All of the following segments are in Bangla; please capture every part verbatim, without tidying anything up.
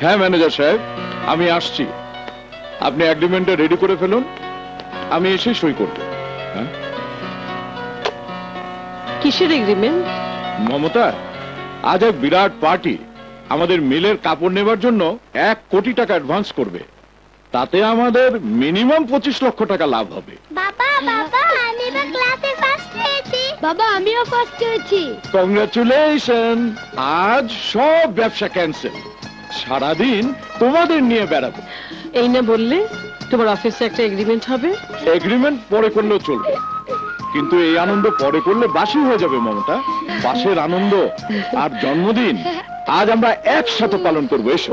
হ্যাঁ ম্যানেজার সাহেব, আমি আসছি। আপনি এগ্রিমেন্টটা রেডি করে ফেলুন, আমি এসে সই করব। হ্যাঁ, কিসের এগ্রিমেন্ট? মমতা, আজ এক বিরাট পার্টি আমাদের মিলের কাপড় নেবার জন্য এক কোটি টাকা অ্যাডভান্স করবে। তাতে আমাদের মিনিমাম পঁচিশ লক্ষ টাকা লাভ হবে। বাবা বাবা আমি তো ক্লাসে ফার্স্ট হয়েছি। বাবা আমিও ফার্স্ট হয়েছি। কংগ্রাচুলেশন। আজ সব ব্যবসা ক্যান্সেল, সারাদিন তোমাদের নিয়ে বেড়াবো। এই না বললে তোমার অফিসে একটা এগ্রিমেন্ট হবে? এগ্রিমেন্ট পরে করলেও চলবে, কিন্তু এই আনন্দ পরে করলে বাসি হয়ে যাবে মমতা। পাশের আনন্দ আর জন্মদিন আজ আমরা একসাথে পালন করবো। এসো।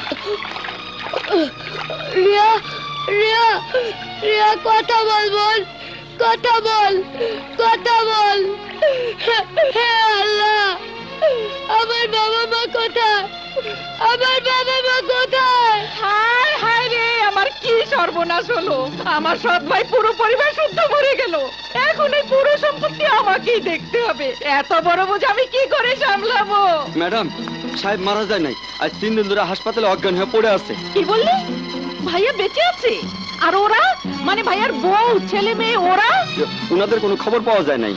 রিয়া রিয়া রিয়া কথা বল বল কথা বল কথা বল হে আল্লাহ আমার বাবা মা কোথায় আমার বাবা মা কোথায় হায় হায় রে আমার কি সর্বনাশ হলো আমার সৎ ভাই পুরো পরিবার শুদ্ধ মরে গেল এখন এই পুরো সম্পত্তি আমাকেই দেখতে হবে এত বড় বোঝ আমি কি করে সামলাবো ম্যাডাম সাহেব মারা যায় নাই আজ তিন দিন ধরে হাসপাতালে অজ্ঞান হয়ে পড়ে আছে কি বললি ভাইয়া বেঁচে আছে আর ওরা মানে ভাইয়ার বউ ছেলে মেয়ে ওরা ওনাদের কোনো খবর পাওয়া যায় নাই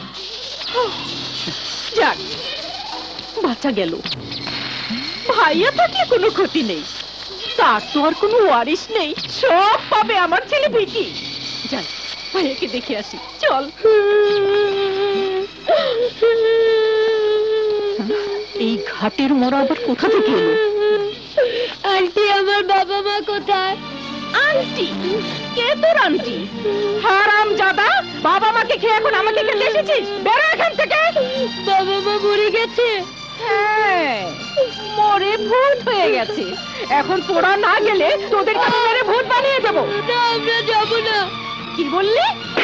যাক বাচ্চা গেল ভাইয়া থাকলে কোনো ক্ষতি নেই তার তো আর কোনো ওয়ারিশ নেই সব পাবে আমার ছেলে ভিকি যাই ভাইয়াকে দেখে আসি চল এই ঘাটের মোড়া আবার কোথা থেকে এলো আন্টি আমার বাবা মা কোথায় আন্টি কে তোর আন্টি হারাম জাদা বাবা মাকে খেয়ে এখন আমাকে খেতে এসেছিস বেরো এখান থেকে বাবা মা মরে গেছে হ্যাঁ মরে ভূত হয়ে গেছে এখন তোরা না গেলে তোদের কাছে মেরে ভূত বানিয়ে দেবো না আমরা যাব না কি বললি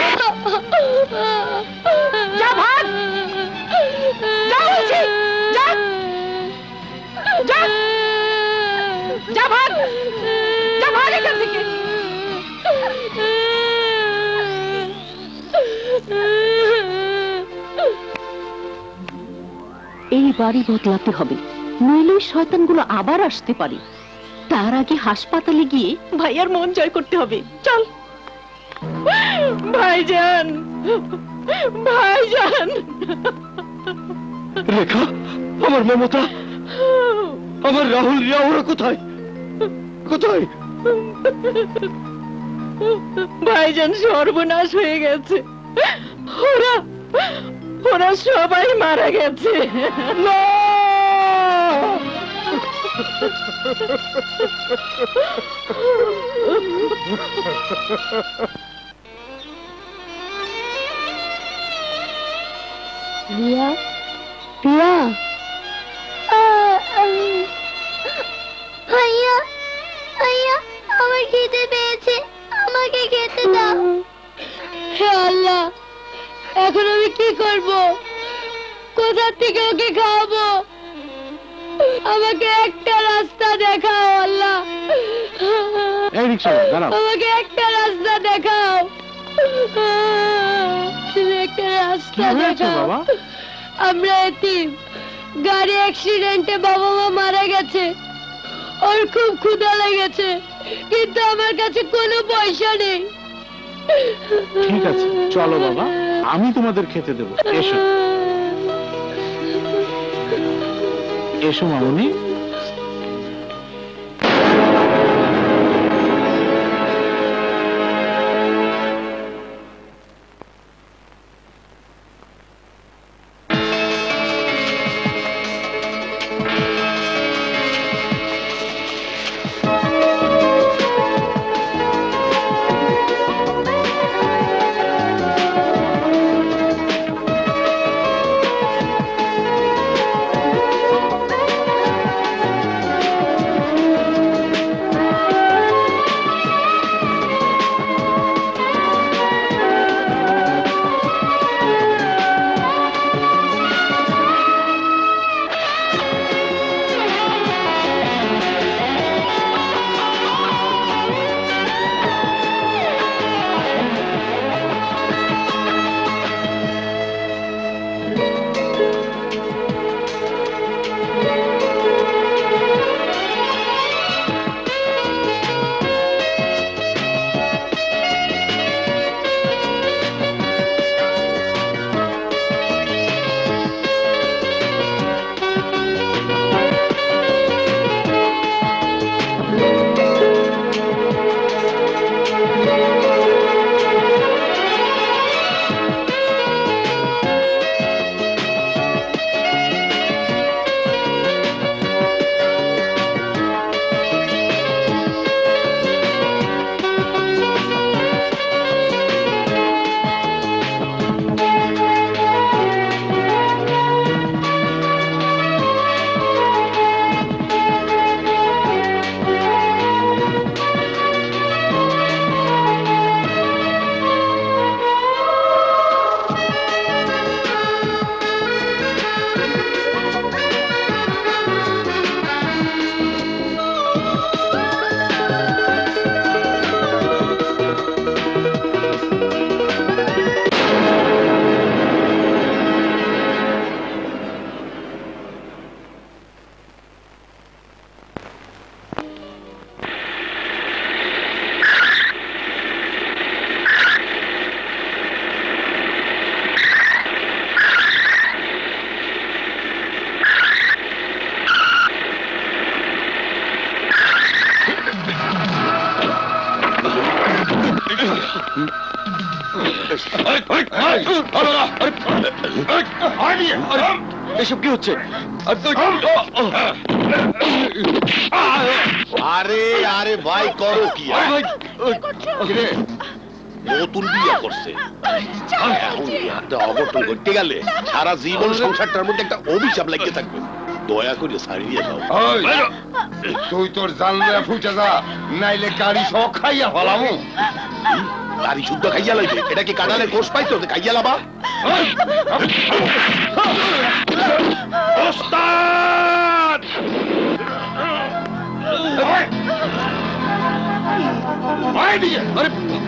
যা ভাগ যা বলছি যা যা যা ভাগ যা ভাগ এখান থেকে এই বাড়ি বদলাতে হবে নইলে শয়তানগুলো আবার আসতে পারে তার আগে হাসপাতালে গিয়ে ভাইয়ার মন জয় করতে হবে চল ভাইজান ভাইজান রেখা আমার মমতা আমার রাহুল রিয়া ওরা কোথায় কোথায় ভাইজান সর্বনাশ হয়ে গেছে ওরা ওরা সবাই মারা গেছে না! রিয়া রিয়া ভাইয়া ভাইয়া আমার খিদে পেয়েছে আমাকে খেতে দাও হে আল্লাহ এখন আমি কি করব কোথা থেকে ওকে খাওয়াবো আমাকে একটা রাস্তা দেখাও আল্লাহ এই রিকশা দাঁড়াও আমাকে একটা রাস্তা দেখাও তুমি একটা রাস্তা দেখাও বাবা আমরা এতিম গাড়ি অ্যাক্সিডেন্টে বাবা মা মারা গেছে ওর খুব ক্ষুধা লেগেছে কিন্তু আমার কাছে কোনো পয়সা নেই ঠিক আছে চলো বাবা আমি তোমাদের খেতে দেবো এসো এসো মামুনি এসব কি হচ্ছে? আরে আরে ভাই করো কি? নতুন বিয়ে করছে, অঘটন ঘটতে গেলে সারা জীবন সংসারটার মধ্যে একটা অভিশাপ লাগিয়ে থাকবে। দয়া করে সারিয়ে দাও। তুই তোর জানলা ফুটে যা, নাইলে গাড়ি সহ খাইয়া ফেলামু। গাড়ি শুদ্ধ খাইয়া লাগবে? এটা কি কাটালে কোষ পাইতো খাইয়া লাবা? ওস্তাদ! আরে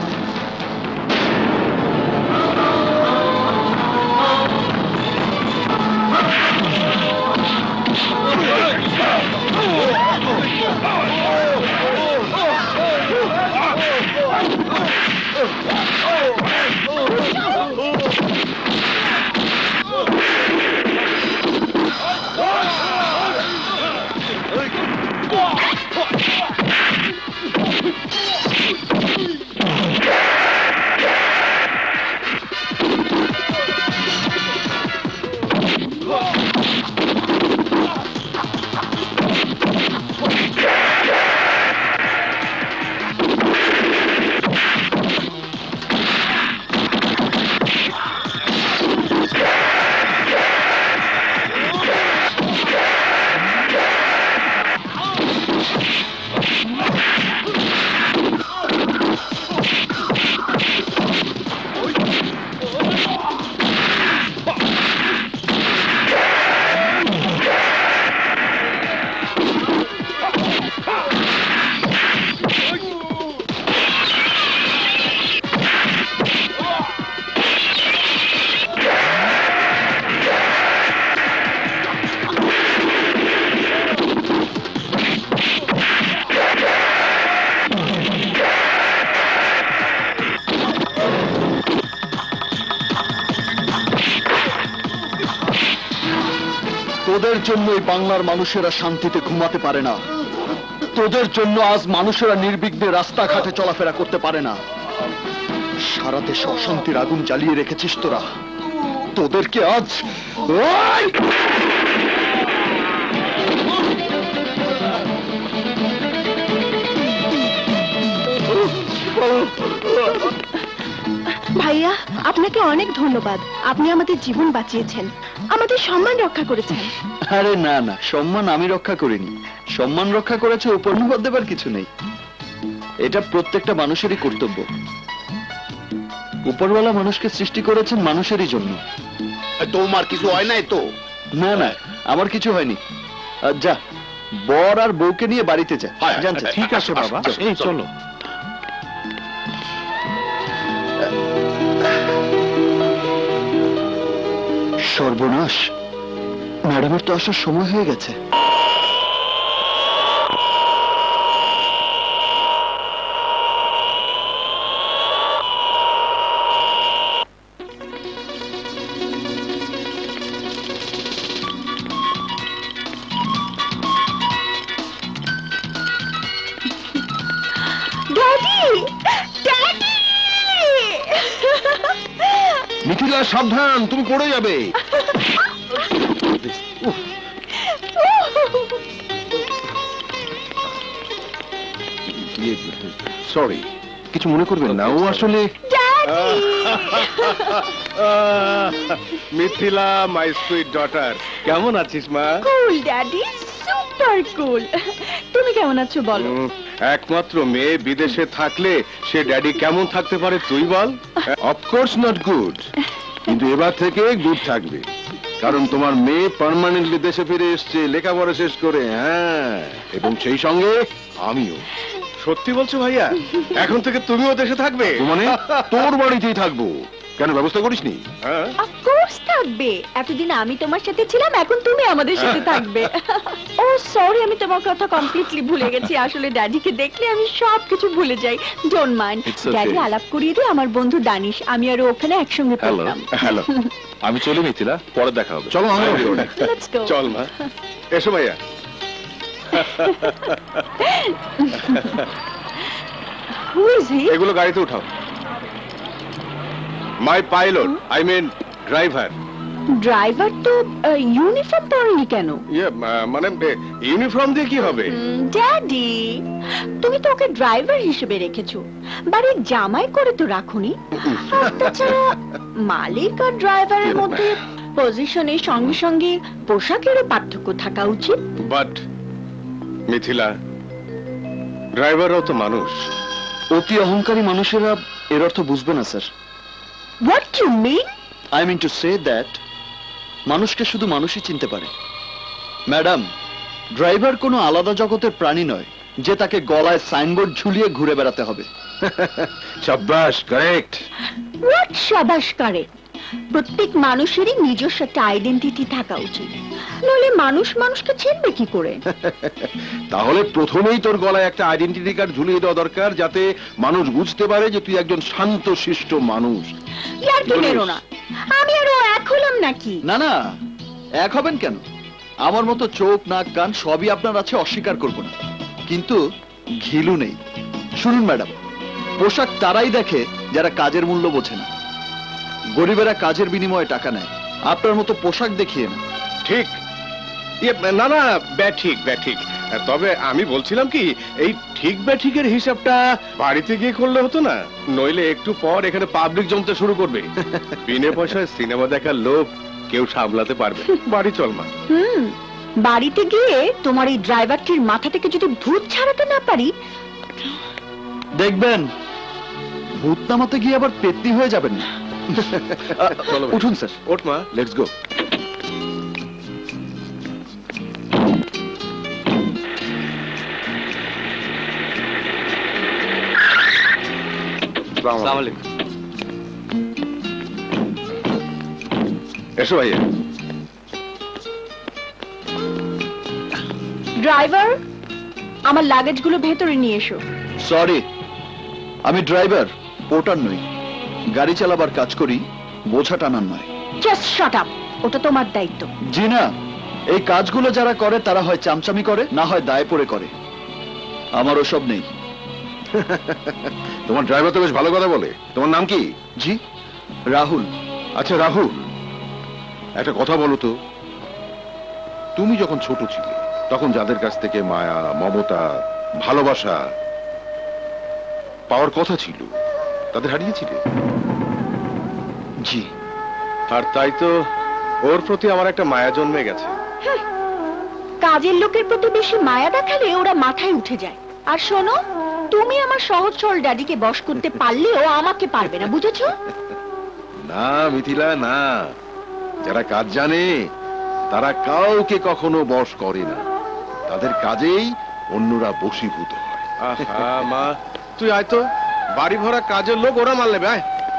তোদের জন্যই বাংলার মানুষেরা শান্তিতে ঘুমাতে পারে না। তোদের জন্য আজ মানুষেরা নির্বিঘ্নে রাস্তাঘাটে চলাফেরা করতে পারে না। সারা দেশে অশান্তির আগুন জ্বালিয়ে রেখেছিস তোরা। তোদেরকে আজ ভাইয়া, আপনাকে অনেক ধন্যবাদ। আপনি আমাদের জীবন বাঁচিয়েছেন, আমাদের সম্মান রক্ষা করেছেন। আরে না না, সম্মান আমি রক্ষা করিনি, সম্মান রক্ষা করেছে উপন্যাস দেবার কিছু নেই। এটা প্রত্যেকটা মানুষেরই কর্তব্য। উপরওয়ালা মানুষকে সৃষ্টি করেছেন মানুষেরই জন্য। তোমার কিছু হয় নাই তো? না না, আমার কিছু হয়নি। যা, বর আর বউকে নিয়ে বাড়িতে যা। জানছে? ঠিক আছে বাবা, এই চলো। সর্বনাশ, ম্যাডামের তো আসার সময় হয়ে গেছে। মিথিলা সাবধান, তুমি পড়ে যাবে। সরি, কিছু মনে করবেন না, ও আসলে মিথিলা মাই সুইট ডটার। কেমন আছিস মা? Cool daddy, super cool. তুমি কেমন আছো বলো? একমাত্র মেয়ে বিদেশে থাকলে সে ড্যাডি কেমন থাকতে পারে তুই বল? অফকোর্স নট গুড, কিন্তু এবার থেকে গুড থাকবে, কারণ তোমার মেয়ে পার্মানেন্টলি দেশে ফিরে এসছে লেখাপড়া শেষ করে। হ্যাঁ, এবং সেই সঙ্গে আমিও। সত্যি বলছো ভাইয়া? এখন থেকে তুমিও দেশে থাকবে? মানে তোর বাড়িতেই থাকবো। কেন, ব্যবস্থা করিসনি? অফকোর্স থাকবে। এতদিন আমি তোমার সাথে ছিলাম, এখন তুমি আমাদের সাথে থাকবে। ও সরি, আমি তোমার কথা কমপ্লিটলি ভুলে গেছি। আসলে ড্যাডিকে দেখলে আমি সবকিছু ভুলে যাই। Don't mind. ড্যাডি আলাপ করিয়ে দিই, আমার বন্ধু দানিশ। আমি আর ও ওখানে একসঙ্গে পড়তাম। হ্যালো, আমি চলি মিথিলা, পরে দেখা হবে। চলো আমরা Let's go. চল মা, এসো ভাইয়া। Who is he? এগুলো গাড়িতে উঠাও। My pilot, I mean driver. Driver তো ইউনিফর্ম পরেনি কেন? ইয়ে মানে ইউনিফর্ম দিয়ে কি হবে? ড্যাডি, তুমি তো ওকে ড্রাইভার হিসেবে রেখেছো, বাড়ির জামাই করে তো রাখুনি। আর তাছাড়া মালিক আর ড্রাইভারের মধ্যে পজিশনের সঙ্গে সঙ্গে পোশাকেরও পার্থক্য থাকা উচিত। বাট মিথিলা, ড্রাইভারও তো মানুষ। অতি অহংকারী মানুষেরা এর অর্থ বুঝবে না sir. What you mean? I mean to say that মানুষকে শুধু মানুষই চিনতে পারে। ম্যাডাম, ড্রাইভার কোনো আলাদা জগতের প্রাণী নয় যে তাকে গলায় সাইনবোর্ড ঝুলিয়ে ঘুরে বেড়াতে হবে। শাবাশ, কারেক্ট। হোয়াট শাবাশ কারেক্ট? প্রত্যেক মানুষেরই নিজস্ব একটা আইডেন্টিটি থাকা উচিত, নইলে মানুষ মানুষকে চিনবে কি করে? তাহলে প্রথমেই তোর গলায় একটা আইডেন্টিটি কার্ড ঝুলিয়ে দেওয়া দরকার, যাতে মানুষ বুঝতে পারে যে তুই একজন শান্ত শিষ্ট মানুষ। ইয়ার কি মেরো না, আমি আরো এক হলাম নাকি? না না, এক হবেন কেন? আমার মতো চোখ নাক কান সবই আপনার আছে, অস্বীকার করব না, কিন্তু ঘিলু নেই। শুনুন ম্যাডাম, পোশাক তারাই দেখে যারা কাজের মূল্য বোঝে না। গরিবেরা কাজের বিনিময়ে টাকা নেয়, আপনার মতো পোশাক দেখিয়ে না। ঠিক। ইয়ে, না না, ব্যাঠিক ব্যাঠিক। তবে আমি বলছিলাম কি, এই ঠিক ব্যাঠিকের হিসাবটা বাড়িতে গিয়ে করলে হতো না? নইলে একটু পর এখানে পাবলিক জমতে শুরু করবে। বিনে পয়সায় সিনেমা দেখার লোভ কেউ সামলাতে পারবে? বাড়ি চল মা। হুম, বাড়িতে গিয়ে তোমার এই ড্রাইভারটির মাথা থেকে যদি ভূত ছাড়াতে না পারি, দেখবেন ভূত নামাতে গিয়ে আবার পেত্নি হয়ে যাবেন না। চলো উঠুন স্যার। ওঠ মা, লেটস গো। আসসালামু আলাইকুম। এসো ভাইয়া। ড্রাইভার, আমার লাগেজগুলো ভেতরে নিয়ে এসো। সরি, আমি ড্রাইভার, পোর্টার নই। গাড়ি চালাবার কাজ করি, বোঝা টানার নয়। জাস্ট শাট আপ, ওটা তোমার দায়িত্ব। জি না, এই কাজগুলো যারা করে তারা হয় চামচামি করে, না হয় দায় পড়ে করে। আমার ওসব নেই। তোমার ড্রাইভার তো বেশ ভালো কথা বলে। তোমার নাম কি? জি, রাহুল। আচ্ছা রাহুল, একটা কথা বলো তো, তুমি যখন ছোট ছিলে তখন যাদের কাছ থেকে মায়া, মমতা, ভালোবাসা পাওয়ার কথা ছিল, তাদের হারিয়েছিলে? জি। আর তাই তো ওর প্রতি আমার একটা মায়া জন্মে গেছে। কাজের লোকের প্রতি বেশি মায়া দেখালে ওরা মাথায় উঠে যায়। আর শোনো, তুমি আমার সহজ সরল ড্যাডিকে বশ করতে পারলেও আমাকে পারবে না, বুঝেছো? না মিথিলা, না। যারা কাজ জানে তারা কাউকে কখনো বশ করে না, তাদের কাজেই অন্যরা বশীভূত হয়। আহা মা, তুই আয় তো, বাড়ি ভরা কাজের লোক ওরা মারলে ভাই।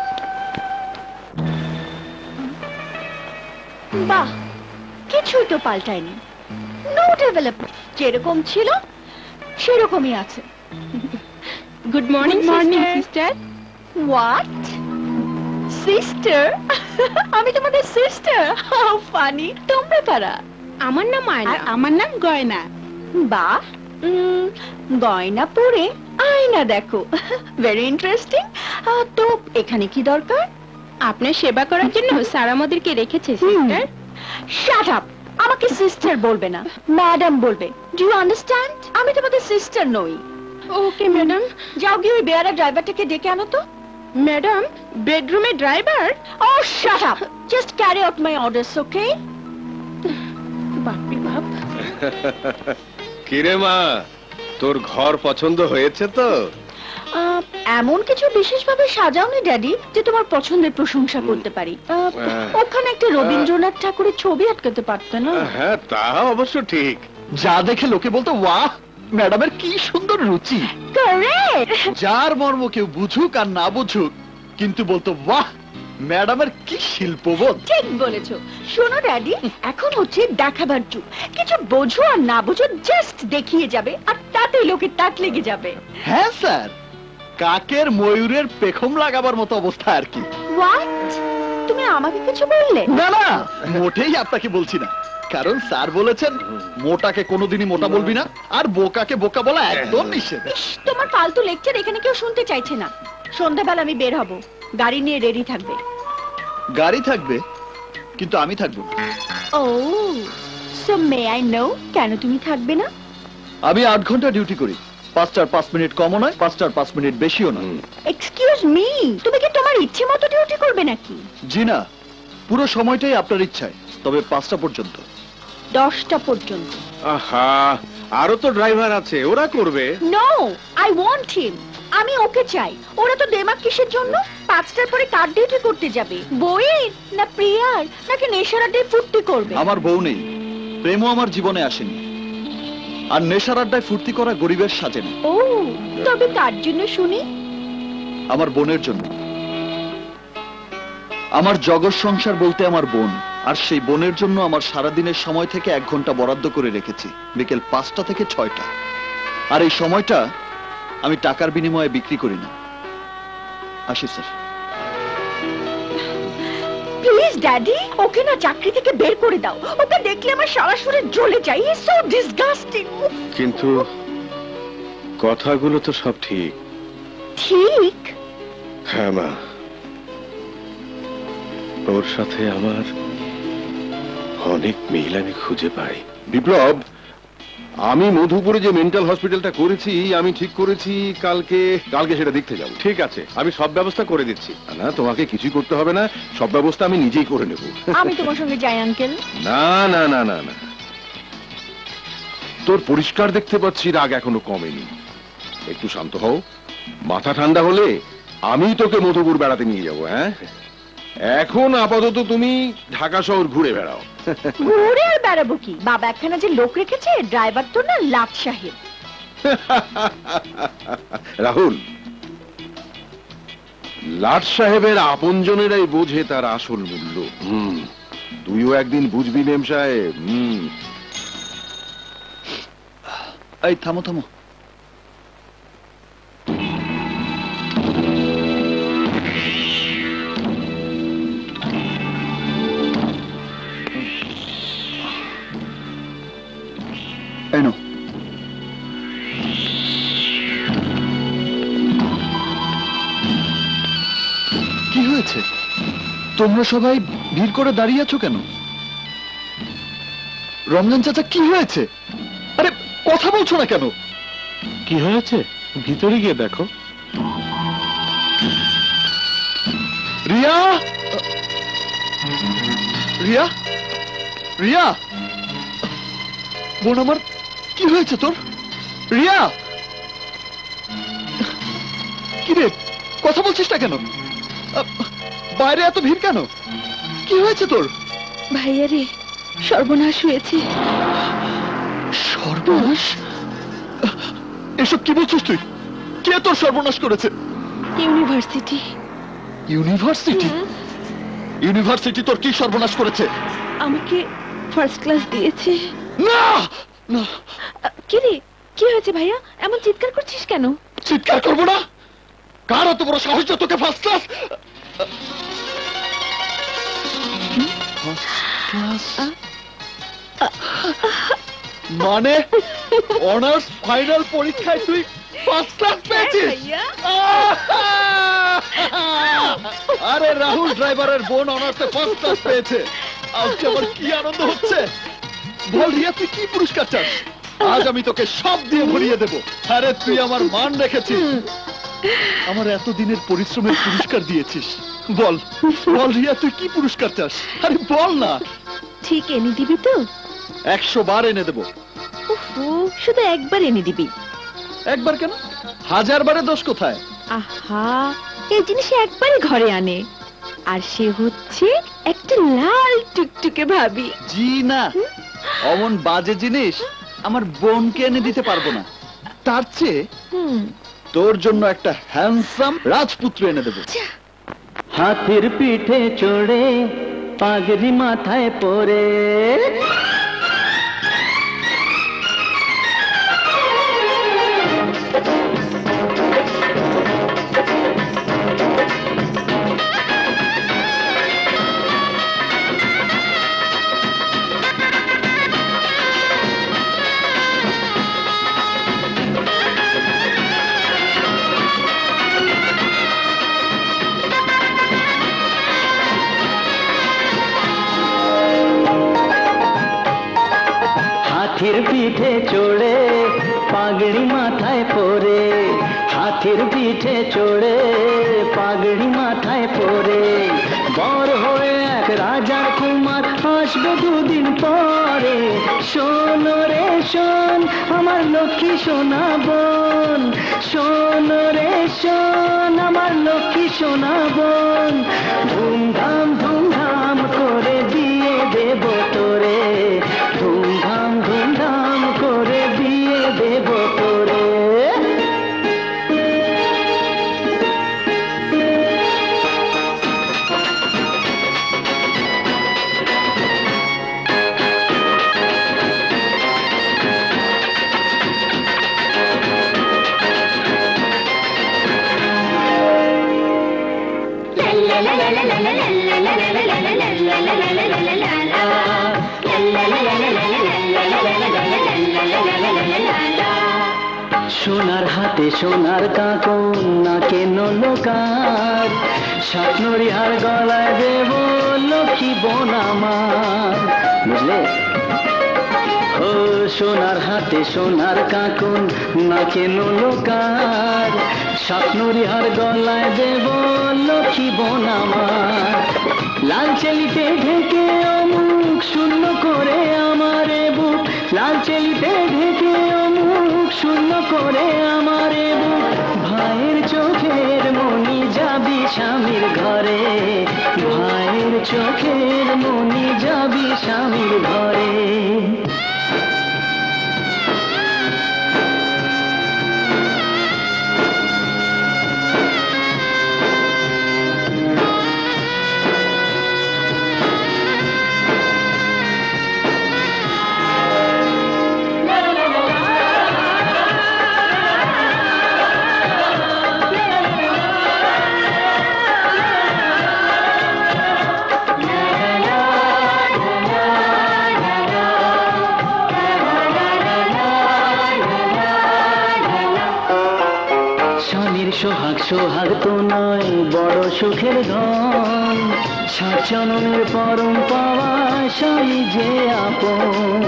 বাহ, কিছুই তো পাল্টায়নি। নো ডেভেলপমেন্ট, যেরকম ছিল সেরকমই আছে। Good morning morning sister. What? Sister? আমি তোমাদের সিস্টার? How funny. তোমরা কারা? আমার নাম আয়না। আমার নাম গয়না। বাহ, উম, গয়না পরে আয়না দেখো, ভেরি ইন্টারেস্টিং। তো এখানে কি দরকার? আপনার সেবা করার জন্য স্যার আমাদেরকে রেখেছে সিস্টার। শাট আপ, আমাকে সিস্টার বলবে না, ম্যাডাম বলবে। Do you understand? আমি তোমাদের সিস্টার নই। Okay madam. যাও গিয়ে ওই বেয়ারা ড্রাইভারটাকে ডেকে আনো তো। ম্যাডাম, বেডরুমে driver? Oh, shut up! Just carry out my orders, okay? বাপরে বাপ। কিরে মা, তোর ঘর পছন্দ হয়েছে তো? আহ, এমন কিছু বিশেষভাবে সাজাওনি ড্যাডি যে তোমার পছন্দের প্রশংসা করতে পারি। আহ, ওখানে একটা রবীন্দ্রনাথ ঠাকুরের ছবি আটকাতে পারতে না? হ্যাঁ, তা অবশ্য ঠিক। যা দেখে লোকে বলতো, ওয়াহ, ম্যাডামের কি সুন্দর রুচি। কারেক্ট। যার মর্ম কেউ বুঝুক আর না বুঝুক, কিন্তু বলতো, বাহ, ম্যাডামের কি শিল্পবোধ। ঠিক বলেছো। শোনো ড্যাডি, এখন হচ্ছে দেখাবার যুগ। কিছু বোঝো আর না বোঝো, জাস্ট দেখিয়ে যাবে, আর তাতে লোকের তাক লেগে যাবে। হ্যাঁ স্যার, কাকের ময়ূরের পেখম লাগাবার মতো অবস্থা আর কি। হোয়াট? তুমি আমাকে কিছু বললে? না না, মোটেই আপনাকে বলছি না। কারণ স্যার বলেছেন মোটাকে কোনোদিনই মোটা বলবি না, আর বোকাকে বোকা বলা একদম নিষেধ। ইস, তোমার ফালতু লেকচার এখানে কেউ শুনতে চাইছে না। সন্ধ্যাবেলা আমি বের হব, গাড়ি নিয়ে রেডি থাকবে। গাড়ি থাকবে, কিন্তু আমি থাকবো না। Oh so may I know কেন তুমি থাকবে না? আমি আট ঘন্টা ডিউটি করি, পাঁচটার পাঁচ মিনিট কমও নয়, পাঁচটার পাঁচ মিনিট বেশিও নয়। এক্সকিউজ মি, তুমি কি তোমার ইচ্ছে মতো ডিউটি করবে নাকি? জি না, পুরো সময়টাই আপনার ইচ্ছায়, তবে পাঁচটা পর্যন্ত। দশটা পর্যন্ত। আহা, আরো তো ড্রাইভার আছে, ওরা করবে। No, I want him. আমি ওকে চাই। ওরা তো দেমাক কিসের জন্য? পাঁচটার পরে কার ডিউটি করতে যাবে? বইয়ের না প্রিয়ার নাকি নেশার আড্ডায় ফুর্তি করবে? আমার বউ নেই, প্রেমও আমার জীবনে আসেনি, আর নেশার আড্ডায় ফুর্তি করা গরিবের সাজে না। ও, তবে কার জন্য শুনি? আমার বোনের জন্য। আমার জগৎ সংসার বলতে আমার বোন, আর সেই বোনের জন্য আমার সারাদিনের সময় থেকে এক ঘন্টা বরাদ্দ করে রেখেছি, বিকেল পাঁচটা থেকে ছয়টা। আর এই সময়টা আমি টাকার বিনিময়ে বিক্রি করি না। আসি স্যার। প্লিজ ড্যাডি, ওকে না চাকরি থেকে বের করে দাও। ওকে দেখলে আমার সারা শরীর জ্বলে যায়। He is so disgusting. কিন্তু কথাগুলো তো সব ঠিক। ঠিক? হ্যাঁ মা, ওর সাথে আমার অনেক মিল আমি খুঁজে পাই। বিপ্লব, আমি মধুপুরে যে মেন্টাল হসপিটালটা করেছি, আমি ঠিক করেছি কালকে কালকে সেটা দেখতে যাব। ঠিক আছে, আমি সব ব্যবস্থা করে দিচ্ছি। না, তোমাকে কিছুই করতে হবে না, সব ব্যবস্থা আমি নিজেই করে নেব। আমি তোমার সঙ্গে যাই আঙ্কেল। না না না না না, তোর পরিষ্কার দেখতে পাচ্ছি রাগ এখনো কমেনি। একটু শান্ত হও, মাথা ঠান্ডা হলে আমি তোকে মধুপুর বেড়াতে নিয়ে যাবো। হ্যাঁ, এখন আপাতত তুমি ঢাকা শহর ঘুরে বেড়াও। ঘুরে আর বেড়াবো কি? বাবা একখানা যে লোক রেখেছে, ড্রাইভার তো না, লাট সাহেব। রাহুল, লাট সাহেবের আপনজনেরাই বোঝে তার আসল মূল্য। হুম, তুইও একদিন বুঝবি মেম সাহেব। হুম। এই থামো থামো। এই নাও। কি হয়েছে? তোমরা সবাই ভিড় করে দাঁড়িয়ে আছো কেন? রমজান চাচা, কি হয়েছে? আরে কথা বলছো না কেন? কি হয়েছে ভিতরে গিয়ে দেখো। রিয়া, রিয়া, রিয়া, বোন আমার, কি হয়েছে তোর? রিয়া, কি রে, কথা বলছিস না কেন? আহ, বাইরে এত ভিড় কেন? কি হয়েছে তোর? ভাইয়া রে, সর্বনাশ হয়েছে। সর্বনাশ? এসব কি বলছিস তুই? কে তোর সর্বনাশ করেছে? ইউনিভার্সিটি। ইউনিভার্সিটি? ইউনিভার্সিটি তোর কি সর্বনাশ করেছে? আমাকে ফার্স্ট ক্লাস দিয়েছে। না না, কি রে, কি হয়েছে ভাইয়া? এমন চিৎকার করছিস কেন? চিৎকার করবো না? কার এত বড় সাহস যে তোকে ফার্স্ট ক্লাস? মানে অনার্স ফাইনাল পরীক্ষায় তুই ফার্স্ট ক্লাস পেয়েছিস? আরে রাহুল ড্রাইভারের বোন অনার্সে ফার্স্ট ক্লাস পেয়েছে, আজকে আমার কি আনন্দ হচ্ছে। বল রিয়া, তুই কি পুরস্কার চাস? আজ আমি তোকে সব দিয়ে ভরিয়ে দেবো। আরে তুই আমার মান রেখেছিস, আমার এতদিনের পরিশ্রমের পুরস্কার দিয়েছিস। বল বল রিয়া, তুই কি পুরস্কার চাস? আরে বল না। ঠিক এনে দিবি তো? একশো বার এনে দেবো। উফু, শুধু একবার এনে দিবি। একবার কেন, হাজার বারে দোষ কোথায়? আহা, এই জিনিস একবারই ঘরে আনে, আর সে হচ্ছে একটা লাল টুকটুকে ভাবি। জি না, অমন বাজে জিনিস আমার বোনকে এনে দিতে পারবো না। তার চেয়ে হুম, তোর জন্য একটা হ্যান্ডসাম রাজপুত্র এনে দেবো। হাতির পিঠে চড়ে পাগড়ি মাথায় পরে পিঠে চড়ে পাগড়ি মাথায় পরে, হাতির পিঠে চড়ে পাগড়ি মাথায় পরে, বর হয়ে এক রাজার কুমার আসবে দুদিন পরে। শোন রে শোন আমার লক্ষ্মী সোনা বোন, শোন রে শোন আমার লক্ষ্মী সোনা বোন, ধুমধাম ধুমধাম করে বিয়ে দেব তোরে, ধুমধাম ধুমধাম করে বিয়ে দেব তোরে। সোনার হাতে সোনার কাকন নাকে নলকার, স্বপ্নরি হার গলায় দেব লক্ষ্মী বোন আমার, বুঝলে? ও সোনার হাতে সোনার কাকন নাকে নলকার, স্বপ্নরি হার গলায় দেব লক্ষ্মী বোন আমার। লাল চেলিতে ঢেকে অমুক শূন্য করে আমারে বুক, লাল চেলিতে ঢেকে অমুক শূন্য করে আমারে বুক, ভাইয়ের চোখের মনি যাবি স্বামীর ঘরে, ভাইয়ের চোখের মনি যাবি স্বামীর ঘরে। সোহাগ সোহাগ তো নয় বড় সুখের ধন, সাত জনমের পরম পাওয়া স্বামী যে আপন।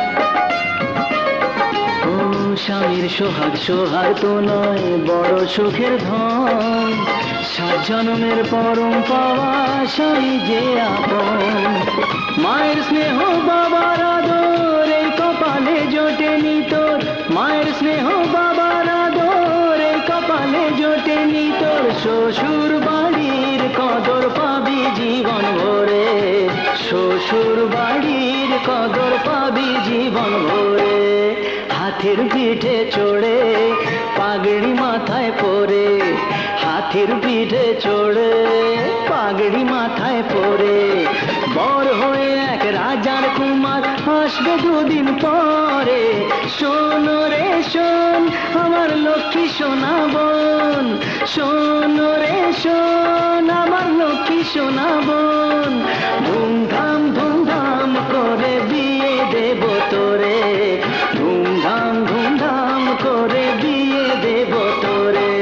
ও স্বামীর সোহাগ সোহাগ তো নয় বড় সুখের ধন, সাত জনমের পরম পাওয়া স্বামী যে আপন। মায়ের স্নেহ বাবার আদর এই কপালে জোটেনি তোর, মায়ের স্নেহ বাবার আদর এই কপালে জোটেনি তোর, শ্বশুর বাড়ির কদর পাবি জীবন ভরে, শ্বশুর বাড়ির কদর পাবি জীবন ভরে। হাতির পিঠে চড়ে পাগড়ি মাথায় পরে, হাতির পিঠে চড়ে পাগড়ি মাথায় পরে, বর হয়ে এক রাজার কুমার আসবে দুদিন পরে। শোন রে শোন আমার লক্ষ্মী সোনা বোন, শোন রে শোন আমার লক্ষ্মী সোনা বোন, ধুমধাম ধুমধাম করে বিয়ে দেব তোরে, ধুমধাম ধুমধাম করে বিয়ে দেব তোরে।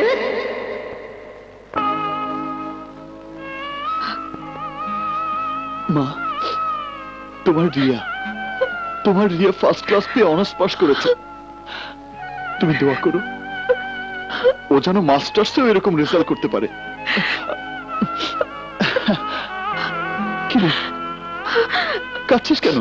মা, তোমার রিয়া, তোমার রিয়া ফার্স্ট ক্লাস পেয়ে অনার্স পাস করেছে। তুমি দোয়া করো ও যেন মাস্টার্সেও এরকম রেজাল্ট করতে পারে। কি রে, কাঁদছিস কেন?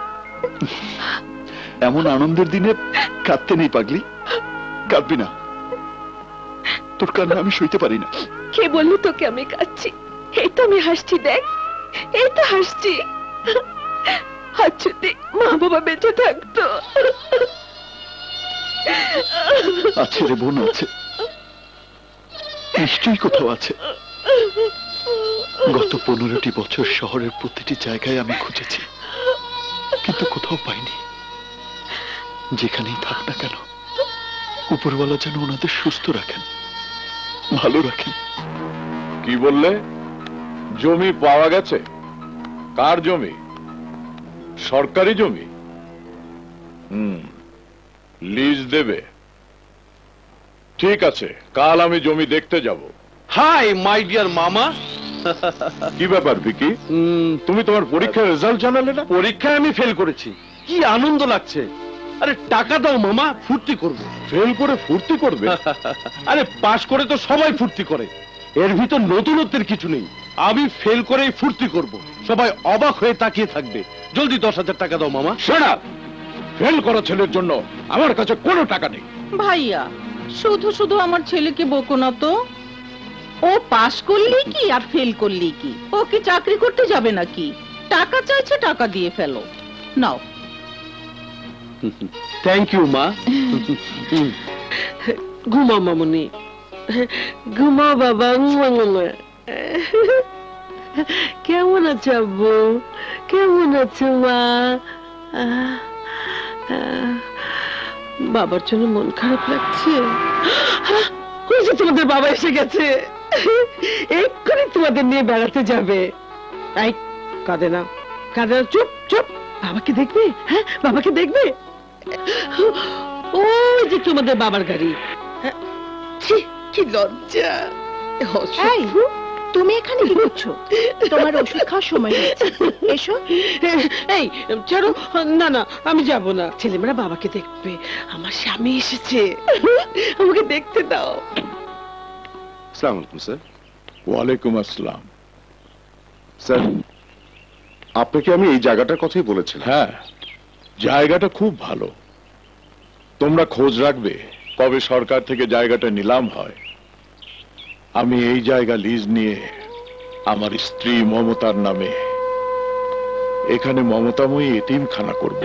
এমন আনন্দের দিনে কাঁদতে নেই পাগলি, কাঁদবি না, তোর কান্না আমি সইতে পারি না। কে বললো তোকে আমি কাঁদছি? এই তো আমি হাসছি, দেখ এই তো হাসছি। আজ যদি মা বাবা বেঁচে থাকতো। আছে রে বোন, আছে, নিশ্চয়ই কোথাও আছে। গত পনেরোটি বছর শহরের প্রতিটি জায়গায় আমি খুঁজেছি, কিন্তু কোথাও পাইনি। যেখানেই থাক না কেন, উপরওয়ালা যেন ওনাদের সুস্থ রাখেন, ভালো রাখেন। কি বললে? জমি পাওয়া গেছে? কার জমি? সরকারি জমি? হুম, লিজ দেবে? ঠিক আছে, কাল আমি জমি দেখতে যাব। হাই মাই ডিয়ার মামা। কি ব্যাপার ভিকি, তুমি তোমার পরীক্ষার রেজাল্ট জানালে না? পরীক্ষায় আমি ফেল করেছি, কি আনন্দ লাগছে। আরে টাকা দাও মামা, ফুর্তি করবো। ফেল করে ফুর্তি করবে? আরে পাশ করে তো সবাই ফুর্তি করে, এর ভিতর নতুনত্বের কিছু নেই। আমি ফেল করেই ফুর্তি করব, সবাই অবাক হয়ে তাকিয়ে থাকবে। জলদি দশ হাজার টাকা দাও মামা। শোনা, ফেল করা ছেলের জন্য আমার কাছে কোনো টাকা নেই। ভাইয়া শুধু শুধু আমার ছেলেকে বকো না তো। ও পাশ করলেই কি আর ফেল করলেই কি, ও কি চাকরি করতে যাবে নাকি? টাকা চাইছে, টাকা দিয়ে ফেলো। নাও। থ্যাংক ইউ মা। ঘুমাও মামুনি, ঘুমাও বাবা। কেমন আছো আব্বু? কেমন আছো মা? বাবার জন্য মন খারাপ লাগছে। ওই যে তোমাদের বাবা এসে গেছে, এক্ষুনি তোমাদের নিয়ে বেড়াতে যাবে। এই কাঁদে না, কাঁদে না, চুপ চুপ। বাবাকে দেখবে? হ্যাঁ বাবাকে দেখবে? ওই যে তোমাদের বাবার গাড়ি। ছি, কি লজ্জা। এই, তুমি এখানে কি করছো? তোমার ওষুধ খাওয়ার সময় হয়েছে, এসো। এই ছাড়ো, না না আমি যাব না। ছেলেমেয়েরা বাবাকে দেখবে, আমার স্বামী এসেছে, আমাকে দেখতে দাও। আসসালামু আলাইকুম স্যার। ওয়ালাইকুম আসসালাম। স্যার, আপনাকে আমি এই জায়গাটার কথাই বলেছিলাম। হ্যাঁ, জায়গাটা খুব ভালো। তোমরা খোঁজ রাখবে কবে সরকার থেকে জায়গাটা নিলাম হয়। আমি এই জায়গা লিজ নিয়ে আমার স্ত্রী মমতার নামে এখানে মমতাময়ী এতিমখানা করব।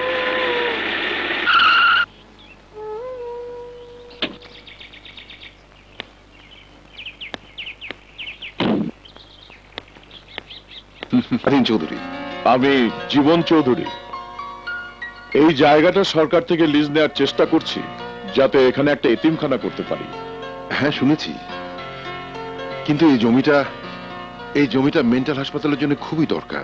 চৌধুরী, আমি জীবন চৌধুরী। এই জায়গাটা সরকার থেকে লিজ নেওয়ার চেষ্টা করছি, যাতে এখানে একটা এতিমখানা করতে পারি। হ্যাঁ শুনেছি, কিন্তু এই জমিটা এই জমিটা মেন্টাল হাসপাতালের জন্য খুবই দরকার।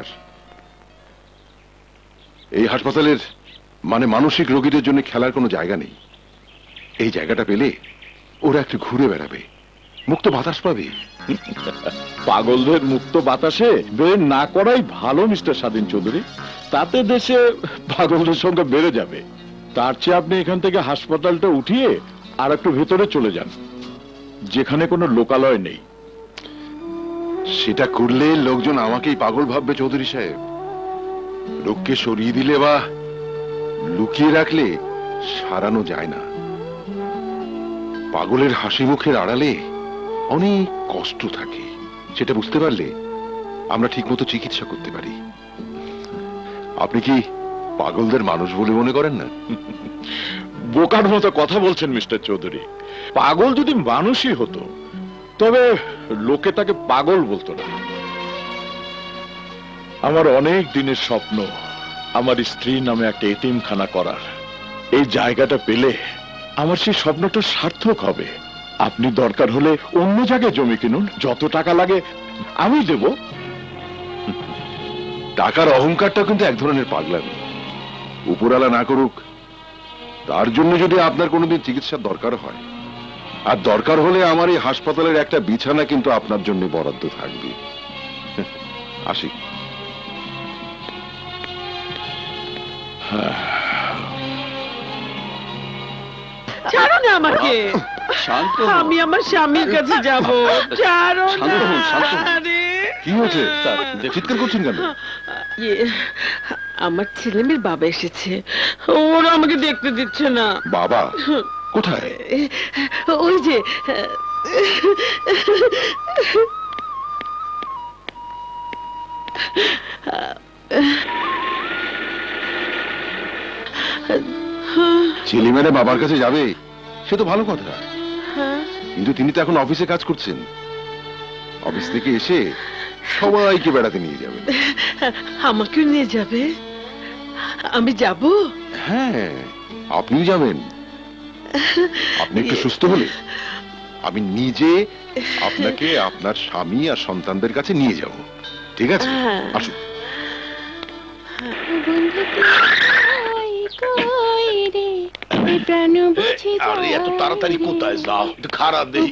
এই হাসপাতালের মানে মানসিক রোগীদের জন্য খেলার কোনো জায়গা নেই। এই জায়গাটা পেলে ওরা একটু ঘুরে বেড়াবে, মুক্ত বাতাস পাবে। পাগলদের মুক্ত বাতাসে বের না করাই ভালো মিস্টার স্বাধীন চৌধুরী। তাতে দেশে পাগলদের সংখ্যা বেড়ে যাবে। তার চেয়ে আপনি এখান থেকে হাসপাতালটা উঠিয়ে আর একটু ভেতরে চলে যান, যেখানে কোনো লোকালয় নেই। সেটা করলে লোকজন আমাকেই পাগল ভাববে চৌধুরী সাহেব। লোককে সরিয়ে দিলে বা লুকিয়ে রাখলে সারানো যায় না। পাগলের হাসি মুখের আড়ালে অনেক কষ্ট থাকে, সেটা বুঝতে পারলে আমরা ঠিকমতো চিকিৎসা করতে পারি। আপনি কি পাগলদের মানুষ বলে মনে করেন না? বোকার মতো কথা বলছেন মিস্টার চৌধুরী। পাগল যদি মানুষই হতো তবে লোকে তাকে পাগল বলতো না। আমার অনেক দিনের স্বপ্ন আমার স্ত্রীর নামে একটা এতিমখানা করার। এই জায়গাটা পেলে আমার সেই স্বপ্নটা সার্থক হবে। আপনি দরকার হলে অন্য জায়গায় জমি কিনুন, যত টাকা লাগে আমি দেব। টাকার অহংকারটা কিন্তু এক ধরনের পাগলামি। উপরালা না করুক, তার জন্য যদি আপনার কোনোদিন চিকিৎসার দরকার হয়, আর দরকার হলে আমার এই হাসপাতালের একটা বিছানা কিন্তু আপনার জন্য বরাদ্দ থাকবে। আসি। ছাড়ো না আমাকে, আমি আমার স্বামীর কাছে যাব। ছাড়ো না। আরে কি হয়েছে? চিৎকার করছেন কেন? ইয়ে, আমার ছেলেমেয়ের বাবা এসেছে, ওরা আমাকে দেখতে দিচ্ছে না। বাবা কোথায়? ওই যে ছেলেমেয়েরা বাবার কাছে যাবে, সে তো ভালো কথা, কিন্তু তিনি তো এখন অফিসে কাজ করছেন। অফিস থেকে এসে সবাইকে বেড়াতে নিয়ে যাবে। আমাকেও নিয়ে যাবে? আমি যাব? হ্যাঁ, আপনিও যাবেন। আপনি একটু সুস্থ হলে আমি নিজে আপনাকে আপনার স্বামী আর সন্তানদের কাছে নিয়ে যাব। ঠিক আছে, আসুন। আরে এত তাড়াতাড়ি কোথায় যাও? খারাপ দেই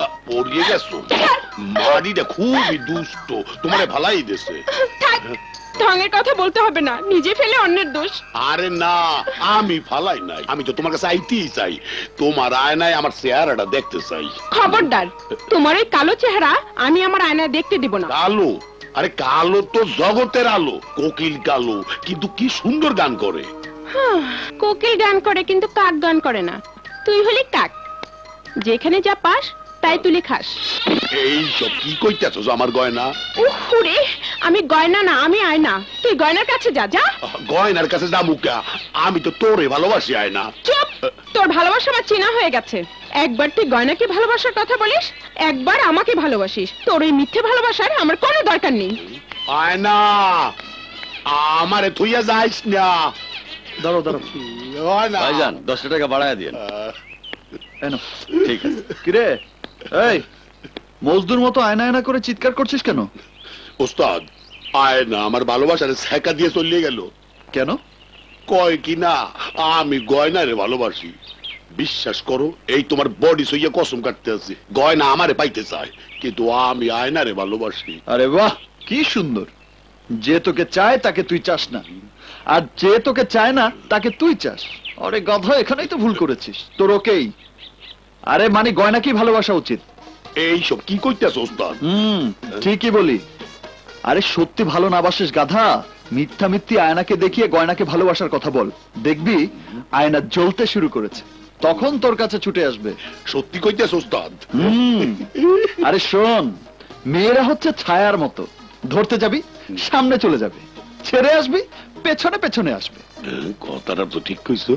পড়িয়ে গেছো। মারিটা খুবই দুষ্ট, তোমারে ভালাই দেশে। ঢঙের কথা বলতে হবে না, নিজে ফেলে অন্যের দোষ। আরে না, আমি ফালাই নাই, আমি তো তোমার কাছে আইতেই চাই, তোমার আয়নায় আমার চেহারাটা দেখতে চাই। খবরদার, তোমার এই কালো চেহারা আমি আমার আয়নায় দেখতে দিব না। কালো? আরে কালো তো জগতের আলো, কোকিল কালো, কিন্তু কি সুন্দর গান করে। কোকিল গান করে কিন্তু কাক গান করে না। তুই হলি কাক, যেখানে যা পাস তাই তুলি খাস। এই সব কি কইতেছো আমার গয়না? উহুরে, আমি গয়না না, আমি আয়না। তুই গয়নার কাছে যা। যা গয়নার কাছে যাবো কা? আমি তো তোরে ভালোবাসি আয়না। চুপ, তোর ভালোবাসা আমার চেনা হয়ে গেছে। একবার তুই গয়নাকে ভালোবাসার কথা বলিস, একবার আমাকে ভালোবাসিস। তোর এই মিথ্যে ভালোবাসার আমার কোনো দরকার নেই। আয়না, আমারে থুইয়া যাইস না। দাঁড়াও দাঁড়াও, আয়না। ভাইজান দশটা টাকা বাড়ায় দিয়েন। ঠিক আছে। কিরে এই মজদুর মতো আয়না আয়না করে চিৎকার করছিস কেন? ওস্তাদ, আয়না আমার ভালোবাসার ছ্যাঁকা দিয়ে চলিয়ে গেল। কেন? কয় কি না আমি গয়নারে ভালোবাসি। বিশ্বাস করো, এই তোমার বডি সইয়া কসম কাটতে আছে, গয়না আমারে পাইতে চায়, কিন্তু আমি আয়নারে ভালোবাসি। আরে বাহ, কি সুন্দর। যে তোকে চায় তাকে তুই চাস না, আর যে তোকে চায় না তাকে তুই চাস। আরে গাধা, এখানেই তো ভুল করেছিস। তোর ওকেই, আরে মানে গয়নাকেই ভালোবাসা উচিত। এই সব কি কইতেছ ওস্তাদ? হুম, ঠিকই বলি। আরে সত্যি ভালো না বাসিস গাধা, মিথ্যা মিথ্যি আয়নাকে দেখিয়ে গয়নাকে ভালোবাসার কথা বল, দেখবি আয়না জ্বলতে শুরু করেছে, তখন তোর কাছে ছুটে আসবে। সত্যি কইতেছ ওস্তাদ? হুম। আরে শোন, মেয়েরা হচ্ছে ছায়ার মতো, ধরতে যাবি সামনে চলে যাবে, ছেড়ে আসবি পেছনে পেছনে আসবে। কথাটা তো ঠিক কইছো।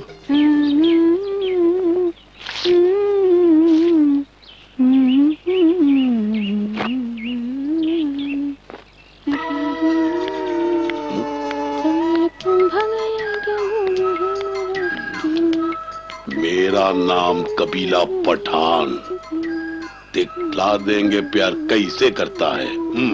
मेरा नाम कबीला पठान, दिखला देंगे प्यार कैसे करता है।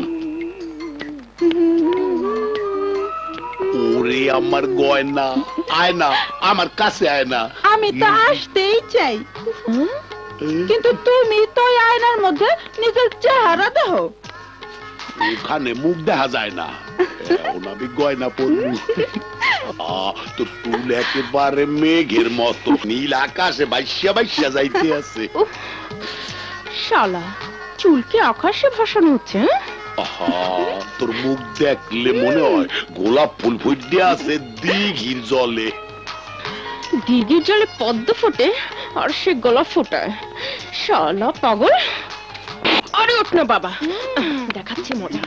ওরে আমার গয়না, আয়না আমার কাছে আয়না। আমি তো আসতেই চাই, কিন্তু তুমি তো আয়নার মধ্যে নিজের চেহারা দেখো। ওখানে মুখ দেখা যায় না, এখন আমি গয়না পরবো। তোর চুল একেবারে মেঘের মতো নীল আকাশে বাইশা বাইশা যাইতে আছে। শালা, চুলকে আকাশে ভাসানো হচ্ছে। তোর মুখ দেখলে মনে হয় গোলাপ ফুল ফুটে আছে দিঘির জলে। দিঘির জলে পদ্ম ফোটে আর সে গোলাপ ফোটায়। শালা পাগল। আরে ওঠ না বাবা, দেখাচ্ছি মজা।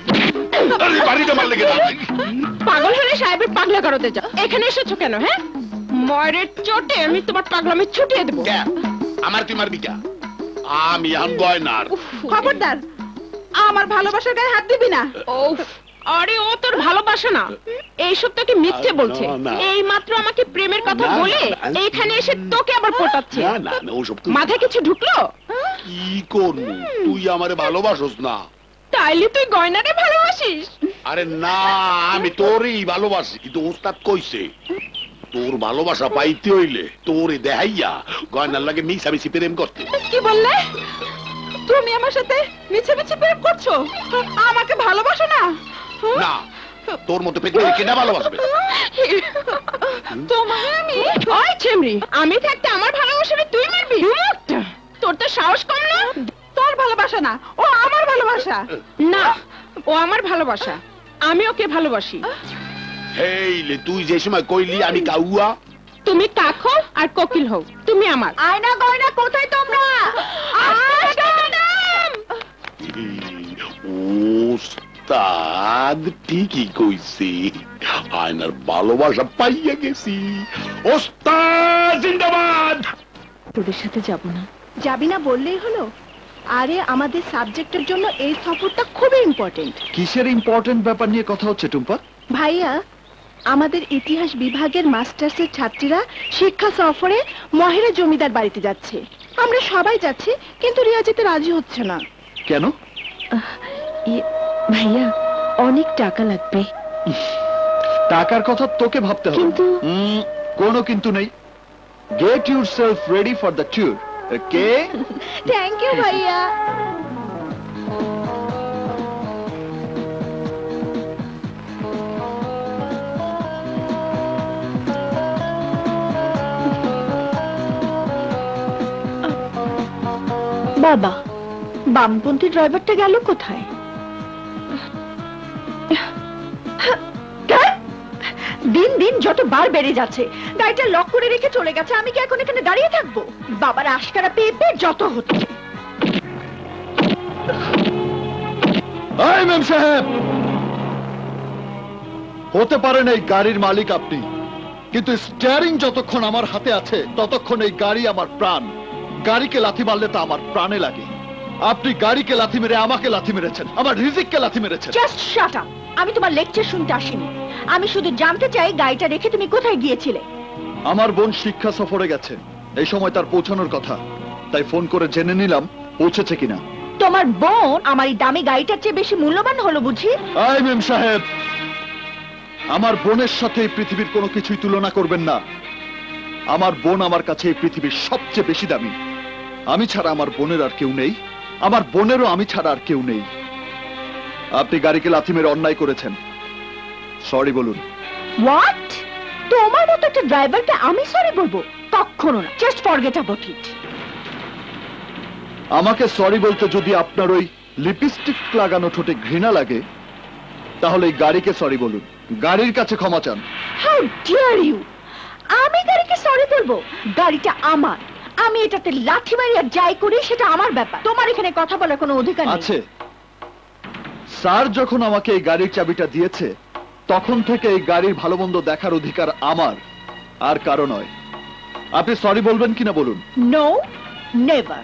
পাগল হলে সাহেবের পাগলা করতে যাও। এখানে এসেছো কেন? হ্যাঁ, মরের চোটে আমি তোমার পাগলামি ছুটিয়ে দেবো। আমার তুই মারবি কে? আমি আম গয়নার। খবরদার, আমার ভালোবাসার গায়ে হাত দিবি না। আরে ও তোর ভালোবাসা না, এইসব তোকে মিথ্যে বলছে। এই মাত্র আমাকে প্রেমের কথা বলে এইখানে এসে তোকে আবার পটাচ্ছে। মাথায় কিছু ঢুকলো? কি করবো, তুই আমারে ভালোবাসোস না? তাইলে তুই গয়নারে ভালোবাসিস? আরে না, আমি তোরই ভালোবাসি, কিন্তু ওস্তাদ কইছে তোর ভালোবাসা পাইতে হইলে তোরে দেখাইয়া গয়নার লাগে মিছামিছি প্রেম করতে। কি বললে? তুমি আমার সাথে মিছামিছি প্রেম করছো? আমাকে ভালোবাসো না? না, তোর মতো পৃথিবীতে কেনা ভালোবাসবে? তোমাকে আমি ওই ছেমরি, আমি থাকতে আমার ভালোবাসারে তুই মারবি? তোর তো সাহস কম না? তোর ভালোবাসা না, ও আমার ভালোবাসা। না, ও আমার ভালোবাসা, আমি ওকে ভালোবাসি। হেইলে তুই যে সময় কইলি আমি কাউয়া, তুমি কাক হও আর কোকিল হও, তুমি আমার। আয়না গয়না কোথায় তোমরা? ওস্তাদ ঠিকই কইছি, আয়নার ভালোবাসা পাইয়া গেছি। ওস্তাদ জিন্দাবাদ। তোদের সাথে যাব না। যাবি না বললেই হলো। আরে আমাদের সাবজেক্টের জন্য এই সফরটা খুবই ইম্পর্টেন্ট। কিসের ইম্পর্টেন্ট ব্যাপার নিয়ে কথা হচ্ছে টুম্পা? ভাইয়া, আমাদের ইতিহাস বিভাগের মাস্টার্সের ছাত্রীরা শিক্ষা সফরে মহেরা জমিদার বাড়িতে যাচ্ছে। আমরা সবাই যাচ্ছি, কিন্তু রিয়া যেতে রাজি হচ্ছে না। কেন? ভাইয়া, অনেক টাকা লাগবে। টাকার কথা তোকে ভাবতে হবে। কিন্তু কোনো কিন্তু নেই। Get yourself ready for the tour. Okay, thank you ভাইয়া। বাবা, বামপন্থী ড্রাইভারটা গেল কোথায়? দিন দিন যত বার বেড়ে যাচ্ছে, গাড়িটা লক করে রেখে চলে গেছে। আমি কি এখন এখানে দাঁড়িয়ে থাকবো? বাবার আশকারা পেয়ে পেয়ে যত হচ্ছে। এই মেম সাহেব, হতে পারেন এই গাড়ির মালিক আপনি, কিন্তু স্টিয়ারিং যতক্ষণ আমার হাতে আছে ততক্ষণ এই গাড়ি আমার প্রাণ। গাড়িকে লাথি মারলে তা আমার প্রাণে লাগে। আপনি গাড়িকে লাথি মেরে আমাকে লাথি মেরেছেন, আমার রিজিককে লাথি মেরেছেন। Just shut up. আমি তোমার লেকচার শুনতে আসিনি। আমি শুধু জানতে চাই গাড়িটা রেখে তুমি কোথায় গিয়েছিলে? আমার বোন শিক্ষা সফরে গেছে, এই সময় তার পৌঁছানোর কথা, তাই ফোন করে জেনে নিলাম পৌঁছেছে কিনা। তোমার বোন আমার এই দামি গাড়িটার চেয়ে বেশি মূল্যবান হলো বুঝি? এই মেম সাহেব, আমার বোনের সাথে এই পৃথিবীর কোনো কিছুই তুলনা করবেন না। আমার বোন আমার কাছে এই পৃথিবীর সবচেয়ে বেশি দামি। আমি ছাড়া আমার বোনের আর কেউ নেই, আমার বোনেরও আমি ছাড়া আর কেউ নেই। আপনি গাড়িকে লাথি মেরে অন্যায় করেছেন, সরি বলুন। হোয়াট? তোমার মতো একটা ড্রাইভারকে আমি সরি বলবো? কখনো না। Just forget about it. আমাকে সরি বলতে যদি আপনার ওই লিপস্টিক লাগানো ঠোঁটে ঘৃণা লাগে, তাহলে এই গাড়িকে সরি বলুন, গাড়ির কাছে ক্ষমা চান। How dare you! আমি গাড়িকে সরি বলবো? গাড়িটা আমার, আমি এটাতে লাথি মারি আর যাই করি সেটা আমার ব্যাপার। তোমার এখানে কথা বলার কোনো অধিকার নেই। আছে। স্যার যখন আমাকে এই গাড়ির চাবিটা দিয়েছে তখন থেকে এই গাড়ির ভালো মন্দ দেখার অধিকার আমার, আর কারো নয়। আপনি সরি বলবেন কিনা বলুন। No, never.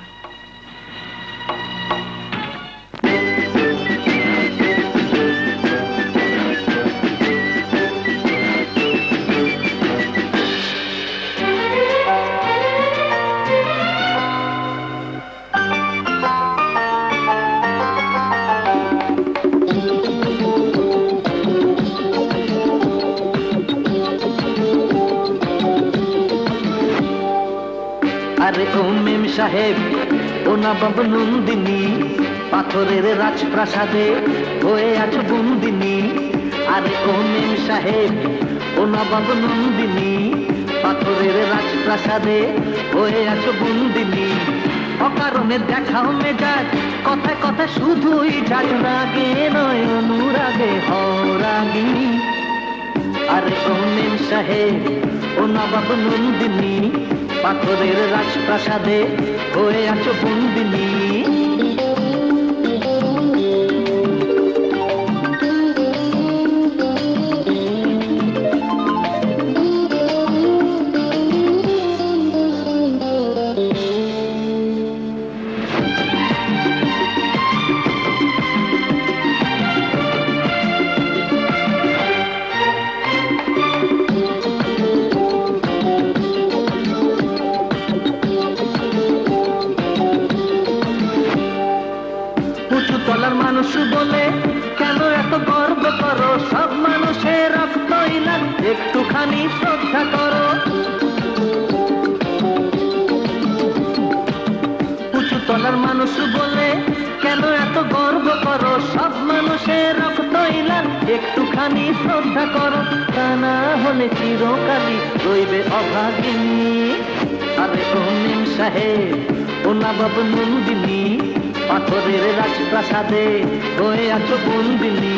আরে ও মেম সাহেব, ও নবাব নন্দিনী, পাথরের রাজপ্রাসাদে হয়ে আছো বন্দিনী। আরে ও মেম সাহেব, ও নবাব নন্দিনী, পাথরের রাজপ্রাসাদে হয়ে আছো বন্দিনী। অকারণে দেখাও মেজাজ, কথায় কথায় শুধুই ঝাঁজ, রাগে নয় অনুরাগে হও রাগিনী। আরে ও মেম সাহেব, ও নবাব নন্দিনী, পাথরের রাজপ্রাসাদে হয়ে আছো বন্দিনী। মানুষ বলে কেন এত গর্ব করো, সব মানুষের রক্তইলা একটুখানি শ্রদ্ধা করো। উঁচু তলার মানুষ বলে কেন এত গর্ব করো, সব মানুষের রক্তইলা একটুখানি শ্রদ্ধা করো। তা না হলে চিরকালই রইবে অভাগিনী। আরে ও মেম সাহেব, ও নবাব নন্দিনী, পাথরের রাজপ্রাসাদে হয়ে আছো বন্দিনী।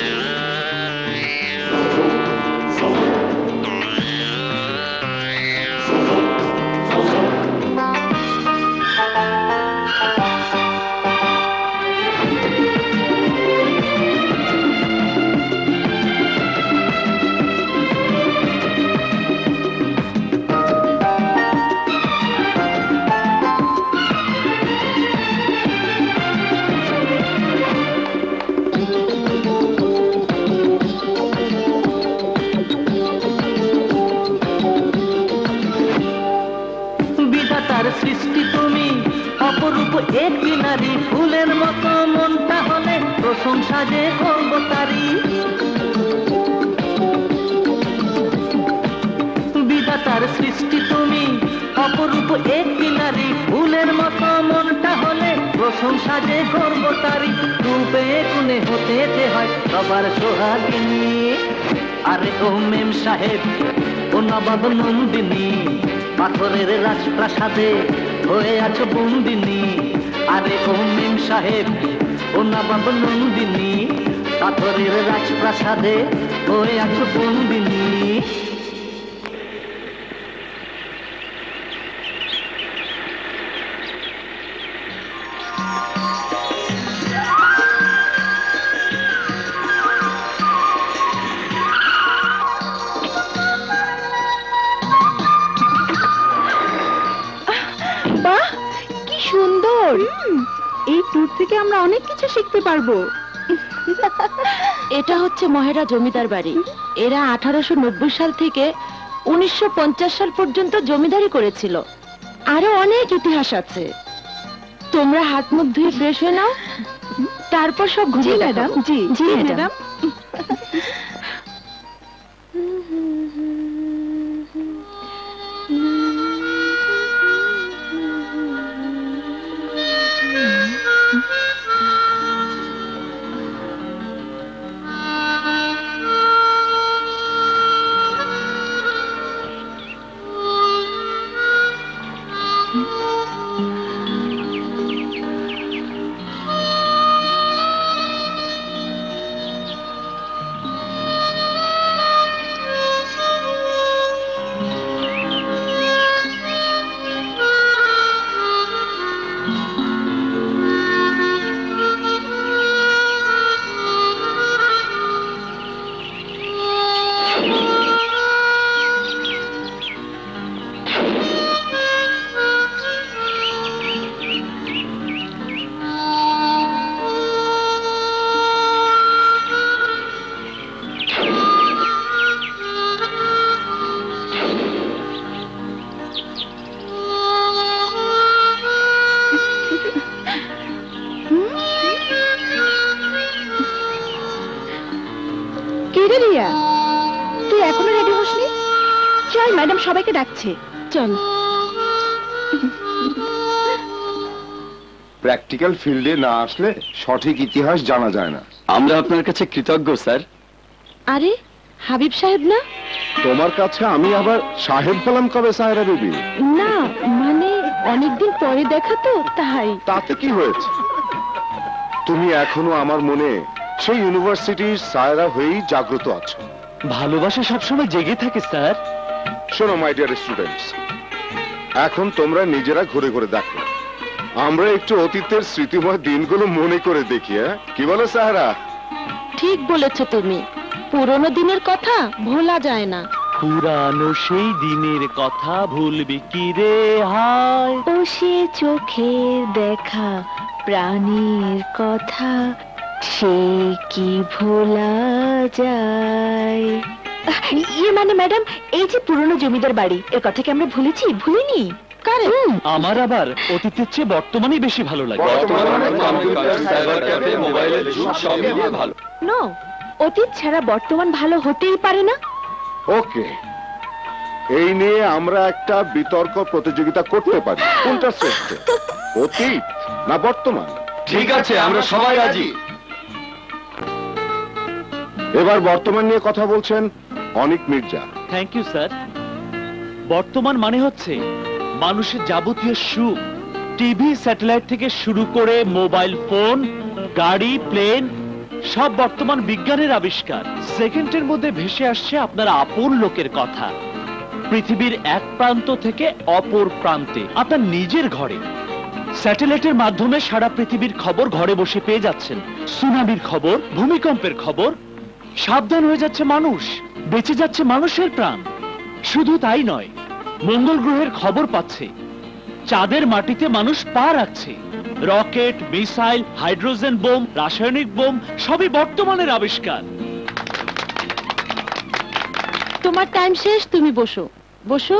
সৃষ্টি তুমি অপরূপ একটি নারী, ফুলের মতো মনটা হলে প্রশংসা যে করব তারি। বিধাতার সৃষ্টি তুমি অপরূপ একটি নারী, ফুলের মতো মনটা হলে প্রশংসা যে করব তারি। রূপে গুণে হতে যে হয় সবার সোহাগিনী। আরে ও মেম সাহেব, ও নবাব নন্দিনী, পাথরের রাজপ্রাসাদে হয়ে আছো বন্দিনী। আরে ও মেম সাহেব, ও নবাব নন্দিনী, পাথরের রাজপ্রাসাদে হয়ে আছো বন্দিনী। বাহ, কি সুন্দর! এই ট্যুর থেকে আমরা অনেক কিছু শিখতে পারবো। এটা হচ্ছে মহেরা জমিদার বাড়ি। এরা আঠারোশো নব্বই সাল থেকে উনিশশো পঞ্চাশ সাল পর্যন্ত জমিদারি করেছিল। আরো অনেক ইতিহাস আছে। তোমরা হাত মুখ ধুয়ে ফ্রেশ হয়ে নাও, তারপর সব ঘুরে ম্যাডাম। জি জি ম্যাডাম। তুই এখনো রেডি হসনি? চল, ম্যাডাম সবাইকে ডাকছে। চল। প্র্যাকটিক্যাল ফিল্ডে না আসলে সঠিক ইতিহাস জানা যায় না। আমরা আপনার কাছে কৃতজ্ঞ স্যার। আরে হাবিব সাহেব না? তোমার কাছে আমি আবার সাহেব পেলাম কবে সায়রা বেবি? না মানে অনেকদিন পরে দেখা তো, তাই। তাতে কি হয়েছে? তুমি এখনো আমার মনে সেই ইউনিভার্সিটির সায়রা হয়েই জাগ্রত আছো। ভালোবাসা সবসময় জেগে থাকে স্যার। শোনো মাই ডিয়ার স্টুডেন্টস, এখন তোমরা নিজেরা ঘুরে ঘুরে দেখো, আমরা একটু অতীতের স্মৃতিময় দিনগুলো মনে করে দেখি। কি বলো সায়রা? ঠিক বলেছো তুমি, পুরনো দিনের কথা ভোলা যায় না। পুরানো সেই দিনের কথা ভুলবি কি রে হায়? ও সে চোখের দেখা প্রাণীর কথা, সে কি ভোলা যায়? ইয়ে মানে ম্যাডাম, এই যে পুরনো জমিদার বাড়ি, এর কথা কি আমরা ভুলেছি? ভুলিনি। আমার আবার অতীতের চেয়ে বর্তমানই বেশি ভালো লাগে। নো, অতীত ছাড়া বর্তমান ভালো হতেই পারে না। ওকে, এই নিয়ে আমরা একটা বিতর্ক প্রতিযোগিতা করতে পারি। কোনটা শ্রেষ্ঠ, অতীত না বর্তমান? ঠিক আছে, আমরা সবাই রাজি। এবার বর্তমান নিয়ে কথা বলছেন Anik Mirza. Thank you sir. বর্তমান মানে হচ্ছে মানুষের যাবতীয় সুখ, টিভি, স্যাটেলাইট থেকে শুরু করে মোবাইল ফোন, গাড়ি, প্লেন, সব বর্তমান বিজ্ঞানের আবিষ্কার। সেকেন্ডের মধ্যে ভেসে আসছে আপনার আপন লোকের কথা, পৃথিবীর এক প্রান্ত থেকে অপর প্রান্তে, আপনার নিজের ঘরে। স্যাটেলাইটের মাধ্যমে সারা পৃথিবীর খবর ঘরে বসে পেয়ে যাচ্ছেন। সুনামির খবর, ভূমিকম্পের খবর। সাবধান হয়ে যাচ্ছে মানুষ, বেঁচে যাচ্ছে মানুষের প্রাণ। শুধু তাই নয়, মঙ্গল গ্রহের খবর পাচ্ছে, চাঁদের মাটিতে মানুষ পা রাখছে। রকেট, মিসাইল, হাইড্রোজেন বোম, রাসায়নিক বোম সবই বর্তমানের আবিষ্কার। তোমার টাইম শেষ, তুমি বসো বসো।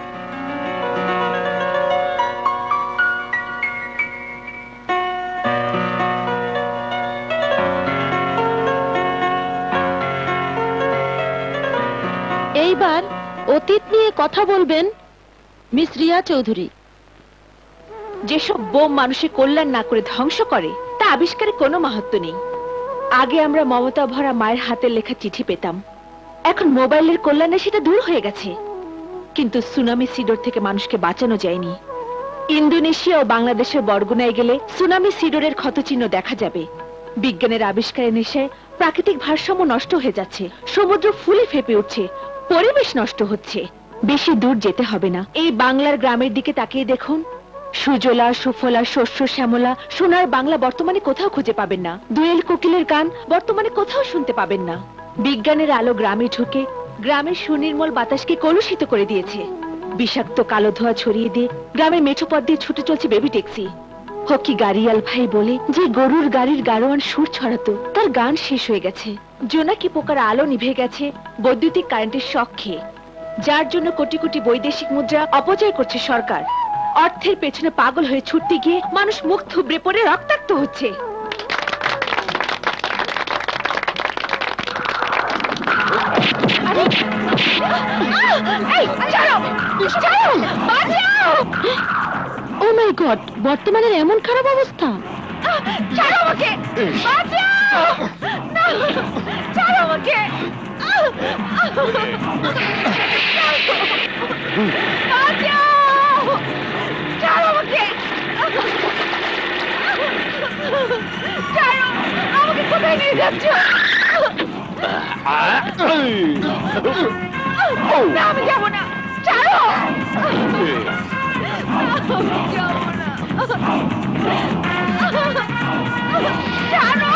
এইবার অতীত নিয়ে কথা বলবেন মিস রিয়া চৌধুরী। যেসব বোম মানুষের কল্যাণ না করে ধ্বংস করে, তা আবিষ্কারে কোনো মাহাত্ম্য নেই। আগে আমরা মমতা ভরা মায়ের হাতের লেখা চিঠি পেতাম, এখন মোবাইলের কল্যাণে সেটা দূর হয়ে গেছে। কিন্তু সুনামি সিডর থেকে মানুষকে বাঁচানো যায়নি। ইন্দোনেশিয়া ও বাংলাদেশের বরগুনায় গেলে সুনামি সিডরের ক্ষতচিহ্ন দেখা যাবে। বিজ্ঞানের আবিষ্কারের নেশায় প্রাকৃতিক ভারসাম্য নষ্ট হয়ে যাচ্ছে, সমুদ্র ফুলে ফেপে উঠছে, পরিবেশ নষ্ট হচ্ছে। বেশি দূর যেতে হবে না, এই বাংলার গ্রামের দিকে তাকিয়ে দেখুন। সুজলা সুফলা শস্য শ্যামলা সোনার বাংলা বর্তমানে কোথাও খুঁজে পাবেন না। দোয়েল কোকিলের গান বর্তমানে কোথাও শুনতে পাবেন না। বিজ্ঞানের আলো গ্রামে ঢুকে গ্রামের সুনির্মল বাতাসকে কলুষিত করে দিয়েছে। বিষাক্ত কালো ধোঁয়া ছড়িয়ে দিয়ে গ্রামের মেঠো পথ দিয়ে ছুটে চলছে বেবি ট্যাক্সি। হকি গাড়িয়াল ভাই বলে যে গরুর গাড়ির গাড়োয়ান সুর ছড়াতো, তার গান শেষ হয়ে গেছে। জোনাকি পোকার আলো নিভে গেছে বৈদ্যুতিক কারেন্টের শক খেয়ে, যার জন্য কোটি কোটি বৈদেশিক মুদ্রা অপচয় করছে সরকার। অর্থের পেছনে পাগল হয়ে ছুটতে গিয়ে মানুষ মুখ থুবড়ে পড়ে রক্তাক্ত হচ্ছে। ও মাই গড, বর্তমানের এমন খারাপ অবস্থা। ছাড়ো আমাকে, বাঁচাও, ছাড়ো আমাকে, বাঁচাও, ছাড়ো আমাকে, ছাড়ো আমাকে, কোথায় নিয়ে যাচ্ছ? না, আমি যাবো না, ছাড়ো, আমি যাবো না, ছাড়ো।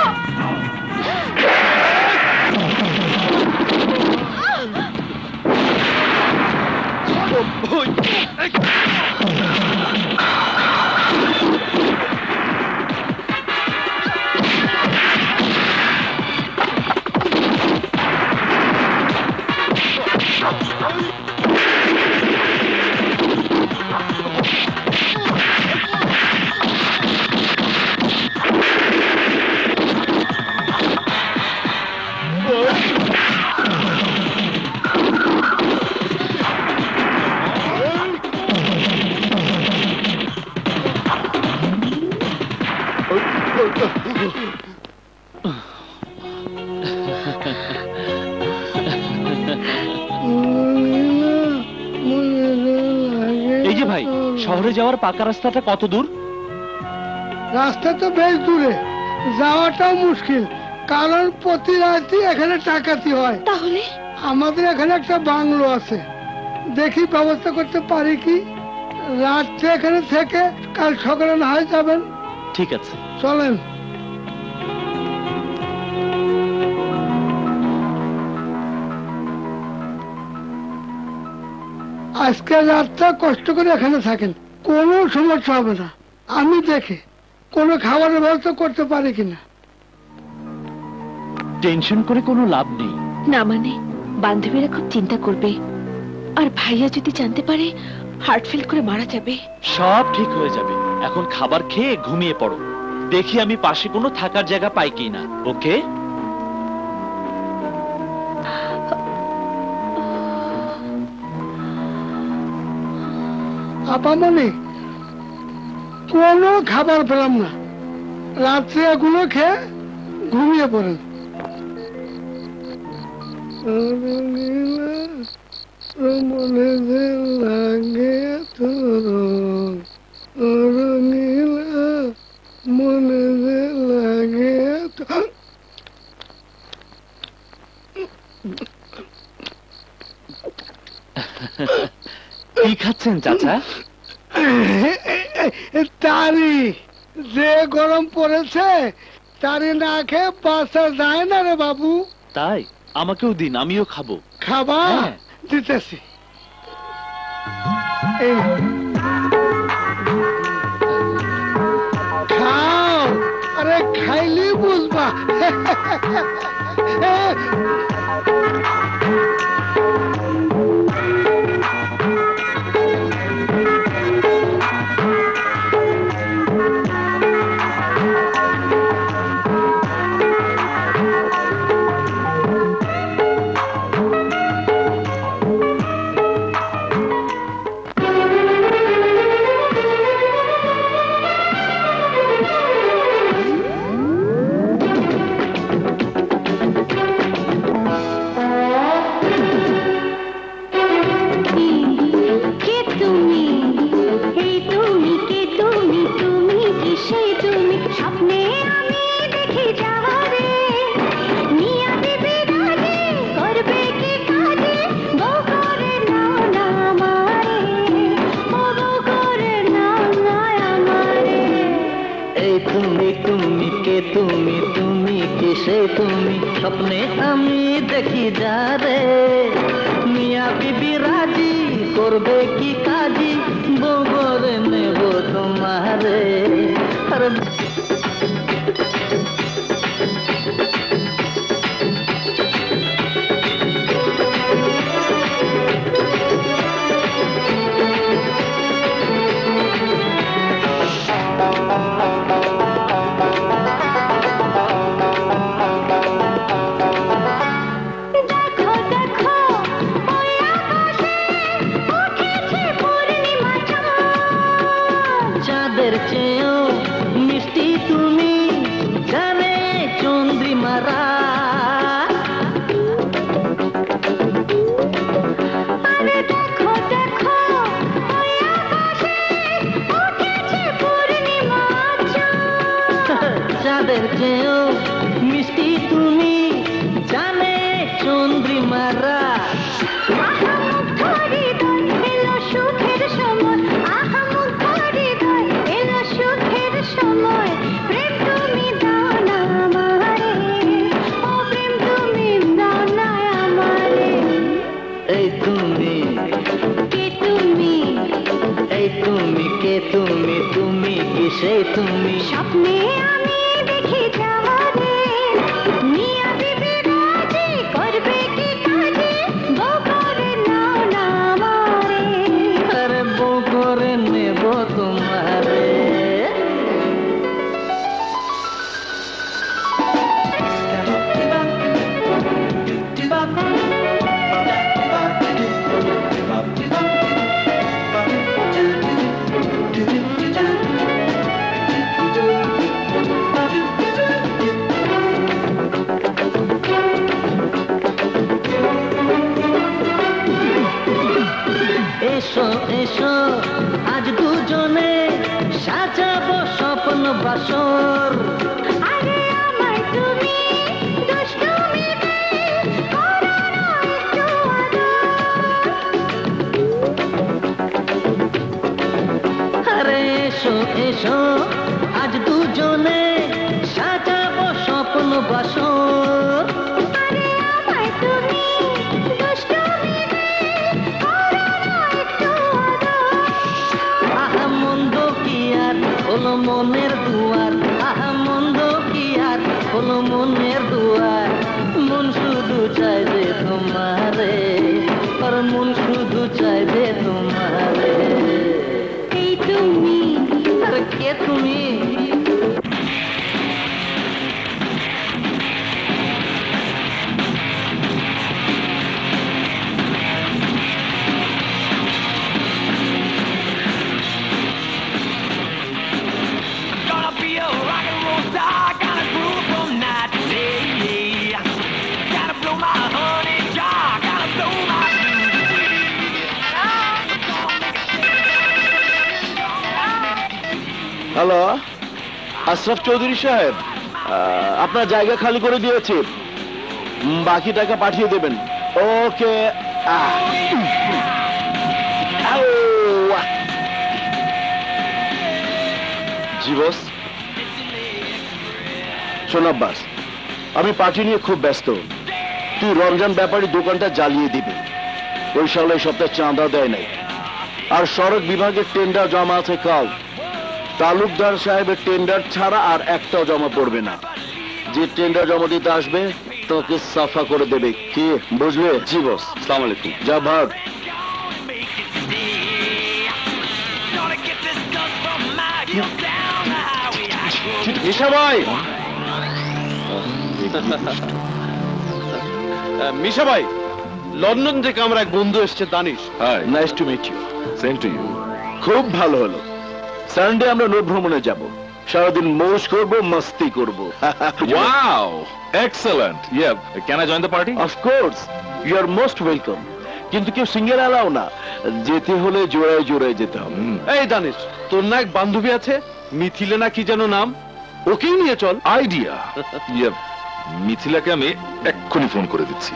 এই যে ভাই, শহরে যাওয়ার পাকা রাস্তাটা কত দূর? রাস্তা তো বেশ দূরে, যাওয়াটাও মুশকিল, কারণ প্রতি রাতে এখানে ডাকাতি হয়। তাহলে আমাদের এখানে একটা বাংলো আছে, দেখি ব্যবস্থা করতে পারি কি। রাত্রে এখানে থেকে কাল সকালে না হয় যাবেন। ঠিক আছে, চলেন। আজকে রাতটা কষ্ট করে এখানে থাকেন, কোনো সমস্যা হবে না। আমি দেখি কোনো খাবারের ব্যবস্থা করতে পারি কিনা। টেনশন করে কোনো লাভ নেই। না মানে বান্ধবীরা খুব চিন্তা করবে, আর ভাইয়া যদি জানতে পারে হার্ট ফেল করে মারা যাবে। সব ঠিক হয়ে যাবে, এখন খাবার খেয়ে ঘুমিয়ে পড়ো, দেখি আমি পাশে কোনো থাকার জায়গা পাই কিনা। ওকে? আপামনি কোনো খাবার পেলাম না, রাত্রে এগুলো খেয়ে ঘুমিয়ে পড়েন। মনে লাগে মনে লাগে কি খাচ্ছেন চাচা? তারি, যে গরম পড়েছে তারি না খেয়ে বাঁচা যায় না রে বাবু। তাই আমাকেও দিন, আমিও খাবো। খাবা? দিতেছি। খাও, আরে খাইলে বুঝবা। তুমি তুমি কিসে তুমি স্বপ্নে আমি দেখি যারে মিয়া বিবি রাজি করবে কি কাজী বগরে নেব তোমারে আর মিষ্টি তুমি জানে চন্দ্রিমারা এলো সুখের সময় আহা মুখরি এলো সুখের সময় প্রেম তুমি দাও না আমারে ও প্রেম তুমি দাও না আমারে এই তুমি কে তুমি এই তুমি কে তুমি তুমি কি সেই তুমি স্বপ্নে আমি দেখি যাওয়ারে মিয়া বিবি রাজি করবে কি কাজে বউ করে নাও না আমারে আরে বউ করে নেব তোমারে এসো এসো আজ দুজনে সাজাবো স্বপ্ন বাসর আরে আমার তুমি দুষ্টুমি করো না একটু আদর আরে এসো এসো আজ দুজনে সাজাবো স্বপ্ন বাসর আরে আমার তুমি দুষ্টুমি হলো মনের দুয়ার আহা মন্দ কি আর হলো মনের দুয়ার মন শুধু চাই যে তোমারে আর মন শুধু চাই যে তোমারে এই তুমি আর কে তুমি হ্যালো আশরাফ চৌধুরী সাহেব আপনার জায়গা খালি করে দিয়েছি বাকি টাকা পাঠিয়ে দেবেন ওকে জি বস শোন আব্বাস আমি পার্টি নিয়ে খুব ব্যস্ত তুই রমজান ব্যাপারে দোকানটা জ্বালিয়ে দিবি ওই সালে এই সপ্তাহে চাঁদা দেয় নাই আর সড়ক বিভাগের টেন্ডার জমা আছে কাল তালুকদার সাহেবের টেন্ডার ছাড়া আর একটাও জমা পড়বে না যে টেন্ডার জমা দিতে আসবে তোকে সাফা করে দেবে কি বুঝলে জি বস আসসালামু আলাইকুম যা ভাগ মিশা ভাই মিশা ভাই লন্ডন থেকে আমার এক বন্ধু এসেছে Danish hi nice to meet you same to you খুব ভালো হলো সানডে আমরা নৌ ভ্রমণে যাব সারাদিন মৌজ করব মস্তি করব wow excellent yeah can I join the party of course you are most welcome কিন্তু কেউ সিঙ্গেল অ্যালাও না যেতে হলে জোড়ায় জোড়ায় যেতে হবে এই দানিশ তোর না এক বান্ধবী আছে মিথিলে না কি যেন নাম ওকেই নিয়ে চল আইডিয়া ইয়া মিথিলাকে আমি এক্ষুনি ফোন করে দিচ্ছি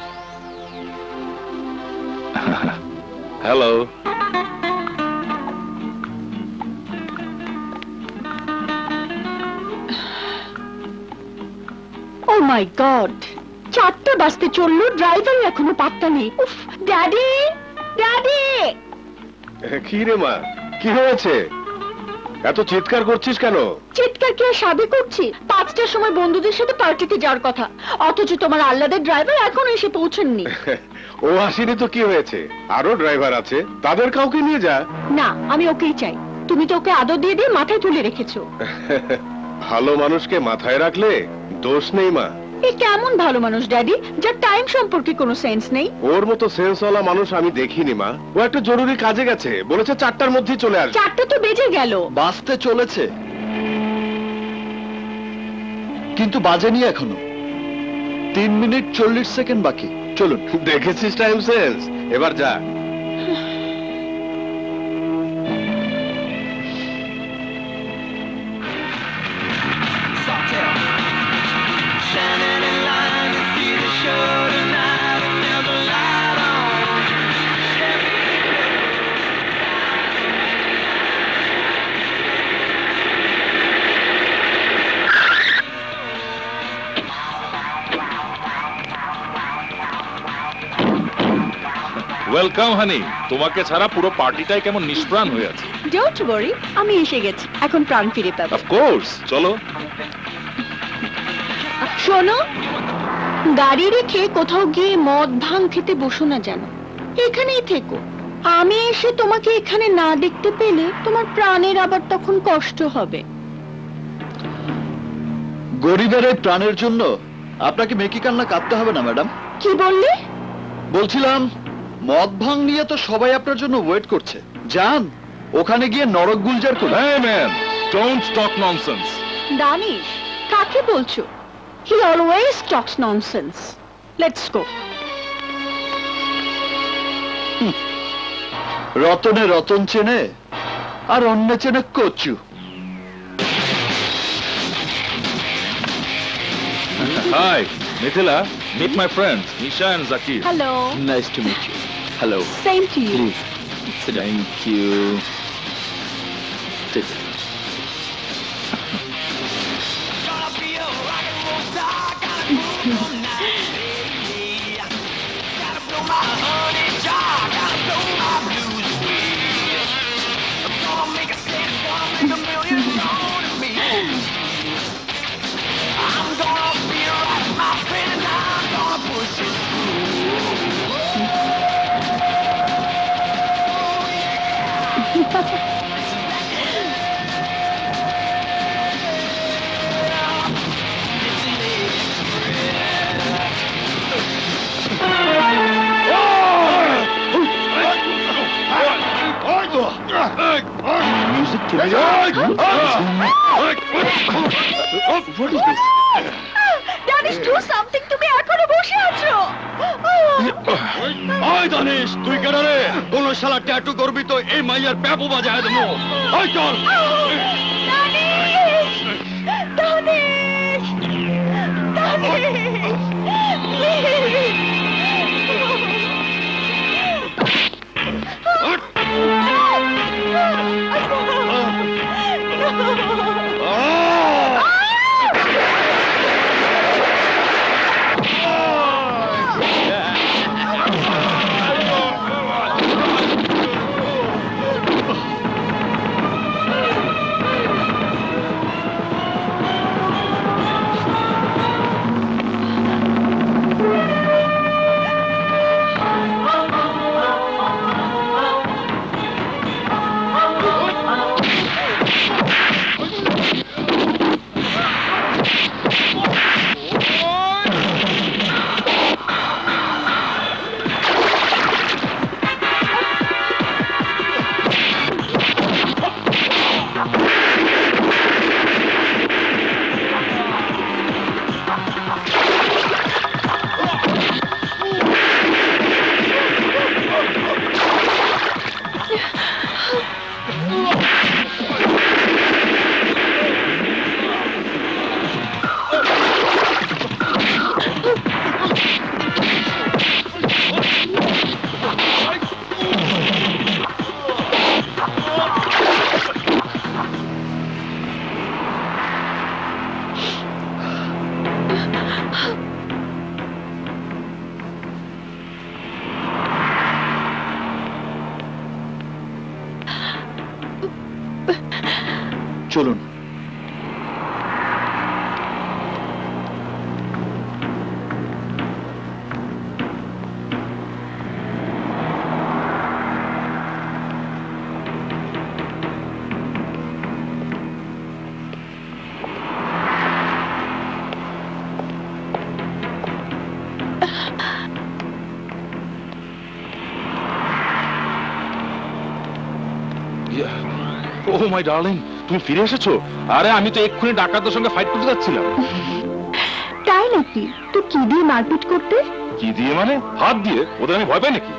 হ্যালো মাই গড, চারটা বাজতে চললো, ড্রাইভার এখনো পাত্তা নেই। উফ, ড্যাডি ড্যাডি। কি রে মা, কি হয়েছে? এত চিৎকার করছিস কেন? চিৎকার কি আর সাধে করছি? পাঁচটার সময় বন্ধুদের সাথে পার্টিতে যাওয়ার কথা, অথচ তোমার আল্লাদের ড্রাইভার এখনো এসে পৌঁছাননি। ও আসেনি তো কি হয়েছে? আরো ড্রাইভার আছে, তাদের কাউকে নিয়ে যা। না, আমি ওকেই চাই। তুমি তো ওকে আদর দিয়ে দিয়ে মাথায় তুলে রেখেছো। ভালো মানুষকে মাথায় রাখলে দোষ নেই মা। এ কেমন ভালো মানুষ ড্যাডি, যার টাইম সম্পর্কে কোনো সেন্স নেই? ওর মতো সেন্সওয়ালা মানুষ আমি দেখিনি মা। ও একটা জরুরি কাজে গেছে, বলেছে চারটার মধ্যেই চলে আসবে। চারটা তো বেজে গেল। বাসতে চলেছে, কিন্তু বাজেনি এখনো। তিন মিনিট চল্লিশ সেকেন্ড বাকি। চলুন। দেখেছিস টাইম সেন্স? এবার যা। ওয়েলকাম হানি, তোমাকে ছাড়া পুরো পার্টিটাই কেমন নিষ্প্রাণ হয়ে আছে। ডোন্ট ওয়ারি, আমি এসে গেছি, এখন প্রাণ ফিরে পাবো। অফ কোর্স, চলো। শোনো, গাড়ি রেখে কোথাও গিয়ে মদ ভাঙ খেতে বসো না যেন, এখানেই থেকো। আমি এসে তোমাকে এখানে না দেখতে পেলে তোমার প্রাণের আবার তখন কষ্ট হবে। গরিবের এই প্রাণের জন্য আপনাকে মেকি কান্না কাঁদতে হবে না ম্যাডাম। কি বললে? বলছিলাম, মদ ভাঙ নিয়ে তো সবাই আপনার জন্য ওয়েট করছে। যান, ওখানে গিয়ে নরক গুলজার করুন। Hey man, don't talk nonsense. Danish, কাকে বলছো? He always talks nonsense. Let's go. রতনে Ratan চেনে, আর অন্য চেনে কচু। Hi, Mithila, meet my friends, Nisha and Zakir. Hello. Nice to meet you. Hello. Same to you. Please. Thank you. Take it. Music to me. What is this? Danish, do something to me. এখনো বসে আছো? ওই দানিশ, তুই কেন রে? কোন শালা ট্যাটু করবি তো এই মাইয়ার প্যাপো বাজায় দেবো। ওই চল। দানিশ! দানিশ! দানিশ! চলুন। ও মাই ডার্লিং, তুমি ফিরে এসেছো? আরে আমি তো এক্ষুনি ডাকাতদের সঙ্গে ফাইট করতে যাচ্ছিলাম। তাই নাকি? তো কি দিয়ে মারপিট করতে? কি দিয়ে মানে? হাত দিয়ে? ওদের আমি ভয় পাই নাকি?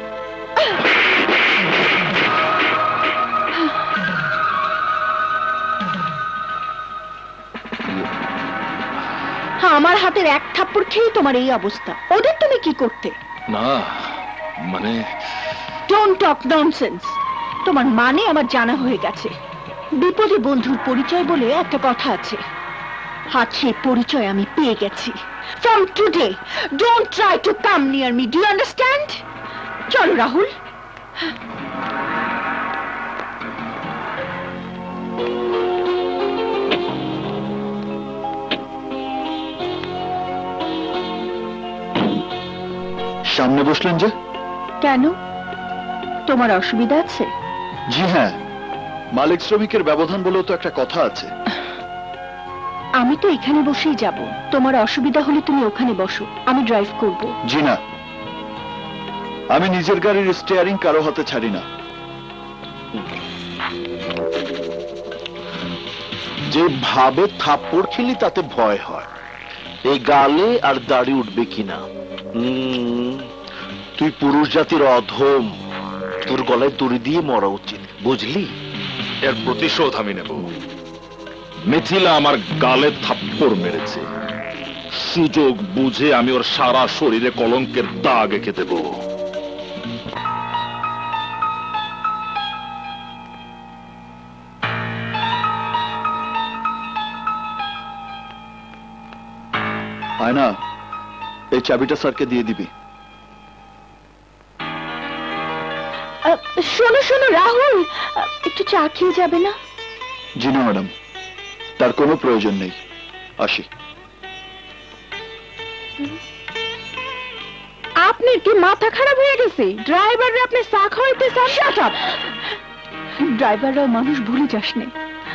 আমার হাতের এক থাপ্পড় খেয়ে তোমার এই অবস্থা। ওদের তুমি কি করতে? না মানে ডোন্ট টক ননসেন্স। তোমার মানে আমার জানা হয়ে গেছে। বিপদে বন্ধুর পরিচয় বলে একটা কথা আছে, আজ সেই পরিচয় আমি পেয়ে গেছি। From today don't try to come near me, do you understand? চলো রাহুল। সামনে বসলেন যে? কেন, তোমার অসুবিধা আছে? জি হ্যাঁ, মালিক শ্রমিকের ব্যবধান বলেও তো একটা কথা আছে। আমি তো এখানে বসেই যাব, তোমার অসুবিধা হলে তুমি ওখানে বসো, আমি ড্রাইভ করব। জি না, আমি নিজের গাড়ির স্টিয়ারিং কারো হাতে ছাড়ি না। যে ভাবে থাপ্পড় খেলি তাতে ভয় হয়, এই গালে আর দাড়ি উঠবে কিনা। হুম, তুই পুরুষ জাতির অধম, তোর গলায় দড়ি দিয়ে মরা উচিত, বুঝলি? এর প্রতিশোধ আমি নেব। মিথিলা আমার গালে থাপ্পড় মেরেছে, সুযোগ বুঝে আমি ওর সারা শরীরে কলঙ্কের দাগ এঁকে দেব। আয়না, এই চাবিটা স্যারকে দিয়ে দিবি। শোনো শোনো রাহুল, একটু চা খেয়ে যাবে না? জি না ম্যাডাম, তার কোনো প্রয়োজন নেই, আসি। আপনার কি মাথা খারাপ হয়ে গেছে? ড্রাইভার আপনি চা খাওয়াইতে চান? Shut up. ড্রাইভাররাও মানুষ, ভুলে যাস না।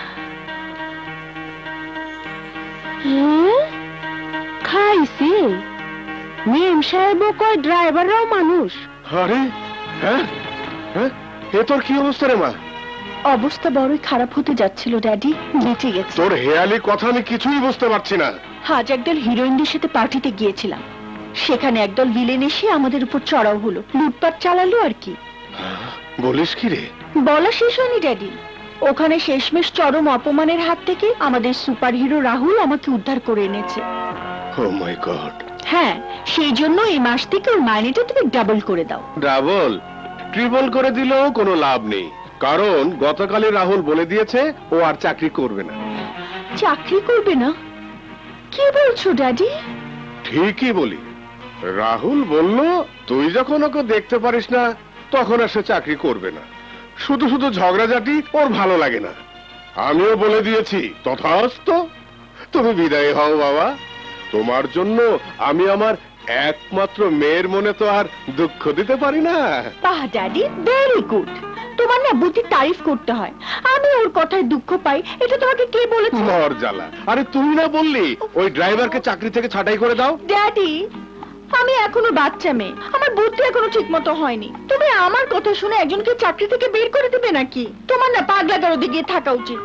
খাইছে মেম সাহেব কয় ড্রাইভাররাও মানুষ। আরে হ্যাঁ হ্যাঁ, এ তোর কি অবস্থা রে মা? অবস্থা বড়ই খারাপ হতে যাচ্ছিল ড্যাডি, বেঁচে গেছে। তোর হেয়ালি কথা আমি কিছুই বুঝতে পারছি না। আজ একদল হিরোইনদের সাথে পার্টিতে গিয়েছিলাম, সেখানে একদল ভিলেন এসে আমাদের উপর চড়াও হলো, লুটপাট চালালো আর কি। বলিস কি রে? বলা শেষ হয়নি ড্যাডি, ওখানে শেষমেশ চরম অপমানের হাত থেকে আমাদের সুপার হিরো রাহুল আমাকে উদ্ধার করে এনেছে। Oh my God. হ্যাঁ, সেই জন্য এই মাস থেকে ওর মাইনেটা তুমি ডাবল করে দাও। ডাবল ট্রিপল করে দিলেও কোনো লাভ নেই, কারণ গতকালই রাহুল বলে দিয়েছে ও আর চাকরি করবে না। চাকরি করবে না? কি বলছো ড্যাডি? ঠিকই বলি, রাহুল বলল তুই যখন ওকে দেখতে পারিস না তখন আর সে চাকরি করবে না। শুধু শুধু ঝগড়াঝাটি ওর ভালো লাগে না। আমিও বলে দিয়েছি তথাস্তু, তুমি বিদায় হও বাবা। তোমার জন্য আমি আমার একমাত্র মেয়ের মনে তো আর দুঃখ দিতে পারি না। বাহ ড্যাডি, ভেরি গুড। তোমার না বুদ্ধির তারিফ করতে হয়। আমি ওর কথায় দুঃখ পাই, এটা তোমাকে কে বলেছে? মর জ্বালা। আরে তুমি না বললি ওই ড্রাইভারকে চাকরি থেকে ছাঁটাই করে দাও? ড্যাডি, আমি এখনো বাচ্চা মেয়ে, আমার বুদ্ধি এখনো ঠিক মতো হয়নি। তুমি আমার কথা শুনে একজনকে চাকরি থেকে বের করে দেবে নাকি? তোমার না পাগলা গারদে গিয়ে থাকা উচিত।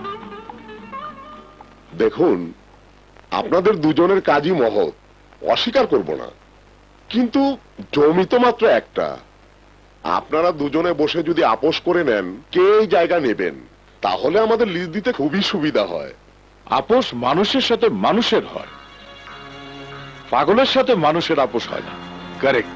দেখুন, আপনাদের দুজনের কাজই মহৎ, অস্বীকার করব না, কিন্তু জমি তো মাত্র একটা। আপনারা দুজনে বসে যদি আপোষ করে নেন কে এই জায়গা নেবেন, তাহলে আমাদের লিজ দিতে খুবই সুবিধা হয়। আপোষ মানুষের সাথে মানুষের হয়, পাগলের সাথে মানুষের আপোষ হয় না। কারেক্ট।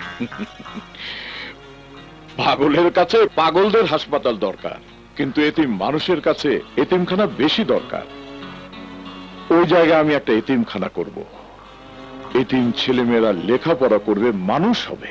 পাগলের কাছে পাগলদের হাসপাতাল দরকার, কিন্তু এতিম মানুষের কাছে এতিমখানা বেশি দরকার। ওই জায়গায় আমি একটা এতিমখানা করব, এতিম ছেলেমেয়েরা লেখাপড়া করবে, মানুষ হবে।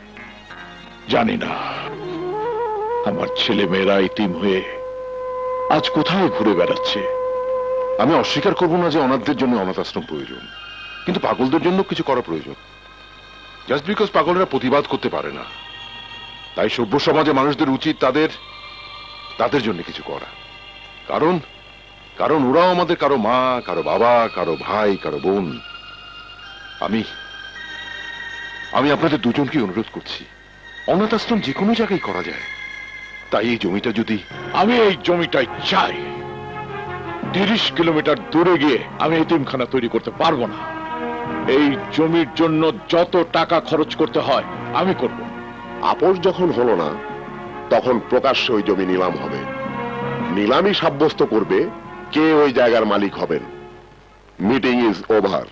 জানি না আমার ছেলেমেয়েরা এতিম হয়ে আজ কোথায় ঘুরে বেড়াচ্ছে। আমি অস্বীকার করব না যে অনাথদের জন্য অনাথ আশ্রম প্রয়োজন, কিন্তু পাগলদের জন্য কিছু করা প্রয়োজন। জাস্ট বিকজ পাগলরা প্রতিবাদ করতে পারে না, তাই সভ্য সমাজে মানুষদের উচিত তাদের তাদের জন্য কিছু করা। কারণ কারণ ওরাও আমাদের কারো মা, কারো বাবা, কারো ভাই, কারো বোন। আমি আমি আপনাদের দুজনকে অনুরোধ করছি, অনাথ আশ্রম যে কোনো জায়গায় করা যায়, তাই এই জমিটা যদি আমি এই জমিটাই চাই। তিরিশ কিলোমিটার দূরে গিয়ে আমি এতিমখানা তৈরি করতে পারবো না। এই জমির জন্য যত টাকা খরচ করতে হয় আমি করব। আপোষ যখন হলো না, তখন প্রকাশ্যে ওই জমি নিলাম হবে। নিলামই সাব্যস্ত করবে কে ওই জায়গার মালিক হবেন। Meeting is over.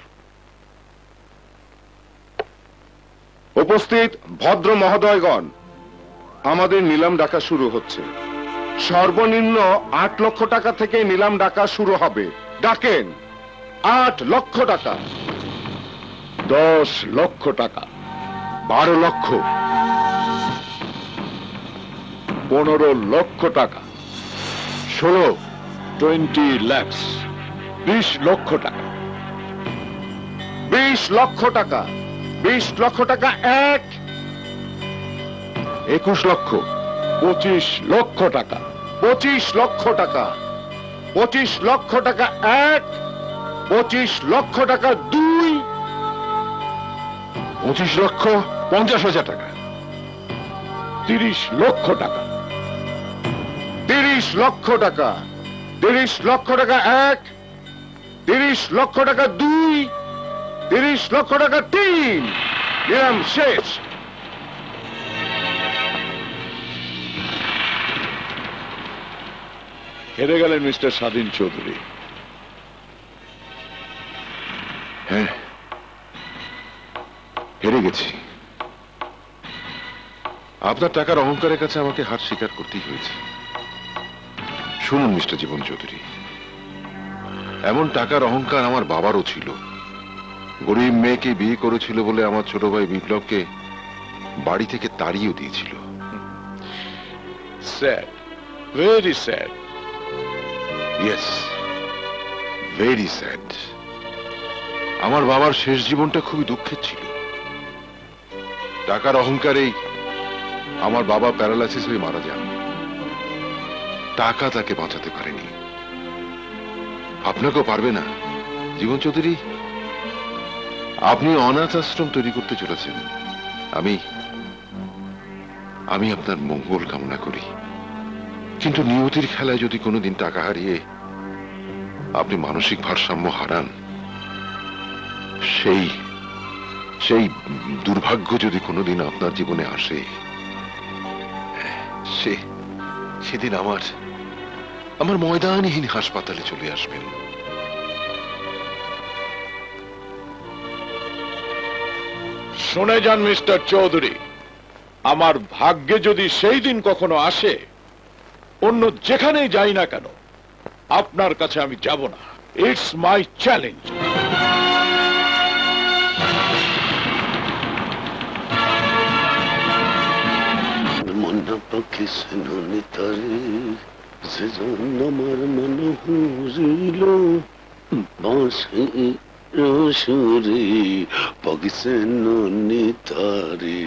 উপস্থিত ভদ্র মহোদয়গণ, আমাদের নিলাম ডাকা শুরু হচ্ছে। সর্বনিম্ন আট লক্ষ টাকা থেকে নিলাম ডাকা শুরু হবে। ডাকেন। আট লক্ষ টাকা, দশ লক্ষ টাকা, বারো লক্ষ, পনেরো লক্ষ টাকা, ষোলো, টোয়েন্টি ল্যাক্স, বিশ লক্ষ টাকা, বিশ লক্ষ টাকা, বিশ লক্ষ টাকা এক, একুশ লক্ষ, পঁচিশ লক্ষ টাকা, পঁচিশ লক্ষ টাকা, পঁচিশ লক্ষ টাকা এক, পঁচিশ লক্ষ টাকা দুই, পঁচিশ লক্ষ পঞ্চাশ হাজার টাকা, তিরিশ লক্ষ টাকা, তিরিশ লক্ষ টাকা, তিরিশ লক্ষ টাকা এক, তিরিশ লক্ষ টাকা দুই, তিরিশ লক্ষ টাকা তিন। নিলাম শেষ। হেরে গেলেন মিস্টার স্বাধীন চৌধুরী। হ্যাঁ, হেরে গেছি। আপনার টাকার অহংকারের কাছে আমাকে হার স্বীকার করতেই হয়েছে। শুনুন মিস্টার জীবন চৌধুরী, এমন টাকার অহংকার আমার বাবারও ছিল। গরিব মেয়েকে বিয়ে করেছিল বলে আমার ছোট ভাই বিপ্লবকে বাড়ি থেকে তাড়িয়েও দিয়েছিল। Sad, very sad. Yes, very sad. আমার বাবার শেষ জীবনটা খুবই দুঃখের ছিল। টাকার অহংকারেই আমার বাবা প্যারালাইসিস হয়ে মারা যান। টাকা তাকে বাঁচাতে পারেনি। আপনাকেও পারবে না জীবন চৌধুরী। আপনি অনাথ আশ্রম তৈরি করতে চলেছেন। আমি আমি আপনার মঙ্গল কামনা করি, কিন্তু নিয়তির খেলায় যদি কোনোদিন টাকা হারিয়ে আপনি মানসিক ভারসাম্য হারান, সেই সেই দুর্ভাগ্য যদি কোনোদিন আপনার জীবনে আসে, সে সেদিন আমার আমার ময়দানহীন হাসপাতালে চলে আসবেন। শুনে যান মিস্টার চৌধুরী, আমার ভাগ্যে যদি সেই দিন কখনো আসে, অন্য যেখানেই যাই না কেন আপনার কাছে আমি যাব না। It's my challenge. মনটা পাখি সেননি তারে, সেজন্য আমার মন হুরিল বাঁশি রসুরি পাখি সেননি তারে।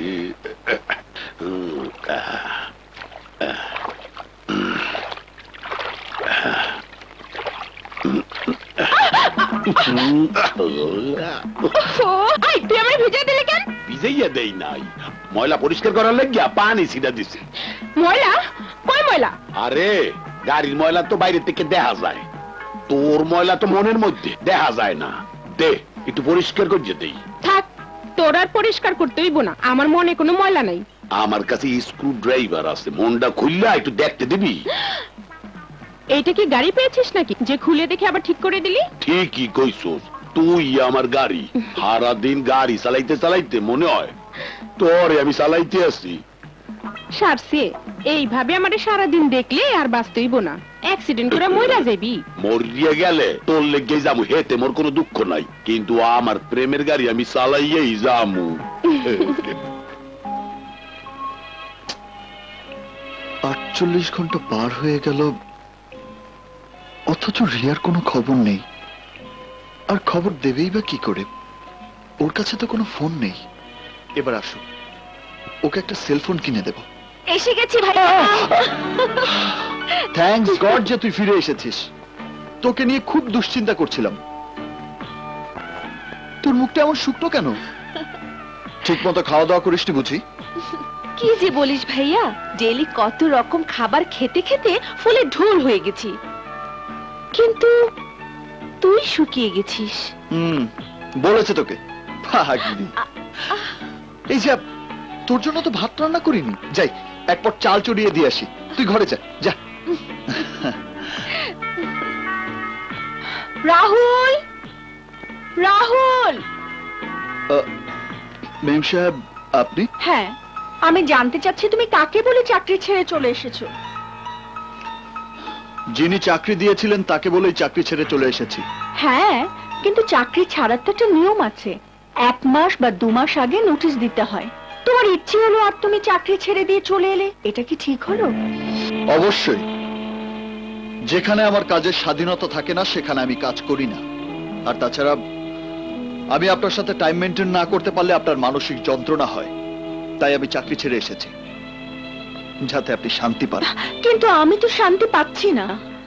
ভিজাইয়া দেই নাই, ময়লা পরিষ্কার করার লাগিয়া পানি ছিটা দিছে। ময়লা? কই ময়লা? আরে গাড়ির ময়লা তো বাইরে থেকে দেখা যায়, তোর ময়লা তো মনের মধ্যে দেখা যায় না। দে একটু পরিষ্কার করছে দেই। থাক, তোর আর পরিষ্কার করতে হইব না, আমার মনে কোনো ময়লা নাই। আমার কাছে স্ক্রু ড্রাইভার আছে, মনটা খুললে একটু দেখতে দিবি। এইটা কি গাড়ি পেয়েছিস নাকি যে খুলে দেখে আবার ঠিক করে দিলি? ঠিকই কইছস, তুই আমার গাড়ি। সারা দিন গাড়ি চালাইতে চালাইতে মনে হয় তোরে আমি চালাইতে আছি। সারছে, এইভাবে আমারে সারাদিন দেখলে আর বাঁচতেইব না, অ্যাক্সিডেন্ট করে মইরা যাবি। মরিয়া গেলে তোর লেগে যাবো, হেতে মোর কোনো দুঃখ নাই, কিন্তু আমার প্রেমের গাড়ি আমি চালাইয়েই যামু। আটচল্লিশ ঘন্টা পার হয়ে গেল, অথচ রিয়ার কোনো খবর নেই। আর খবর দেবেই বা কি করে? ওর কাছে তো কোনো ফোন নেই। এবার আসো, ওকে একটা সেলফোন কিনে দেব। এসে গেছি ভাইয়া। থ্যাঙ্কস গড যে তুই ফিরে এসেছিস। তোকে নিয়ে খুব দুশ্চিন্তা করছিলাম। তোর মুখটা এমন শুকনো কেন? ঠিক মতো খাওয়া দাওয়া করিসনি বুঝি? কি যে বলিস ভাইয়া, ডেলি কত রকম খাবার খেতে খেতে ফুলে ঢোল হয়ে গেছি, কিন্তু তুই শুকিয়ে গেছিস। হুম, বলেছে তোকে পাগলি। এই যে তোর জন্য তো ভাত রান্না করিনি, যাই এক পট চাল চড়িয়ে দিয়ে আসি। তুই ঘরে যা যা। রাহুল, রাহুল। মেম সাহেব আপনি? হ্যাঁ, আমি জানতে চাচ্ছি তুমি কাকে বলে চাকরি ছেড়ে চলে এসেছো? যিনি চাকরি দিয়েছিলেন তাকে বলেই চাকরি ছেড়ে চলে এসেছি। হ্যাঁ, কিন্তু চাকরি ছাড়ার তো একটা নিয়ম আছে। এক মাস বা দু মাস আগে নোটিশ দিতে হয়। তোমার ইচ্ছে হলো আর তুমি চাকরি ছেড়ে দিয়ে চলে এলে, এটা কি ঠিক হলো? অবশ্যই। যেখানে আমার কাজের স্বাধীনতা থাকে না সেখানে আমি কাজ করি না। আর তাছাড়া আমি আপনার সাথে টাইম মেনটেন না করতে পারলে আপনার মানসিক যন্ত্রণা হয়। তাই আমি চাকরি ছেড়ে এসেছি, যাতে আপনি শান্তি পান। কিন্তু আমি তো শান্তি পাচ্ছি না।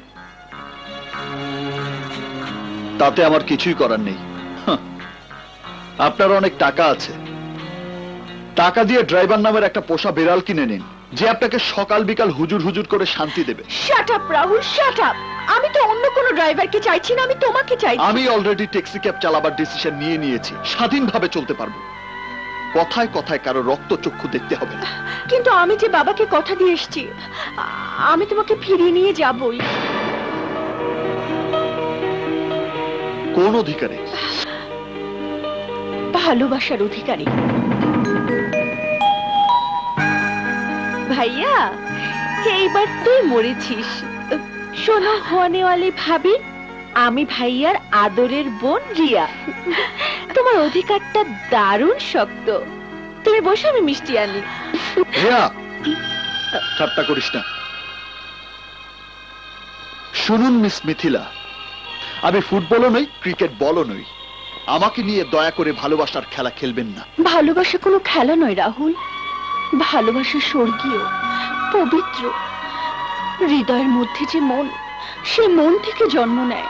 তাতে আমার কিছুই করার নেই। আপনার অনেক টাকা আছে, টাকা দিয়ে ড্রাইভার নামের একটা পোষা বিড়াল কিনে নিন, যে আপনাকে সকাল বিকাল হুজুর হুজুর করে শান্তি দেবে। Shut up Rahul, shut up. আমি তো অন্য কোনো ড্রাইভারকে চাইছি না, আমি তোমাকে চাইছি। আমি অলরেডি ট্যাক্সি ক্যাব চালাবার ডিসিশন নিয়ে নিয়েছি। স্বাধীনভাবে চলতে পারবো। কথায় কথায় কারো রক্ত চক্ষু দেখতে হবে না। কিন্তু আমি যে বাবাকে কথা দিয়ে এসেছি, আমি তোমাকে ফিরিয়ে নিয়ে যাবই। কোন অধিকারে? ভালোবাসার অধিকারী। ভাইয়া, এইবার তুই মরেছিস। শোনো হনেওয়ালি ভাবি, আমি ভাইয়ার আদরের বোন রিয়া। তোমার অধিকারটা দারুণ শক্ত। তুমি বসে, আমি মিষ্টি আনি। রিয়া, ঠাট্টা করিস না। শুনুন মিস মিথিলা, আমি ফুটবলও নই, ক্রিকেট বলও নই। আমাকে নিয়ে দয়া করে ভালোবাসার খেলা খেলবেন না। ভালোবাসা কোনো খেলা নয় রাহুল। ভালোবাসা স্বর্গীয়, পবিত্র। হৃদয়ের মধ্যে যে মন, সে মন থেকে জন্ম নেয়।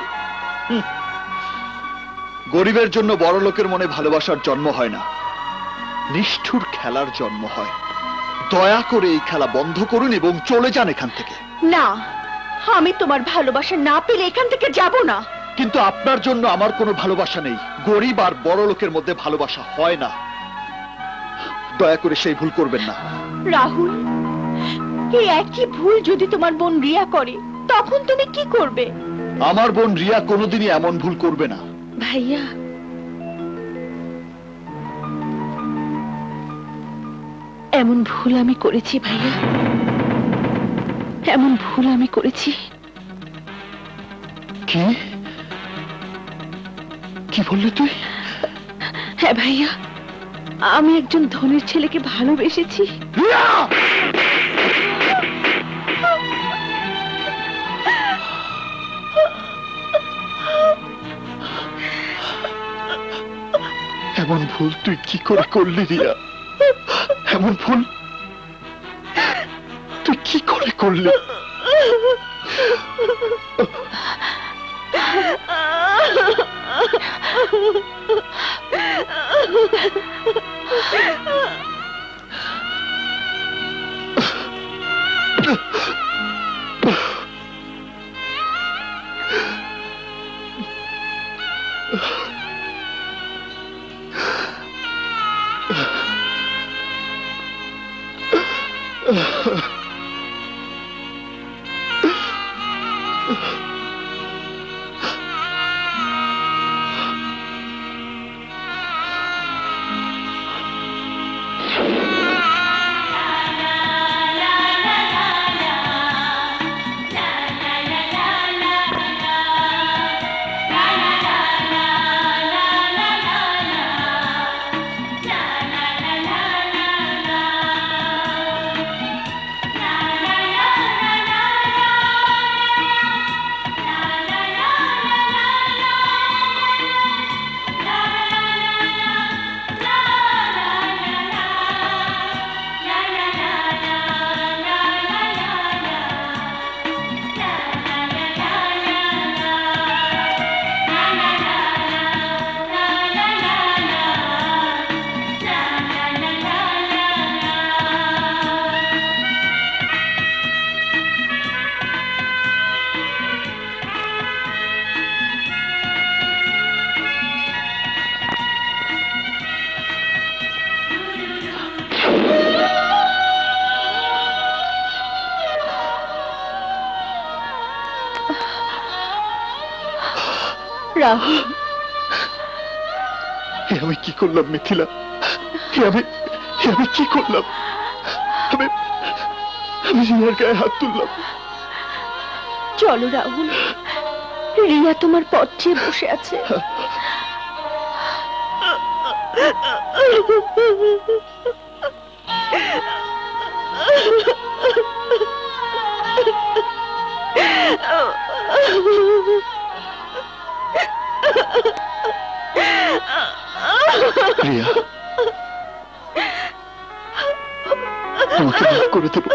গরিবের জন্য বড় লোকের মনে ভালোবাসার জন্ম হয় না, নিষ্ঠুর খেলার জন্ম হয়। দয়া করে এই খেলা বন্ধ করুন এবং চলে যান এখান থেকে। না, আমি তোমার ভালোবাসা না পেলে এখান থেকে যাব না। কিন্তু আপনার জন্য আমার কোনো ভালোবাসা নেই। গরিব আর বড় লোকের মধ্যে ভালোবাসা হয় না। দয়া করে সেই ভুল করবেন না। রাহুল, এই একই ভুল যদি তোমার বোন রিয়া করে, তখন তুমি কি করবে? আমার বোন রিয়া কোনোদিনই এমন ভুল করবে না। ভাইয়া, এমন ভুল আমি করেছি ভাইয়া, এমন ভুল আমি করেছি। কি কি বললি তুই? হ্যাঁ ভাইয়া, আমি একজন ধনীর ছেলেকে ভালোবেসেছি। এমন ভুল তুই কি করে করলি রিয়া? এমন ভুল তুই কি করে করলি? রাহুল, আমি কি করলাম মিথিলা? আমি আমি কি করলাম? আমি আমি রিয়ার গায়ে হাত তুললাম। চলো রাহুল, রিয়া তোমার পথ চেয়ে বসে আছে। রিয়া, আমাকে মাফ করে দেবো?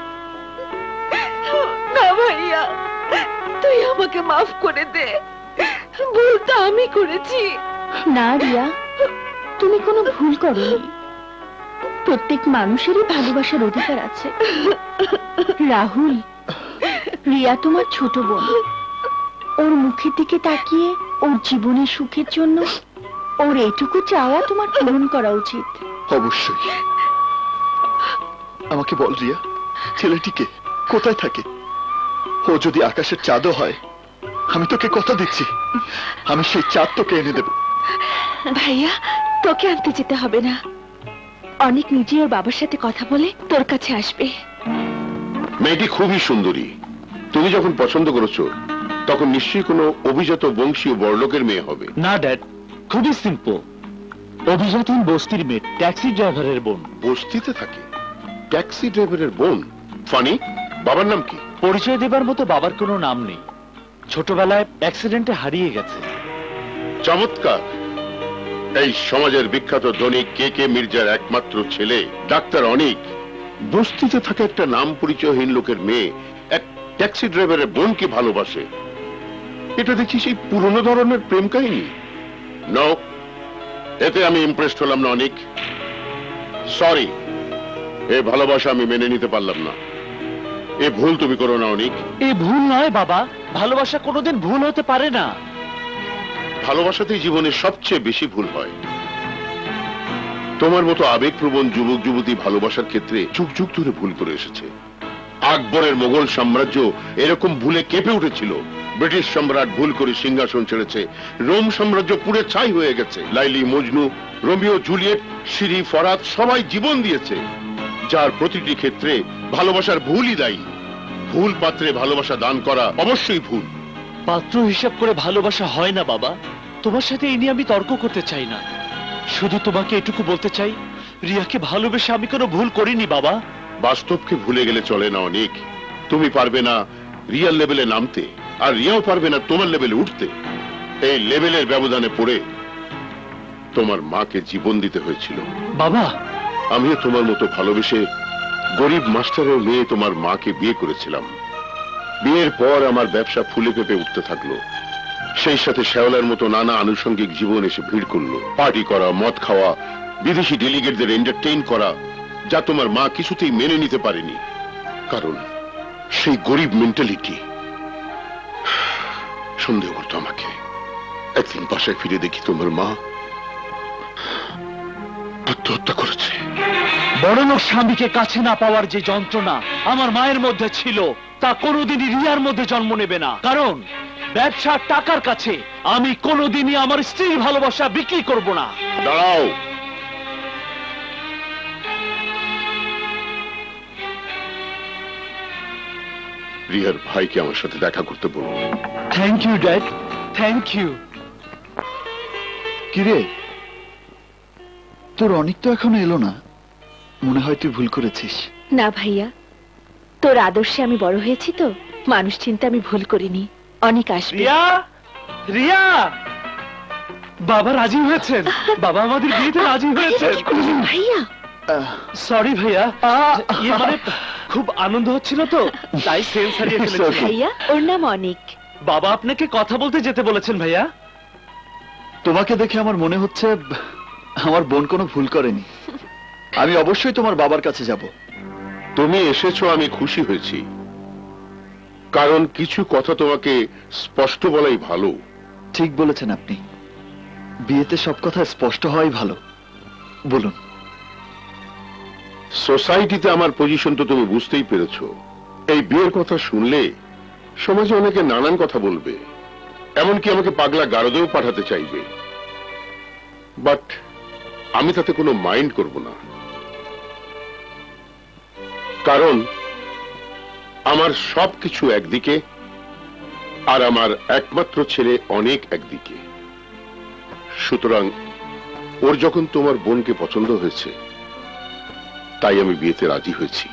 না ভাইয়া, তুই আমাকে মাফ করে দে, ভুলটা আমি করেছি। না রিয়া, তুমি কোনো ভুল করোনি। প্রত্যেক মানুষেরই ভালোবাসার অধিকার আছে। রাহুল, রিয়া তোমার ছোট বোন। ওর মুখের দিকে তাকিয়ে ওর জীবনের সুখের জন্য ওর এটুকু চাওয়া তোমার পূরণ করা উচিত। অবশ্যই। আমাকে বল রিয়া, ছেলেটিকে কোথায় থাকে? ও যদি আকাশের চাঁদও হয়, আমি তোকে কথা দিচ্ছি, আমি সেই চাঁদ তোকে এনে দেব। ভাইয়া, তোকে আনতে যেতে হবে না। অনেক নিজে ওর বাবার সাথে কথা বলে তোর কাছে আসবে। মেয়েটি খুবই সুন্দরী। তুমি যখন পছন্দ করেছো তখন নিশ্চয়ই কোনো অভিজাত বংশীয় বড়লোকের মেয়ে হবে। না ড্যাড, খুবই সিম্পল। অভিজাতহীন বস্তির মেয়ে, ট্যাক্সি ড্রাইভারের বোন। বস্তিতে থাকে? ট্যাক্সি ড্রাইভারের বোন? ফানি, বাবার নাম কি? পরিচয় দেবার মতো বাবার কোনো নাম নেই, ছোটবেলায় অ্যাক্সিডেন্টে হারিয়ে গেছে। চমৎকার। এই সমাজের বিখ্যাত ধনিক কে কে মির্জার একমাত্র ছেলে ডাক্তার অনিক বস্তিতে থাকা একটা নাম পরিচয়হীন লোকের মেয়ে এক ট্যাক্সি ড্রাইভারের বোনকে ভালোবাসে। এটা দেখছি সেই পুরনো ধরনের প্রেম কাহিনী। নো, এতে আমি ইমপ্রেসড হলাম না অনিক। সরি, এই ভালোবাসা আমি মেনে নিতে পারলাম না। এ ভুল তুমি করো না অনিক। এ ভুল নয় বাবা, ভালোবাসা কোনোদিন ভুল হতে পারে না। ভালোবাসাতেই জীবনের সবচেয়ে বেশি ভুল হয়। তোমার মতো আবেগপ্রবণ যুবক যুবতী ভালোবাসার ক্ষেত্রে যুগ যুগ ধরে ভুল করে এসেছে। আকবরের মোগল সাম্রাজ্য এরকম ভুলে কেঁপে উঠেছিল। ব্রিটিশ সম্রাট ভুল করে সিংহাসন ছেড়েছে। রোম সাম্রাজ্য পুড়ে ছাই হয়ে গেছে। লাইলি, মজনু, রোমিও, জুলিয়েট, শিরি, ফরাত সবাই জীবন দিয়েছে। যার প্রতিটি ক্ষেত্রে ভালোবাসার ভুলই দায়ী। ভুল পাত্রে ভালোবাসা দান করা অবশ্যই ভুল। পাত্র হিসাব করে ভালোবাসা হয় না বাবা। তোমার সাথে এই নিয়ে আমি তর্ক করতে চাই না, শুধু তোমাকে এটুকু বলতে চাই, রিয়াকে ভালোবেসে আমি কোনো ভুল করিনি বাবা। বাস্তবকে ভুলে গেলে চলে না অনেক। তুমি পারবে না রিয়াল লেভেলে নামতে, আর রিয়াও পারবে না তোমার লেভেলে উঠতে। এই লেভেলের ব্যবধানে পড়ে তোমার মাকে জীবন দিতে হয়েছিল। বাবা, আমিও তোমার মতো ভালোবেসে গরিব মাস্টারের মেয়ে তোমার মাকে বিয়ে করেছিলাম। বিয়ের পর আমার ব্যবসা ফুলে ফেপে উঠতে থাকলো। সেই সাথে শেওলার মতো নানা আনুষঙ্গিক জীবন এসে ভিড় করলো। পার্টি করা, মদ খাওয়া, বিদেশি ডেলিগেটদের এন্টারটেইন করা, যা তোমার মা কিছুতেই মেনে নিতে পারেনি। কারণ সেই গরিব মেন্টালিটি সন্দেহ করতো আমাকে। একদিন বাসায় ফিরে দেখি তোমার মা আত্মহত্যা করেছে। বড়লোক স্বামীকে কাছে না পাওয়ার যে যন্ত্রণা আমার মায়ের মধ্যে ছিল, তা কোনোদিনই রিয়ার মধ্যে জন্ম নেবে না। কারণ ব্যবসার টাকার কাছে আমি কোনোদিনই আমার স্ত্রীর ভালোবাসা বিক্রি করব না। দাঁড়াও, রিয়ার ভাইকে আমার সাথে দেখা করতে বলুন। Thank you dad, thank you. কিরে, তোর অনেক তো এখনো এলো না, মনে হয় তুই ভুল করেছিস। না ভাইয়া, তোর আদর্শে আমি বড় হয়েছি তো, মানুষ চিন্তা আমি ভুল করিনি। অনেক আসবে। রিয়া, রিয়া, বাবা রাজি হয়েছেন। বাবা আমাদের বিয়েতে রাজি হয়েছেন। ভাইয়া, সরি ভাইয়া, ইয়ে মানে খুব আনন্দ হচ্ছিল তো তাই সেন্স হারিয়ে ফেলেছি। ভাইয়া, ওর নাম অনিক। বাবা আপনাকে কথা বলতে যেতে বলেছেন ভাইয়া। তোমাকে দেখে আমার মনে হচ্ছে আমার বোন কোনো ভুল করেনি। আমি অবশ্যই তোমার বাবার কাছে যাব। তুমি এসেছো, আমি খুশি হয়েছি। কারণ কিছু কথা তোমাকে স্পষ্ট বলাই ভালো। ঠিক বলেছেন আপনি, বিয়েতে সব কথা স্পষ্ট হওয়াই ভালো। বলুন। সোসাইটিতে আমার পজিশন তো তুমি বুঝতেই পেরেছো। এই বিয়ের কথা শুনলে সমাজে অনেকে নানান কথা বলবে। এমনকি আমাকে পাগলা গারদেও পাঠাতে চাইবে, বাট আমি তাতে কোনো মাইন্ড করব না, কারণ আমার সবকিছু একদিকে আর আমার একমাত্র ছেলে অনেক একদিকে। সুতরাং ওর যখন তোমার বোনকে পছন্দ হয়েছে, তাই আমি বিয়েতে রাজি হয়েছি।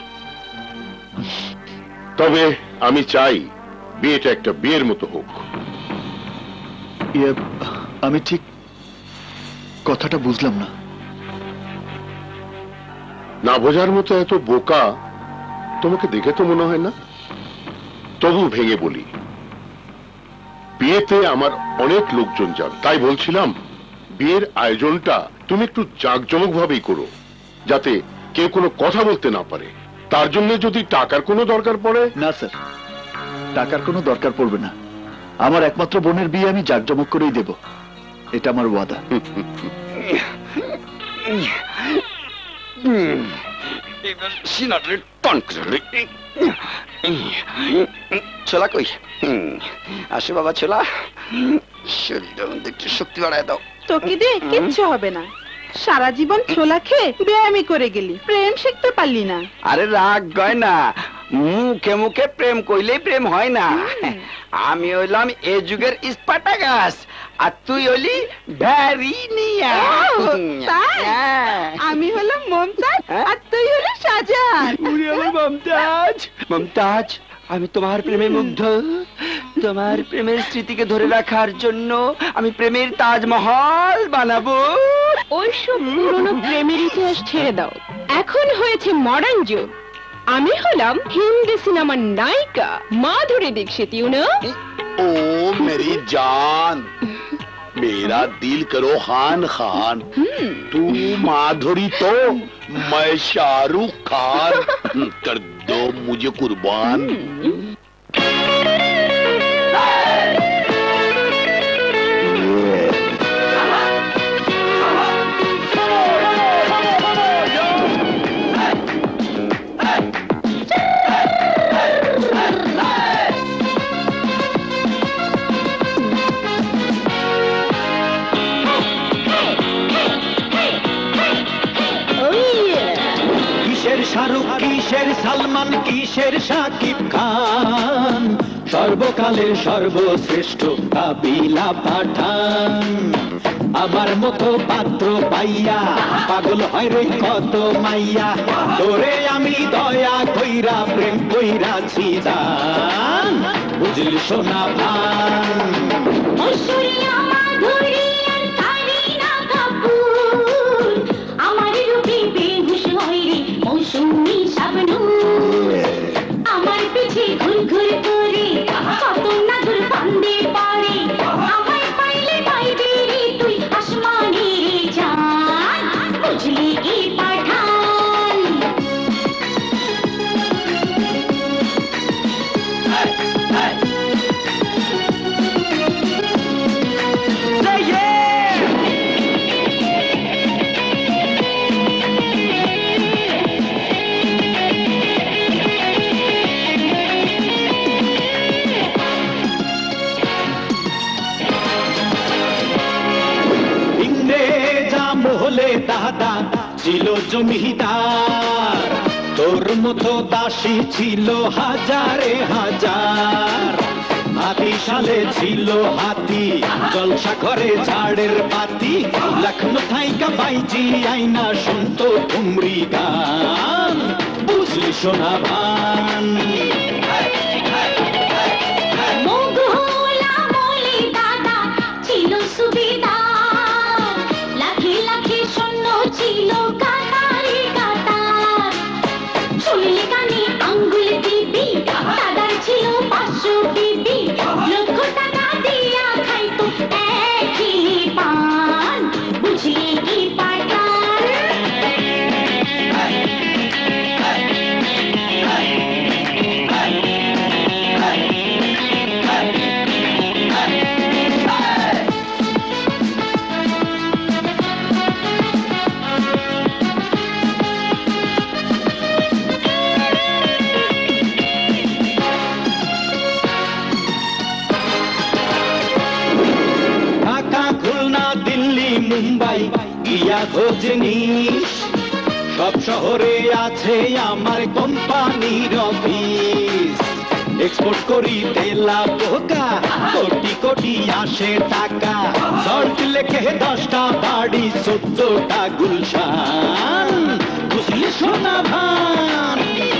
তবে আমি চাই বিয়েটা একটা বিয়ের মতো হোক। আমি ঠিক কথাটা বুঝলাম না। না বোঝার মতো এত বোকা তোমাকে দেখে তো মনে হয় না। তবু ভেঙে বলি, বিয়েতে আমার অনেক লোকজন যান, তাই বলছিলাম বিয়ের আয়োজনটা তুমি একটু জাঁকজমক ভাবেই করো, যাতে কেউ কোনো কথা বলতে না পারে। তার জন্য যদি টাকার কোনো দরকার পড়ে। না স্যার, টাকার কোনো দরকার পড়বে না। আমার একমাত্র বোনের বিয়ে আমি জাঁকজমক করেই দেব, এটা আমার ওয়াদা। ছোলা কই? আসো বাবা ছোলা, শরীরের মধ্যে একটু শক্তি বাড়ায় দাও। তোকে দিয়ে কিচ্ছু হবে না, সারা জীবন ছোলা খেয়ে ব্যায়ামই করে গেলি, প্রেম শিখতে পারলি না। আরে রাগ গয় না, মুখে মুখে প্রেম কইলেই প্রেম হয় না। আমি হইলাম এ যুগের স্পার্টাকাস, আর তুই হইলি ভ্যারিনিয়া। আমি হলাম মমতাজ, আর তুই হলি শাহজাহান। মমতাজ, মমতাজ, আমি তোমার প্রেমে মুগ্ধ। তোমার প্রেমের স্মৃতিকে ধরে রাখার জন্য আমি প্রেমের তাজমহল বানাবো। ওইসব পুরনো প্রেমের ইতিহাস ছেড়ে দাও, এখন হয়েছে মডার্ন যুগ। আমি হলাম হিন্দি সিনেমার নায়িকা মাধুরী দীক্ষিত, ইউ নো। ओ मेरी जान, मेरा दिल करो खान खान, तू माधुरी तो मैं शाहरुख खान, कर दो मुझे कुर्बान। শাহরুখ কিসের সালমান কিসের শাকিব খান, সর্বকালের সর্বশ্রেষ্ঠ কাবিলা পাঠান। আমার মতো পাত্র পাইয়া পাগল হয় রে কত মাইয়া, তোরে আমি দয়া কইরা প্রেম কইরাছি দান, বুঝলি সোনা ভান। আমার পিছে ঘুর ঘুর করে কত না ঘুর বান্দে পারে, আমায় পাইলে পাইবি রে তুই আসমানে জান, বুঝলি কি পাঠান। দাদা ছিল জমিদার, তোর মতো দাসী ছিল হাজারে হাজার। হাতি সালে ছিল হাতি, জলসা করে ঝাড়ের পাতি, লখনৌ থাইকা বাইজি আইনা শুনতো ঠুমরি গান, বুঝলি সোনা ভান। গিয়া খোঁজ নিস, সব শহরে আছে আমার কোম্পানির অফিস। এক্সপোর্ট করি তেলা পোকা, কোটি কোটি আসে টাকা। সল্ট লেখে দশটা বাড়ি, চোদ্দটা গুলশান, বুঝলি সোনা ভান।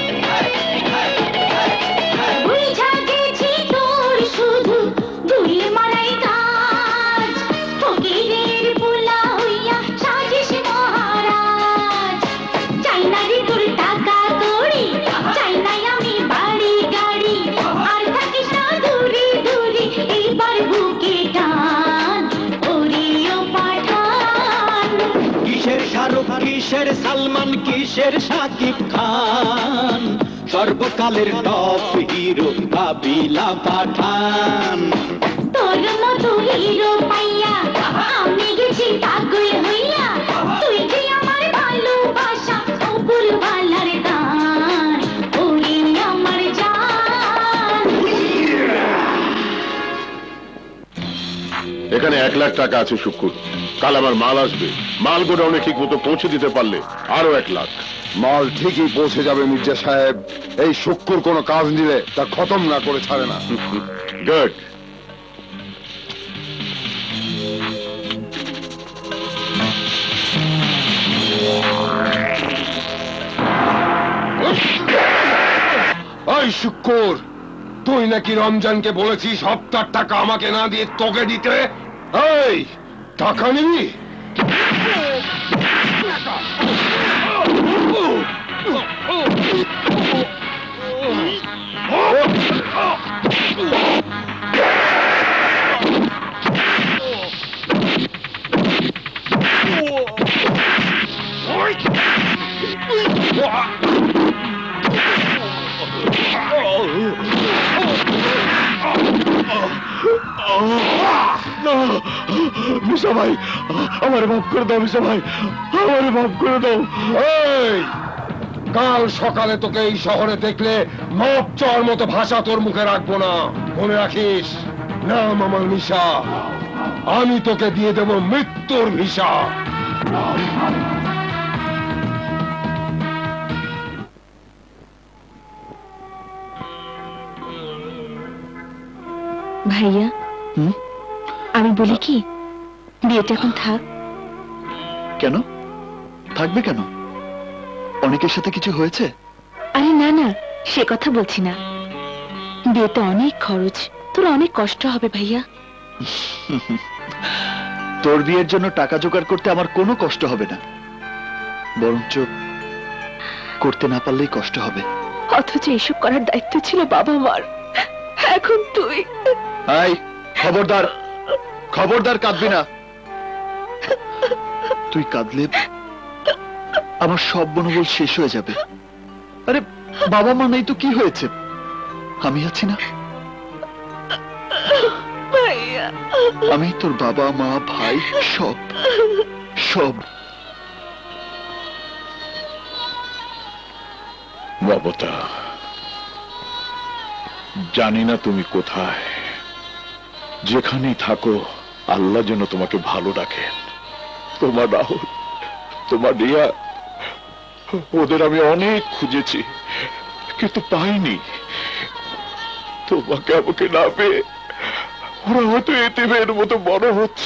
বুঝা গেছি তোর শুধু দুই মারাই কাজ, ফকিরের পোলা হইয়া সাজিস মহারাজ। চাই না রে তোর টাকা কড়ি, চাই নাই আমি বাড়ি গাড়ি, আর থাকিস না দূরে দূরে এইবার বুকে টান, ওরিও পাঠান। কিসের শাহরুখ, কিসের সালমান, কিসের শাকিব খান, সর্বকালের টপ হিরো কাবিলা পাঠান। তোর মতো হিরো পাইয়া আমি গেছি পাগল হইয়া, তুই যে আমার ভালোবাসা অপুর ভালার গান, ওরে আমার জান। এখানে এক লাখ টাকা আছে শুক্র, কাল আমার মাল আসবে, মাল গোডাউনে ঠিক মতো পৌঁছে দিতে পারলে আরো এক লাখ। মাল ঠিকই পৌঁছে যাবে মির্জা সাহেব, এই শুক্কুর কোনো কাজ নিলে তা খতম না করে ছাড়ে না। গুড। ওই শুক্কুর, তুই নাকি রমজানকে বলেছিস সপ্তাহ টাকা আমাকে না দিয়ে তোকে দিতে। এই টাকা নিবি? মিশা ভাই, আমার মাফ করে দাও। মিশা ভাই, আমার মাফ করে দাও। এই কাল সকালে তোকে এই শহরে দেখলে মপ চর মতো ভাষা তোর মুখে রাখবো না, মনে রাখিস। নাম আমার মিশা, আমি তোকে দিয়ে দেব মৃত্যুর ভিসা। ভাইয়া, আমি বলি কি, বিয়েটা এখন থাক। কেন থাকবে? কেন, অনেকের সাথে কিছু হয়েছে? আরে না না, সে কথা বলছি না। বিয়েতে অনেক খরচ, তোর অনেক কষ্ট হবে ভাইয়া। তোর বিয়ের জন্য টাকা জোগাড় করতে আমার কোনো কষ্ট হবে না, বরঞ্চ করতে না পারলেই কষ্ট হবে। অথচ এসব করার দায়িত্ব ছিল বাবা মার, এখন তুই। এই খবরদার, খবরদার কাঁদবি না। তুই কাঁদলে আমার সব মনোবল শেষ হয়ে যাবে। আরে বাবা মা নেই তো কি হয়েছে, আমি আছি না। আমি তোর বাবা মা ভাই সব সব। মমতা, জানি না তুমি কোথায়, যেখানেই থাকো আল্লাহ যেন তোমাকে ভালো রাখেন। তোমার রাহুল, তোমার রিয়া, ওদের আমি অনেক খুঁজেছি কিন্তু পাইনি। তোমাকে আমাকে না পেয়ে ওরা হয়তো এতিমের মতো বড় হচ্ছে।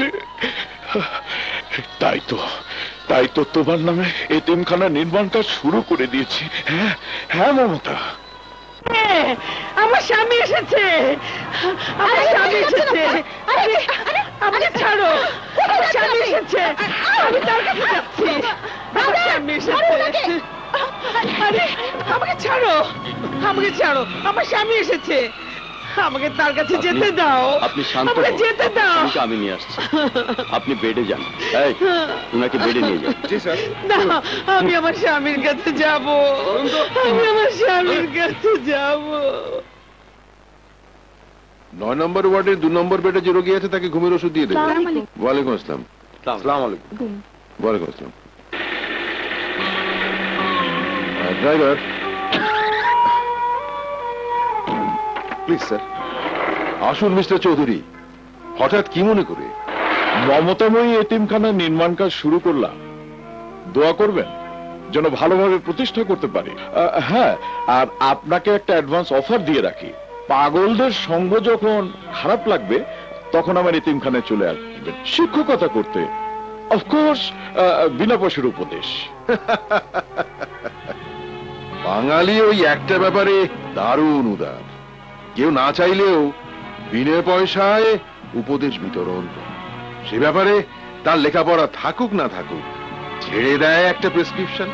তাই তো তাই তো তোমার নামে এতিমখানা নির্মাণ কাজ শুরু করে দিয়েছি। হ্যাঁ হ্যাঁ মমতা, আমার স্বামী এসেছে, আমার স্বামী এসেছে। আরে আমাকে ছাড়ো, আমার স্বামী এসেছে, আমি তার কাছে যাচ্ছি। আমার স্বামী এসেছে। আরে আমাকে ছাড়ো, আমাকে ছাড়ো, আমার স্বামী এসেছে, আমাকে তার কাছে যেতে দাও। আপনি শান্ত আমাকে হন, যেতে দাও। স্বামীকে আমি নিয়ে আসছি। আপনি বেডে যান। এই উনাকে বেডে নিয়ে যান। জি স্যার। না, আমি আমার স্বামীর কাছে যাব, আমি আমার স্বামীর কাছে যাব। নয় নম্বর ওয়ার্ডের দু নম্বর বেডে যে রোগী আছে তাকে ঘুমের ওষুধ দিয়ে দেবে। ওয়ালাইকুম আসসালাম। আসসালামু আলাইকুম। ওয়ালাইকুম আসসালাম। Driver please sir. আসুন মিস্টার চৌধুরী, হঠাৎ কি মনে করে? মমতাময়ী এতিমখানা নির্মাণ কাজ শুরু করলাম, দোয়া করবেন যেন ভালোভাবে প্রতিষ্ঠা করতে পারি। আহ, হ্যাঁ, আর আপনাকে একটা অ্যাডভান্স অফার দিয়ে রাখি, পাগলদের সঙ্গ যখন খারাপ লাগবে তখন আমার এতিমখানায় চলে আসবেন শিক্ষকতা করতে, অফকোর্স বিনা পয়সার উপদেশ। বাঙালি ওই একটা ব্যাপারে দারুণ উদার, কেউ না চাইলেও বিনা পয়সায় উপদেশ বিতরণ, সে ব্যাপারে তার লেখাপড়া থাকুক না থাকুক ছেড়ে দেয় একটা প্রেসক্রিপশন।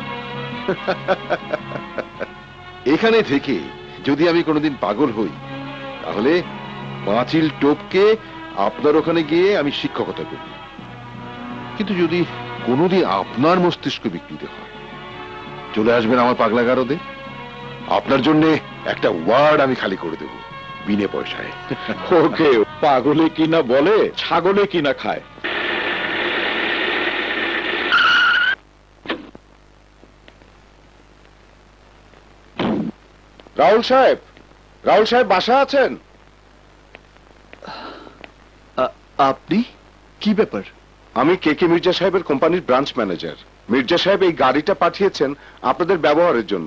এখানে থেকে যদি আমি কোনোদিন পাগল হই তাহলে পাঁচিল টোপকে আপনার ওখানে গিয়ে আমি শিক্ষকতা করি, কিন্তু যদি কোনোদিন আপনার মস্তিষ্ক বিকৃত হয় চলে আসবেন আমার পাগলাগারদে, আপনার জন্য একটা ওয়ার্ড আমি খালি করে দেব বিনে পয়সায়। ওকে, পাগলে কিনা বলে ছাগলে কিনা খায়। রাহুল সাহেব, রাহুল সাহেব বাসা আছেন? আপনি? কি ব্যাপার? আমি কে কে মির্জা সাহেবের কোম্পানির ব্রাঞ্চ ম্যানেজার। মির্জা সাহেব এই গাড়িটা পাঠিয়েছেন আপনাদের ব্যবহারের জন্য।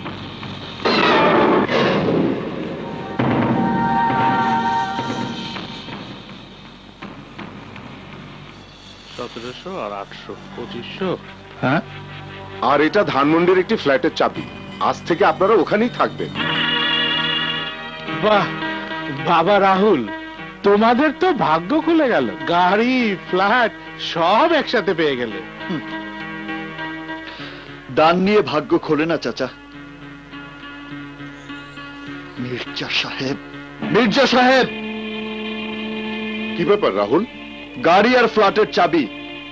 সতেরোশো আর আটশো পঁচিশশো। হ্যাঁ, আর এটা ধানমন্ডির একটি ফ্ল্যাটের চাবি, আজ থেকে আপনারা ওখানেই থাকবেন। বাহ বাবা রাহুল, তোমাদের তো ভাগ্য খুলে গেল, গাড়ি ফ্ল্যাট সব একসাথে পেয়ে গেলে। দান নিয়ে ভাগ্য খোলে না চাচা। মির্জা সাহেব, মির্জা সাহেব! কি ব্যাপার রাহুল? গাড়ি আর ফ্ল্যাটের চাবি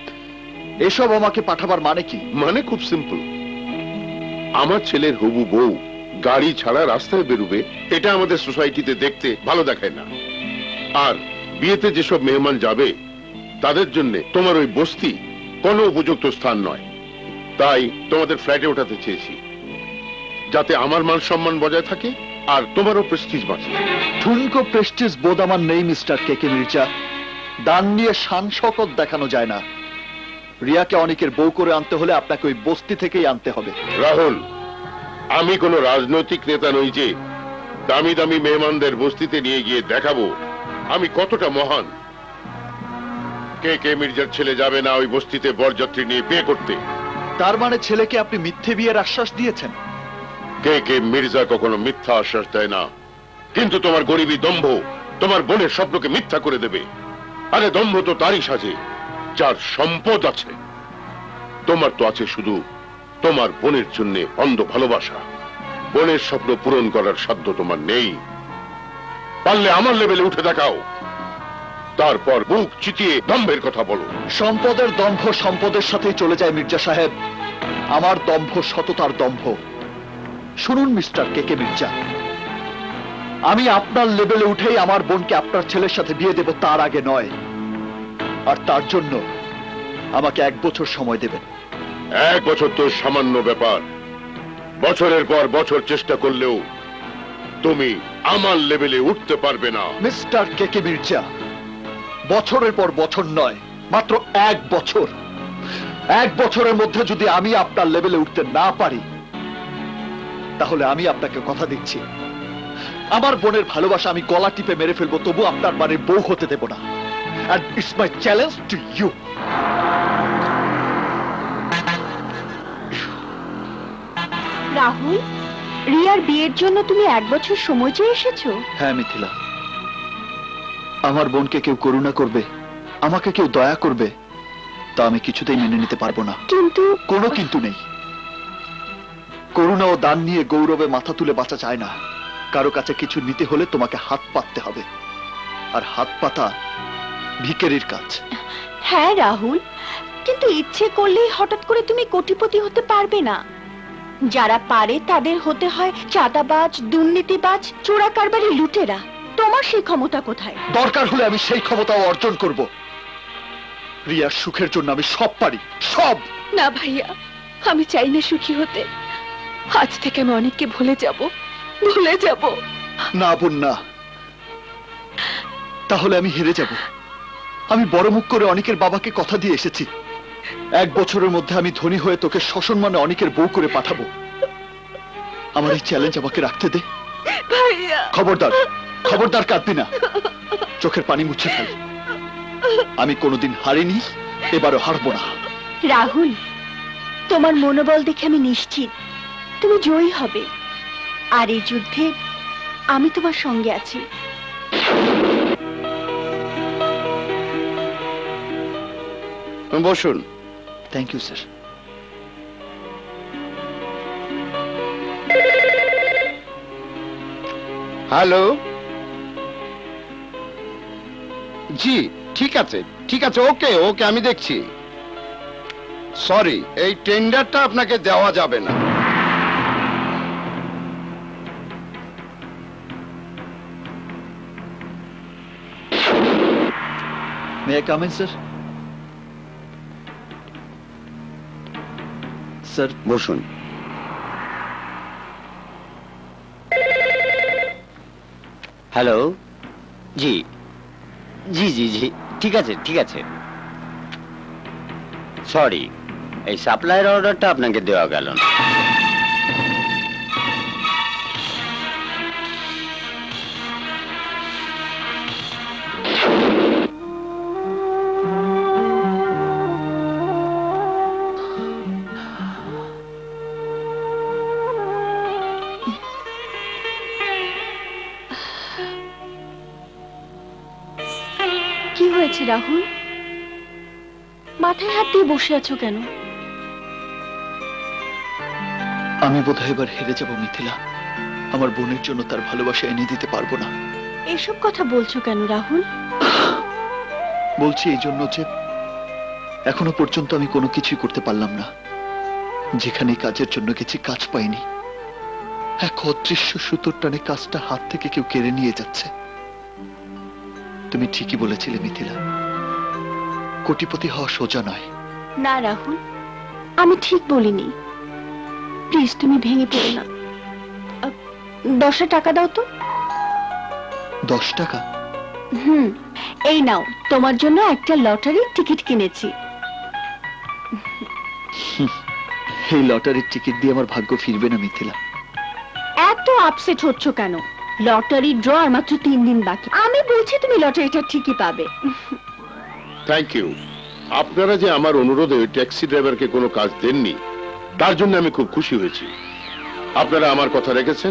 এসব আমাকে পাঠাবার মানে কি? মানে খুব সিম্পল, আমার ছেলের হবু বউ গাড়ি ছাড়া রাস্তায় বেরোবে এটা আমাদের সোসাইটিতে দেখতে ভালো দেখায় না, আর বিয়েতে যেসব মেহমান যাবে তাদের জন্য তোমার ওই বস্তি কোনো উপযুক্ত স্থান নয়, তাই তোমাদের ফ্ল্যাটে ওঠাতে চেয়েছি যাতে আমার মান সম্মান বজায় থাকে আর তোমারও প্রেস্টিজ বাঁচে। ঠুনকো প্রেস্টিজ বোধ আমার নেই মিস্টার কে কে মির্জা। দান নিয়ে শান শকত দেখানো যায় না। রিয়াকে অনেকের বউ করে আনতে হলে আপনাকে ওই বস্তি থেকেই আনতে হবে। রাহুল, আমি কোন রাজনৈতিক নেতা নই যে দামি দামি মেহমানদের বস্তিতে নিয়ে গিয়ে দেখাবো আমি কতটা মহান। কে কে মির্জার ছেলে যাবে না ওই বস্তিতে বরযাত্রী নিয়ে বিয়ে করতে। তার মানে ছেলেকে আপনি মিথ্যে বিয়ের আশ্বাস দিয়েছেন? কে কে মির্জা কখনো মিথ্যা আশ্বাস দেয় না, কিন্তু তোমার গরিবী দম্ভ তোমার বোনের স্বপ্নকে মিথ্যা করে দেবে। আরে দম্ভ তো তারই সাজে যার সম্পদ আছে, তোমার তো আছে শুধু তোমার বোনের জন্য অন্ধ ভালোবাসা। বোনের স্বপ্ন পূরণ করার সাধ্য তোমার নেই, পারলে আমার লেভেলে উঠে দেখাও, তারপর বুক চিতিয়ে দম্ভের কথা বলো। সম্পদের দম্ভ সম্পদের সাথেই চলে যায় মির্জা সাহেব, আমার দম্ভ সততার দম্ভ। শুনুন মিস্টার কে কে মির্জা, আমি আপনার লেভেলে উঠেই আমার বোনকে আপনার ছেলের সাথে বিয়ে দেব, তার আগে নয়। আর তার জন্য আমাকে এক বছর সময় দেবেন। এক বছর তো সামান্য ব্যাপার, বছরের পর বছর চেষ্টা করলেও তুমি আমার লেভেলে উঠতে পারবে না। মিস্টার কে কে মির্জা, বছরের পর বছর নয়, মাত্র এক বছর। এক বছরের মধ্যে যদি আমি আপনার লেভেলে উঠতে না পারি তাহলে আমি আপনাকে কথা দিচ্ছি আমার বোনের ভালোবাসা আমি গলা টিপে মেরে ফেলবো, তবু আপনার বাড়ির বউ হতে দেব না। And it's my challenge to you. Rahul, রিয়ার বিয়ের জন্য তুমি এক বছর সময় চেয়ে এসেছো? হ্যাঁ মিথিলা, আমার বোনকে কেউ করুণা করবে, আমাকে কেউ দয়া করবে, তা আমি কিছুতেই মেনে নিতে পারবো না। কিন্তু কোনো কিন্তু নেই। করুণা ও দান নিয়ে গৌরবে মাথা তুলে বাঁচা যায় না। কারো কাছে কিছু নিতে হলে তোমাকে হাত পাততে হবে, আর হাত পাতা ভিখারির কাজ। হ্যাঁ রাহুল, কিন্তু ইচ্ছে করলেই হঠাৎ করে তুমি কোটিপতি হতে পারবে না। যারা পারে তাদের হতে হয় চাঁদাবাজ, দুর্নীতিবাজ, চোরা কারবারি, লুটেরা। তোমার সেই ক্ষমতা কোথায়? দরকার হলে আমি সেই ক্ষমতাও অর্জন করব। রিয়ার সুখের জন্য আমি সব পারি, সব। না ভাইয়া, আমি চাই না সুখী হতে। আজ থেকে আমি অনেককে ভুলে যাব, ভুলে যাব। না বোন না, তাহলে আমি হেরে যাব। আমি বড় মুখ করে অনেকের বাবাকে কথা দিয়ে এসেছি, এক বছরের মধ্যে আমি ধনী হয়ে তোকে শ্বশুর মানে অনেকের বউ করে পাঠাবো। আমার এই চ্যালেঞ্জ আমাকে রাখতে দে। খবরদার, খবরদার কাঁদবি না, চোখের পানি মুছে ফেল। আমি কোনোদিন হারিনি, এবারও হারবো না। রাহুল, তোমার মনোবল দেখে আমি নিশ্চিত তুমি জয়ী হবে, আর এই যুদ্ধে আমি তোমার সঙ্গে আছি। বসুন। Thank you sir. হ্যালো, জি ঠিক আছে ঠিক আছে, ওকে ওকে আমি দেখছি। সরি, এই টেন্ডারটা আপনাকে দেওয়া যাবে না। May I come in sir? Sir বসুন। হ্যালো, জি জি জি জি ঠিক আছে ঠিক আছে। সরি, এই সাপ্লাইয়ের অর্ডারটা আপনাকে দেওয়া গেল না। কি হয়েছে রাহুল? মাথায় হাত দিয়ে বসে আছো কেন? আমি বোধহয় এবার হেরে যাব মিথিলা। আমার বোনের জন্য তার ভালোবাসা এনে দিতে পারবো না। এসব কথা বলছো কেন রাহুল? বলছি এই জন্য যে এখনো পর্যন্ত আমি কোনো কিছুই করতে পারলাম না। যেখানে কাজের জন্য গেছি কাজ পাইনি। এক অদৃশ্য সুতোর টানে কাজটা হাত থেকে কেউ কেড়ে নিয়ে যাচ্ছে। তুমি ঠিকই বলেছিলে মিথিলা, কোটিপতি হওয়া সোজা নয়। না রাহুল, আমি ঠিক বলিনি। প্লিজ তুমি ভেঙে পড়ো না। আহ, দশটা টাকা দাও তো। দশ টাকা? হুম, এই নাও, তোমার জন্য একটা লটারির টিকিট কিনেছি। এই লটারির টিকিট দিয়ে আমার ভাগ্য ফিরবে না মিথিলা। এত আপসেট হচ্ছ কেন? লটারি ড্র আর মাত্র তিন দিন বাকি। আমি বলছি তুমি লটারিটা ঠিকই পাবে। Thank you. আপনারা যে আমার অনুরোধে ওই ট্যাক্সি ড্রাইভারকে কোনো কাজ দেননি, তার জন্য আমি খুব খুশি হয়েছি। আপনারা আমার কথা রেখেছেন,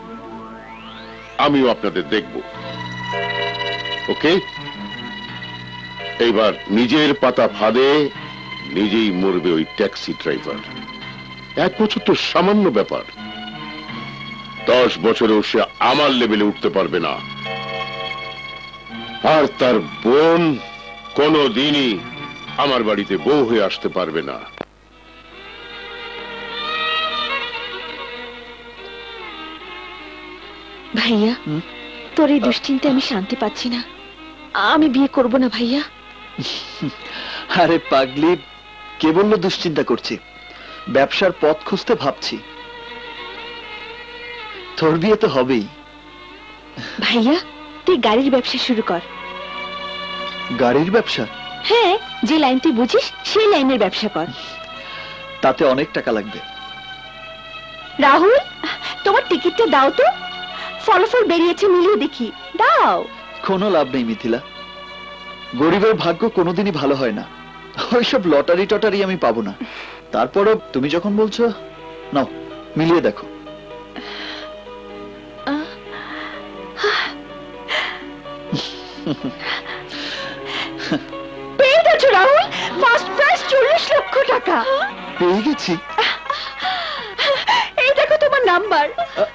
আমিও আপনাদের দেখব। ওকে, এইবার নিজের পাতা ফাঁদে নিজেই মরবে ওই ট্যাক্সি ড্রাইভার। এক বছর তো সামান্য ব্যাপার, দশ বছরেও সে আমার লেভেলে উঠতে পারবে না। আর তার বোন কোনো দিনই আমার বাড়িতে বউ হয়ে আসতে পারবে না। ভাইয়া, তোর এই দুশ্চিন্তায় আমি শান্তি পাচ্ছি না। আমি বিয়ে করব না ভাইয়া। আরে পাগলি, কে বললো দুশ্চিন্তা করছি? ব্যবসার পথ খুঁজতে ভাবছি। তোর বিয়ে তো হবেই। ভাইয়া, তুই গাড়ির ব্যবসা শুরু কর। গাড়ির ব্যবসা? হ্যাঁ, যে লাইন তুই বুঝিস সেই লাইনের ব্যবসা কর। তাতে অনেক টাকা লাগবে। রাহুল, তোমার টিকিটটা দাও তো। ফলাফল বেরিয়েছে, মিলিয়ে দেখি। দাও। কোনো লাভ নেই মিথিলা, গরিবের ভাগ্য কোনোদিনই ভালো হয় না। ওইসব লটারি টটারি আমি পাবো না। তারপরও তুমি যখন বলছো, নাও মিলিয়ে দেখো। পেয়ে গেছো রাহুল, ফার্স্ট প্রাইজ চল্লিশ লক্ষ টাকা। পেয়ে গেছি? এই দেখো তোমার নাম্বার।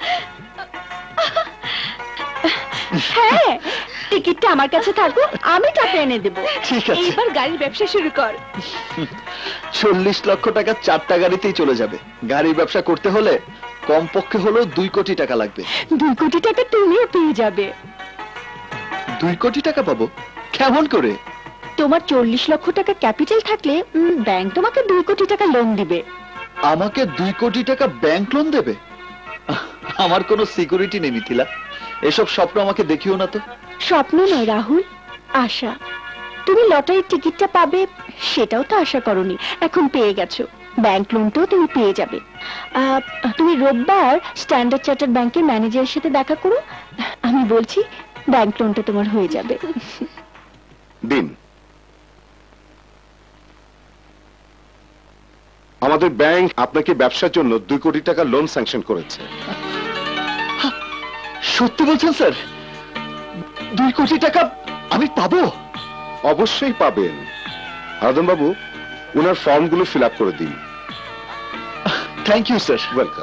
হ্যাঁ, টিকিটটা আমার কাছে থাকো, আমি টাকা এনে দেবো। ঠিক আছে। এইবার গাড়ির ব্যবসা শুরু কর। চল্লিশ লক্ষ টাকা চারটা গাড়িতেই চলে যাবে। গাড়ির ব্যবসা করতে হলে কমপক্ষে হলেও দুই কোটি টাকা লাগবে। দুই কোটি টাকা তুমিও পেয়ে যাবে। দুই কোটি টাকা পাবো? কেমন করে? তোমার চল্লিশ লক্ষ টাকা ক্যাপিটাল থাকলে ব্যাংক তোমাকে দুই কোটি টাকা লোন দিবে। আমাকে দুই কোটি টাকা ব্যাংক লোন দেবে? আমার কোনো সিকিউরিটি নেই মিথিলা, এসব স্বপ্ন আমাকে দেখিও না তো। স্বপ্ন নয় রাহুল, আশা। তুমি লটারির টিকিটটা পাবে সেটাও তো আশা করনি, এখন পেয়ে গেছো। ব্যাংক লোনটাও তুমি পেয়ে যাবে। আহ, তুমি রোববার স্ট্যান্ডার্ড চার্টার্ড ব্যাংকের ম্যানেজারের সাথে দেখা করো, আমি বলছি ব্যাংক লোনটা তোমার হয়ে যাবে। দিন। আমাদের ব্যাংক আপনাকে ব্যবসার জন্য দুই কোটি টাকা লোন স্যাংশন করেছে। সত্যি বলছেন স্যার? দুই কোটি টাকা আমি পাবো? অবশ্যই পাবেন। হারাধন বাবু, ওনার ফর্মগুলো ফিল আপ করে দিন। Thank you sir. Welcome.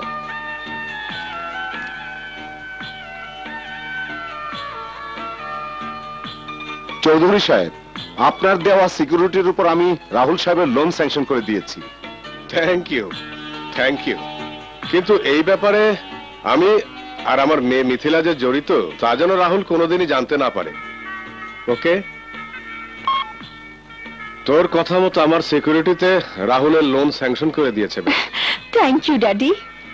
Chowdhury সাহেব, আপনার দেওয়া সিকিউরিটির উপর আমি রাহুল সাহেবের লোন স্যাংশন করে দিয়েছি। Thank you, thank you. কিন্তু এই ব্যাপারে আমি আর আমার মেয়ে মিথিলা যে জড়িত তা যেন রাহুল কোনোদিনই জানতে না পারে। ওকে? তোর কথা মতো আমার সিকিউরিটিতে রাহুলের লোন স্যাংশন করে দিয়েছে। Thank you daddy.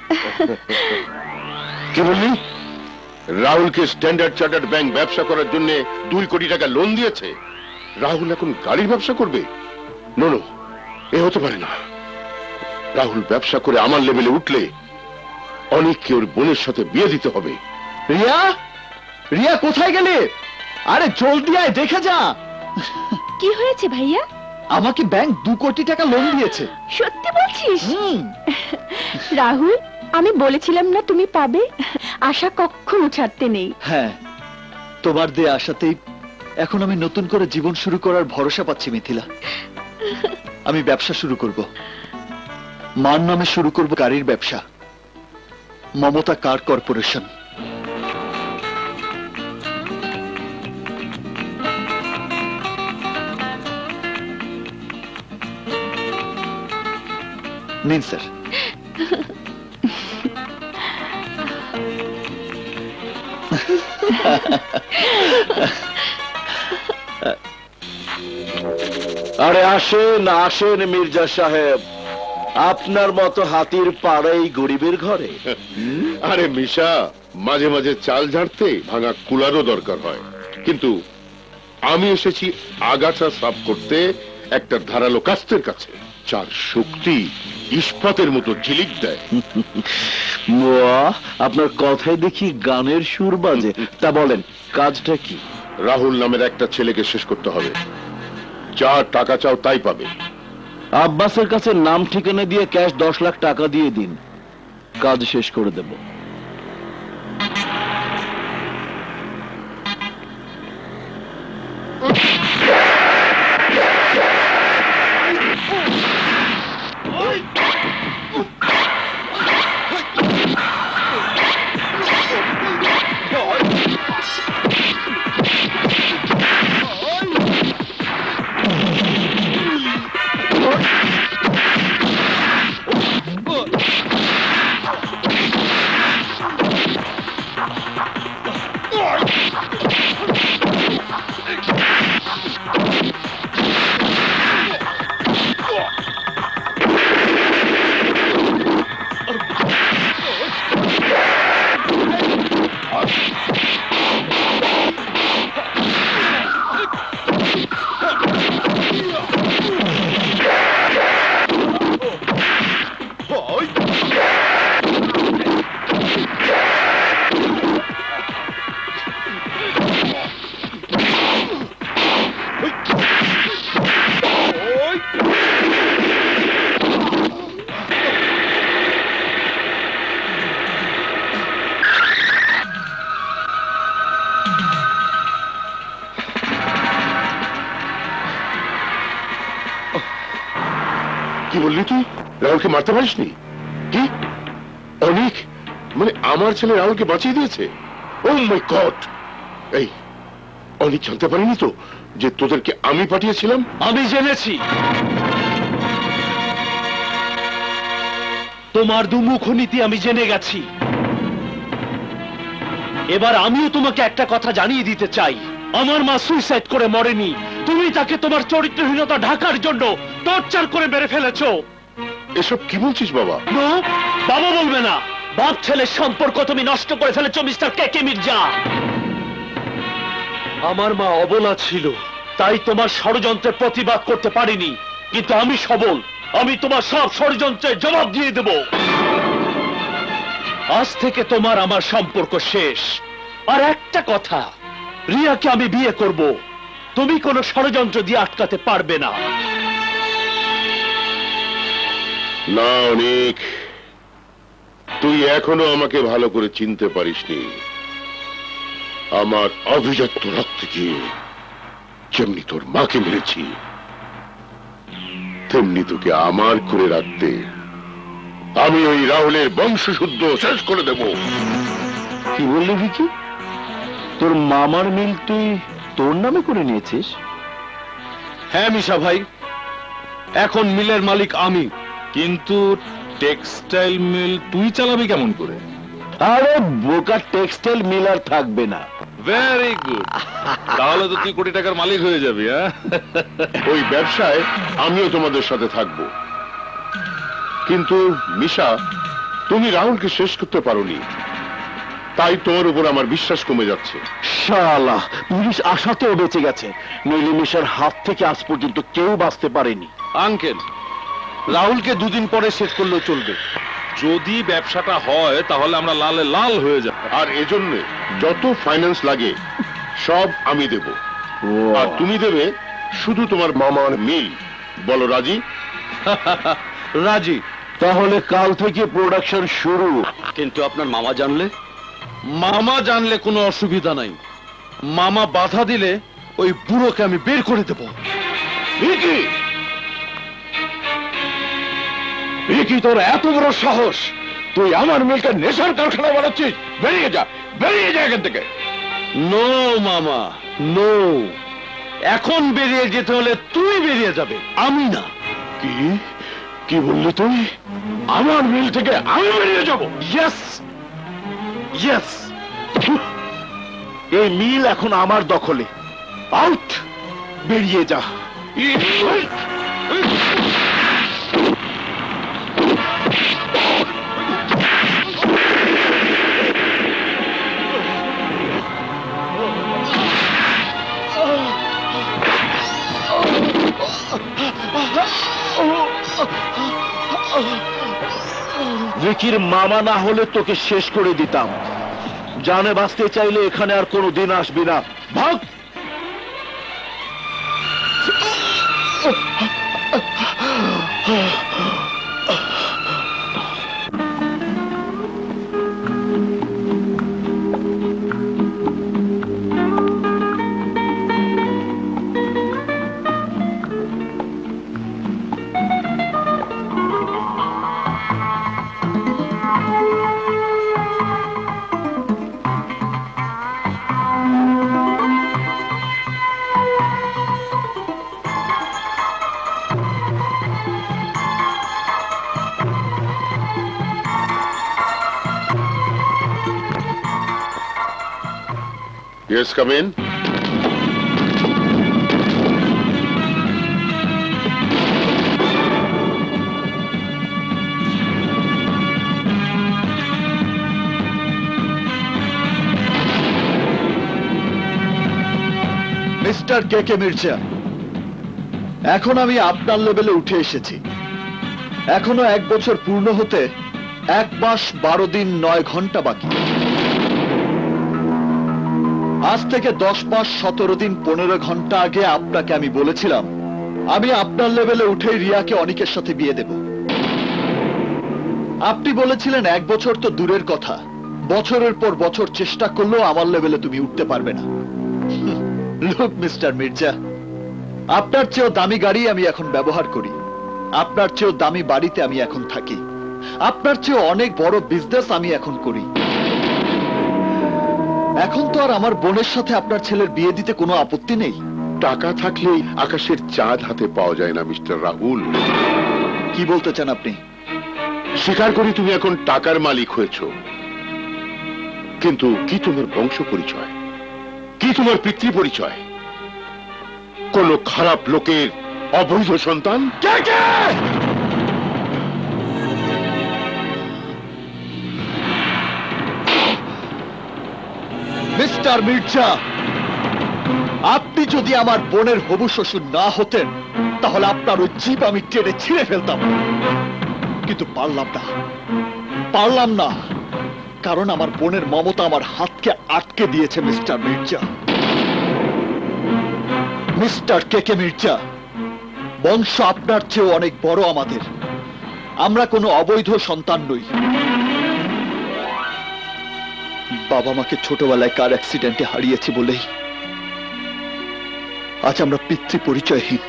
কি বললি? রাহুলকে স্ট্যান্ডার্ড চার্টার্ড ব্যাংক ব্যবসা করার জন্য দুই কোটি টাকা লোন দিয়েছে? রাহুল এখন গাড়ির ব্যবসা করবে? নো নো, এ হতে পারে না। রাহুল ব্যবসা করে আমার লেভেলে উঠলে অনেককে ওর বোনের সাথে বিয়ে দিতে হবে। রিয়া, রিয়া কোথায় গেলে? আরে জলদি আয়, দেখে যা। কি হয়েছে ভাইয়া? আমাকে ব্যাংক দু কোটি টাকা লোন দিয়েছে। সত্যি বলছিস? রাহুল, আমি বলেছিলাম না তুমি পাবে, আশা কখনো ছাড়তে নেই। হ্যাঁ, তোমার দেয়া আশাতেই এখন আমি নতুন করে জীবন শুরু করার ভরসা পাচ্ছি মিথিলা। আমি ব্যবসা শুরু করব, মার নামে শুরু করব গাড়ির ব্যবসা, মমতা কার কর্পোরেশন। নিন স্যার। আরে আসেন আসেন মির্জা সাহেব, আপনার মতো হাতির পাড়াই গরিবের ঘরে। আরে মিশা, মাঝে মাঝে চাল ঝাড়তে ভাঙা কুলারও দরকার হয়, কিন্তু আমি এসেছি আগাছা সাফ করতে একটা ধারালো কাস্তের কাছে, যার শক্তি ইস্পাতের মতো ঝিলিক দেয়। আপনার কথায় দেখি গানের সুর বাজে। তা বলেন, কাজটা কি? রাহুল নামের একটা ছেলেকে শেষ করতে হবে। যা টাকা চাও তাই পাবে। আব্বাসের কাছে নাম ঠিকানা দিয়ে ক্যাশ দশ লাখ টাকা দিয়ে দিন, কাজ শেষ করে দেব। কি বললি তুই? রাহুলকে মারতে পারিসনি? কি অনেক, মানে আমার ছেলে রাহুলকে বাঁচিয়ে দিয়েছে? Oh my God! এই অনেক জানতে পারিনি তো যে তোদেরকে আমি পাঠিয়েছিলাম? আমি জেনেছি। তোমার দুমুখ নীতি আমি জেনে গেছি। এবার আমিও তোমাকে একটা কথা জানিয়ে দিতে চাই, আমার মা সুইসাইড করে মরেনি, তুমি তাকে তোমার চরিত্রহীনতা ঢাকার জন্য টর্চার করে মেরে ফেলেছো। এসব কি বলছিস বাবা? বাবা বলবে না, বাপ ছেলের সম্পর্ক তুমি নষ্ট করে ফেলেছো মিস্টার কে কে মির্জা। আমার মা অবলা ছিল, তাই তোমার ষড়যন্ত্রের প্রতিবাদ করতে পারিনি, কিন্তু আমি সবল, আমি তোমার সব ষড়যন্ত্রের জবাব দিয়ে দেব। আজ থেকে তোমার আমার সম্পর্ক শেষ। আর একটা কথা, রিয়াকে আমি বিয়ে করব, তুমি কোনো ষড়যন্ত্র দিয়ে আটকাতে পারবে না। না অনেক, তুই এখনো আমাকে ভালো করে চিনতে পারিসনি। আমার অভিজাত্য রক্তে গিয়ে যেমনি তোর মাকে মেরেছি, তেমনি তোকে আমার করে রাখতে আমি ওই রাহুলের বংশশুদ্ধ শেষ করে দেব। কি বললি ভিকি? তোর মামার মিল তুই তোর নামে করে নিয়েছিস? হ্যাঁ মিশা ভাই, এখন মিলের মালিক আমি, কিন্তু টেক্সটাইল মিল তুই চালাবি কেমন করে? আরে বোকা, টেক্সটাইল মিল আর থাকবে না। ভেরি গুড, তাহলে তো তুই কোটি টাকার মালিক হয়ে যাবি। হ্যাঁ, ওই ব্যবসায় আমিও তোমাদের সাথে থাকব। কিন্তু মিশা, তুমি রাহুলকে শেষ করতে পারোনি, তাই তোর উপর আমার বিশ্বাস কমে যাচ্ছে। শালা, পুলিশ আসাতেও বেঁচে গেছে, নইলে মিশার হাত থেকে আজ পর্যন্ত কেউ বাঁচতে পারেনি। আঙ্কেল, রাহুলকে দুদিন পরে শেষ করলেও চলবে। যদি ব্যবসাটা হয় তাহলে আমরা লালে লাল হয়ে যাব। আর এজন্য যত ফাইন্যান্স লাগে সব আমি দেব, আর তুমি দেবে শুধু তোমার মামার মিল। বলো রাজি? রাজি। তাহলে কাল থেকে প্রোডাকশন শুরু। কিন্তু আপনার মামা জানলে? মামা জানলে কোনো অসুবিধা নাই, মামা বাধা দিলে ওই বুড়োকে আমি বের করে দেব। ভিকি, ভিকি, তোর এত বড় সাহস, তুই আমার মিলকে নেশার কারখানা বানাচ্ছিস? বেরিয়ে যা, বেরিয়ে যা এখান থেকে। নো মামা, নো, এখন বেরিয়ে যেতে হলে তুই বেরিয়ে যাবে, আমি না। কি কি বললি তুই? আমার মিল থেকে আমি বেরিয়ে যাব? ইয়েস ইয়েস, এই মিল এখন আমার দখলে। আউট, বেরিয়ে যা। ভিকির মামা না হলে তোকে শেষ করে দিতাম। জানে বাঁচতে চাইলে এখানে আর কোনো দিন আসবি না, ভাগ। Yes, come in. Mister K K Mirza, এখন আমি আপনার লেভেলে উঠে এসেছি। এখনো এক বছর পূর্ণ হতে এক মাস বারো দিন নয় ঘন্টা বাকি। আজ থেকে দশ মাস সতেরো দিন পনেরো ঘন্টা আগে আপনাকে আমি বলেছিলাম আমি আপনার লেভেলে উঠে রিয়াকে অনিকের সাথে বিয়ে দেব। আপনি বলেছিলেন এক বছর তো দূরের কথা, বছরের পর বছর চেষ্টা করলেও আমার লেভেলে তুমি উঠতে পারবে না। লুক মিস্টার মির্জা, আপনার চেয়েও দামি গাড়ি আমি এখন ব্যবহার করি, আপনার চেয়েও দামি বাড়িতে আমি এখন থাকি, আপনার চেয়েও অনেক বড় বিজনেস আমি এখন করি। এখন তো আর আমার বোনের সাথে আপনার ছেলের বিয়ে দিতে কোনো আপত্তি নেই। টাকা থাকলেই আকাশের চাঁদ হাতে পাওয়া যায় না মিস্টার রাহুল। কি বলতে চান আপনি? স্বীকার করি তুমি এখন টাকার মালিক হয়েছ, কিন্তু কি তোমার বংশ পরিচয়, কি তোমার পিতৃ পরিচয়? কোন খারাপ লোকের অবৈধ সন্তান? কে কে? মিস্টার মির্জা, আপনি যদি আমার বোনের হবু শ্বশুর না হতেন তাহলে আপনার ওই জিভ আমি টেনে ছিঁড়ে ফেলতাম, কিন্তু পারলাম না পারলাম না কারণ আমার বোনের মমতা আমার হাতকে আটকে দিয়েছে। Mister Mirza, mister K K Mirza, বংশ আপনার চেয়েও অনেক বড় আমাদের। আমরা কোনো অবৈধ সন্তান নই। বাবা মাকে ছোটবেলায় কার অ্যাক্সিডেন্টে হারিয়েছি বলেই আজ আমরা পিতৃ পরিচয়হীন।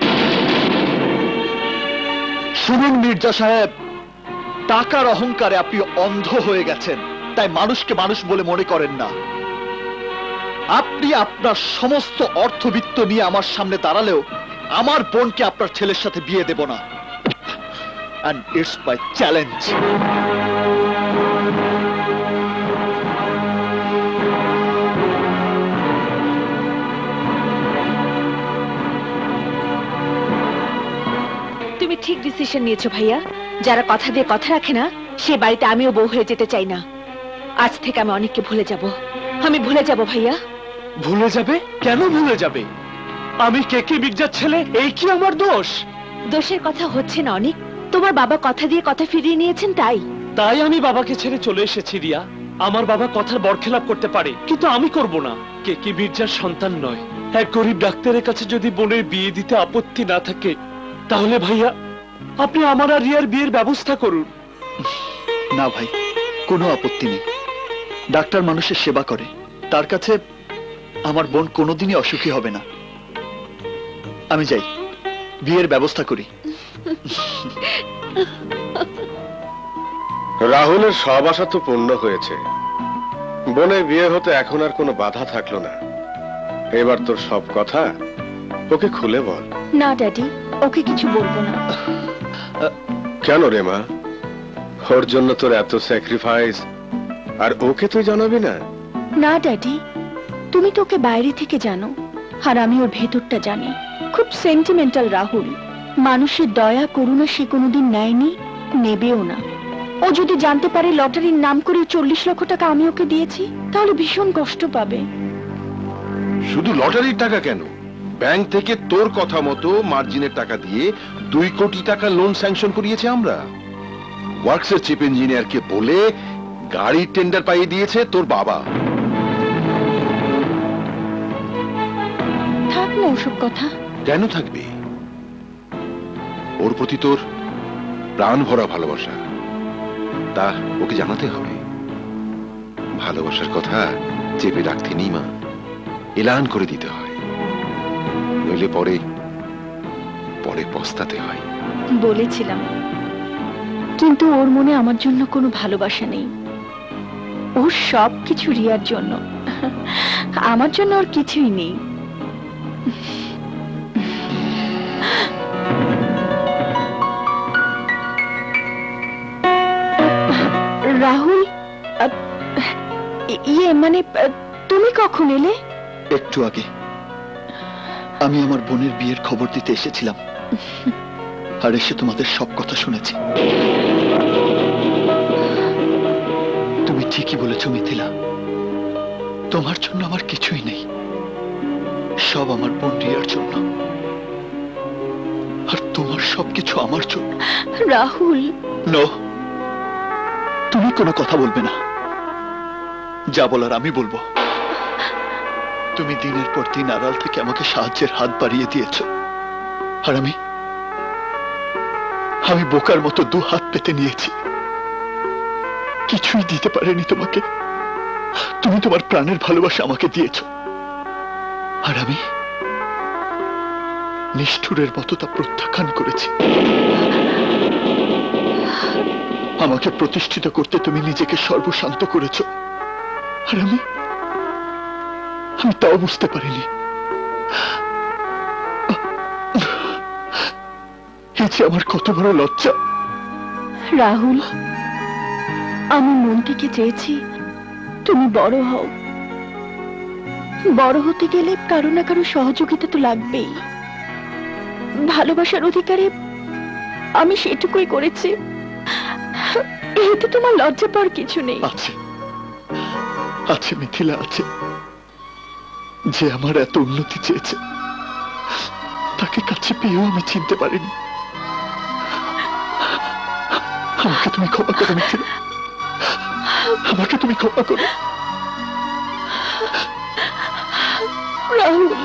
শুনুন মির্জা সাহেব, টাকার অহংকারে আপনি অন্ধ হয়ে গেছেন, তাই মানুষকে মানুষ বলে মনে করেন না। আপনি আপনার সমস্ত অর্থবিত্ত নিয়ে আমার সামনে দাঁড়ালেও আমার বোনকে আপনার ছেলের সাথে বিয়ে দেব না। And it's my challenge. তুমি ঠিক ডিসিশন নিয়েছো ভাইয়া। যারা কথা দিয়ে কথা রাখে না সে বাড়িতে আমিও বউ হয়ে যেতে চাই না। আজ থেকে আমি অনেককে ভুলে যাব। আমি ভুলে যাব ভাইয়া। ভুলে যাবে? কেন ভুলে যাবে? আমি কে কে মির্জার ছেলে, এই কি আমার দোষ? দোষের কথা হচ্ছে না অনেক, তোমার বাবা কথা দিয়ে কথা ফিরিয়ে নিয়েছেন তাই। তাই আমি বাবাকে ছেড়ে চলে এসেছি রিয়া। আমার বাবা কথার বরখেলাপ করতে পারে, কিন্তু আমি করব না। কে কে মির্জার সন্তান নয়। এক গরিব ডাক্তারের কাছে যদি বোনের বিয়ে দিতে আপত্তি না থাকে তাহলে ভাইয়া আপনি আমার আর রিয়ার বিয়ের ব্যবস্থা করুন। না ভাই, কোনো আপত্তি নেই। ডাক্তার মানুষের সেবা করে, তার কাছে আমার বোন কোনোদিনই অসুখী হবে না। আমি যাই, বিয়ের ব্যবস্থা করি। রাহুলের সব আশা তো পূর্ণ হয়েছে। বোনের বিয়ে হতে এখন আর কোনো বাধা থাকলো না। এবার তোর সব কথা ওকে খুলে বল। না ড্যাডি, ওকে কিছু বলবো না। কেন রে মা? ওর জন্য তোর এত স্যাক্রিফাইস, আর ওকে তুই জানাবি না? না ড্যাডি, তুমি তো ওকে বাইরে থেকে জানো, আর আমি ওর ভেতরটা জানি। খুব সেন্টিমেন্টাল রাহুল। মানুষের দয়া করুণা সে কোনোদিন নেয়নি, নেবেও না। ও যদি জানতে পারে লটারির নাম করে চল্লিশ লক্ষ টাকা আমি ওকে দিয়েছি তাহলে ভীষণ কষ্ট পাবে। শুধু লটারির টাকা কেন, ব্যাংক থেকে তোর কথা মতো মার্জিনের টাকা দিয়ে দুই কোটি টাকা লোন স্যাংশন করিয়েছে আমরা। ওয়ার্কসের চিফ ইঞ্জিনিয়ারকে বলে গাড়ির টেন্ডার পাইয়ে দিয়েছে তোর বাবা। থাক না ওসব কথা। কেন থাকবে? ওর প্রতি তোর প্রাণ ভরা ভালোবাসা, তা ওকে জানাতে হবে। ভালোবাসার কথা চেপে রাখতে নেই মা, এলান করে দিতে হয়, নইলে পরে পরে পস্তাতে হয়। বলেছিলাম, কিন্তু ওর মনে আমার জন্য কোনো ভালোবাসা নেই। ওর সব কিছু রিয়ার জন্য, আমার জন্য ওর কিছুই নেই। রাহুল, ইয়ে মানে তুমি কখন এলে? একটু আগে। আমি আমার বোনের বিয়ের খবর দিতে এসেছিলাম, আর এসে তোমাদের সব কথা শুনেছি। তুমি ঠিকই বলেছ মিথিলা, তোমার জন্য আমার কিছুই নেই, সব আমার বোন রিয়ার জন্য, আর তোমার সবকিছু আমার জন্য। রাহুল, নো, তুমি কোনো কথা বলবে না। যা বলার আমি বলবো। তুমি দিনের পর দিন আড়াল থেকে আমাকে সাহায্যের হাত বাড়িয়ে দিয়েছ, আর আমি আমি বোকার মতো দু হাত পেতে নিয়েছি, কিছুই দিতে পারেনি তোমাকে। তুমি তোমার প্রাণের ভালোবাসা আমাকে দিয়েছ, আর আমি নিষ্ঠুরের মতো তা প্রত্যাখ্যান করেছি। আমাকে প্রতিষ্ঠিত করতে তুমি নিজেকে সর্বশান্ত করেছ, আর আমি আমি তাও বুঝতে পারিনি। এই যে আমার কত বড় লজ্জা। রাহুল, আমি মন থেকে চেয়েছি তুমি বড় হও। বড় হতে গেলে কারো না কারো সহযোগিতা তো লাগবেই। ভালোবাসার অধিকারে আমি সেটুকুই করেছি, এতে তোমার লজ্জা পাওয়ার কিছু নেই। আছে আছে মিথিলা, আছে। যে আমার এত উন্নতি চেয়েছে তাকে কাছে পেয়েও আমি চিনতে পারিনি। আমাকে তুমি ক্ষমা করো মিথিলা, আমাকে তুমি ক্ষমা করো। রাহুল,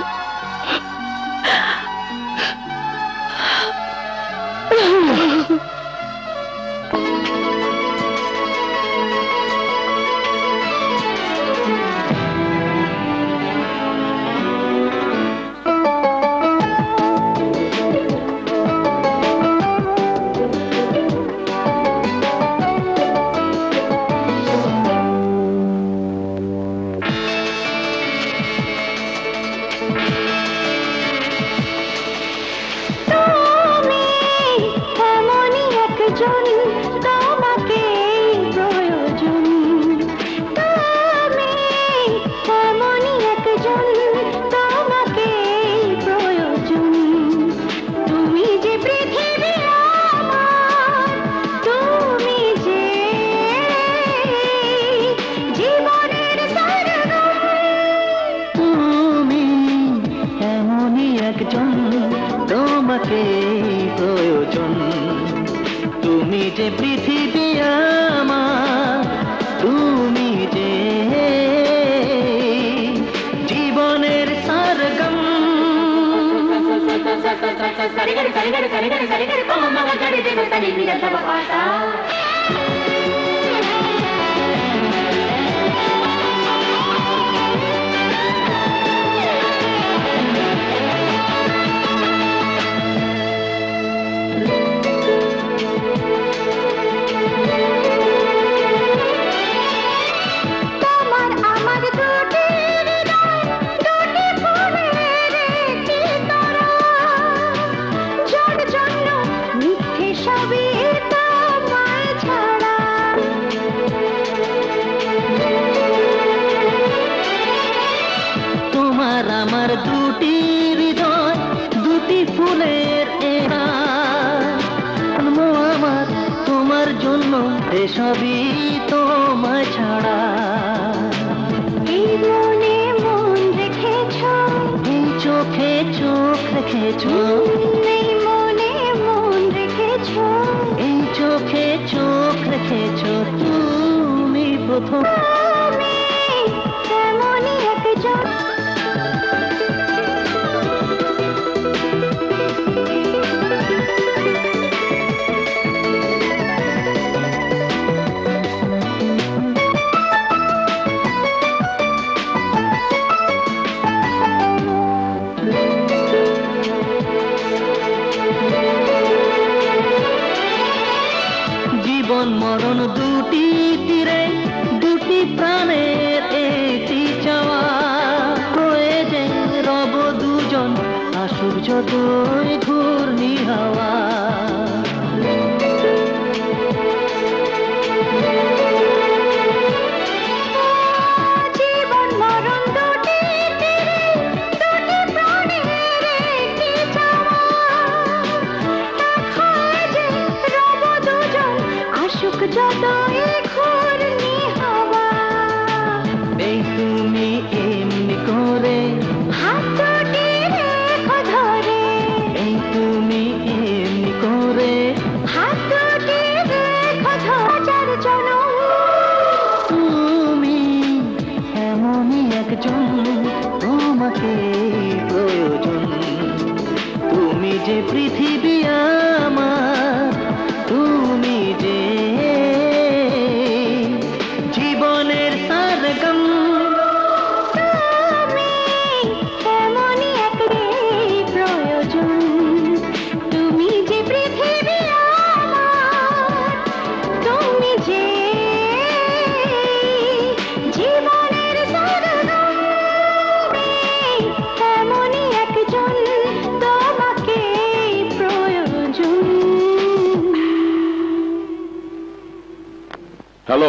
হ্যালো,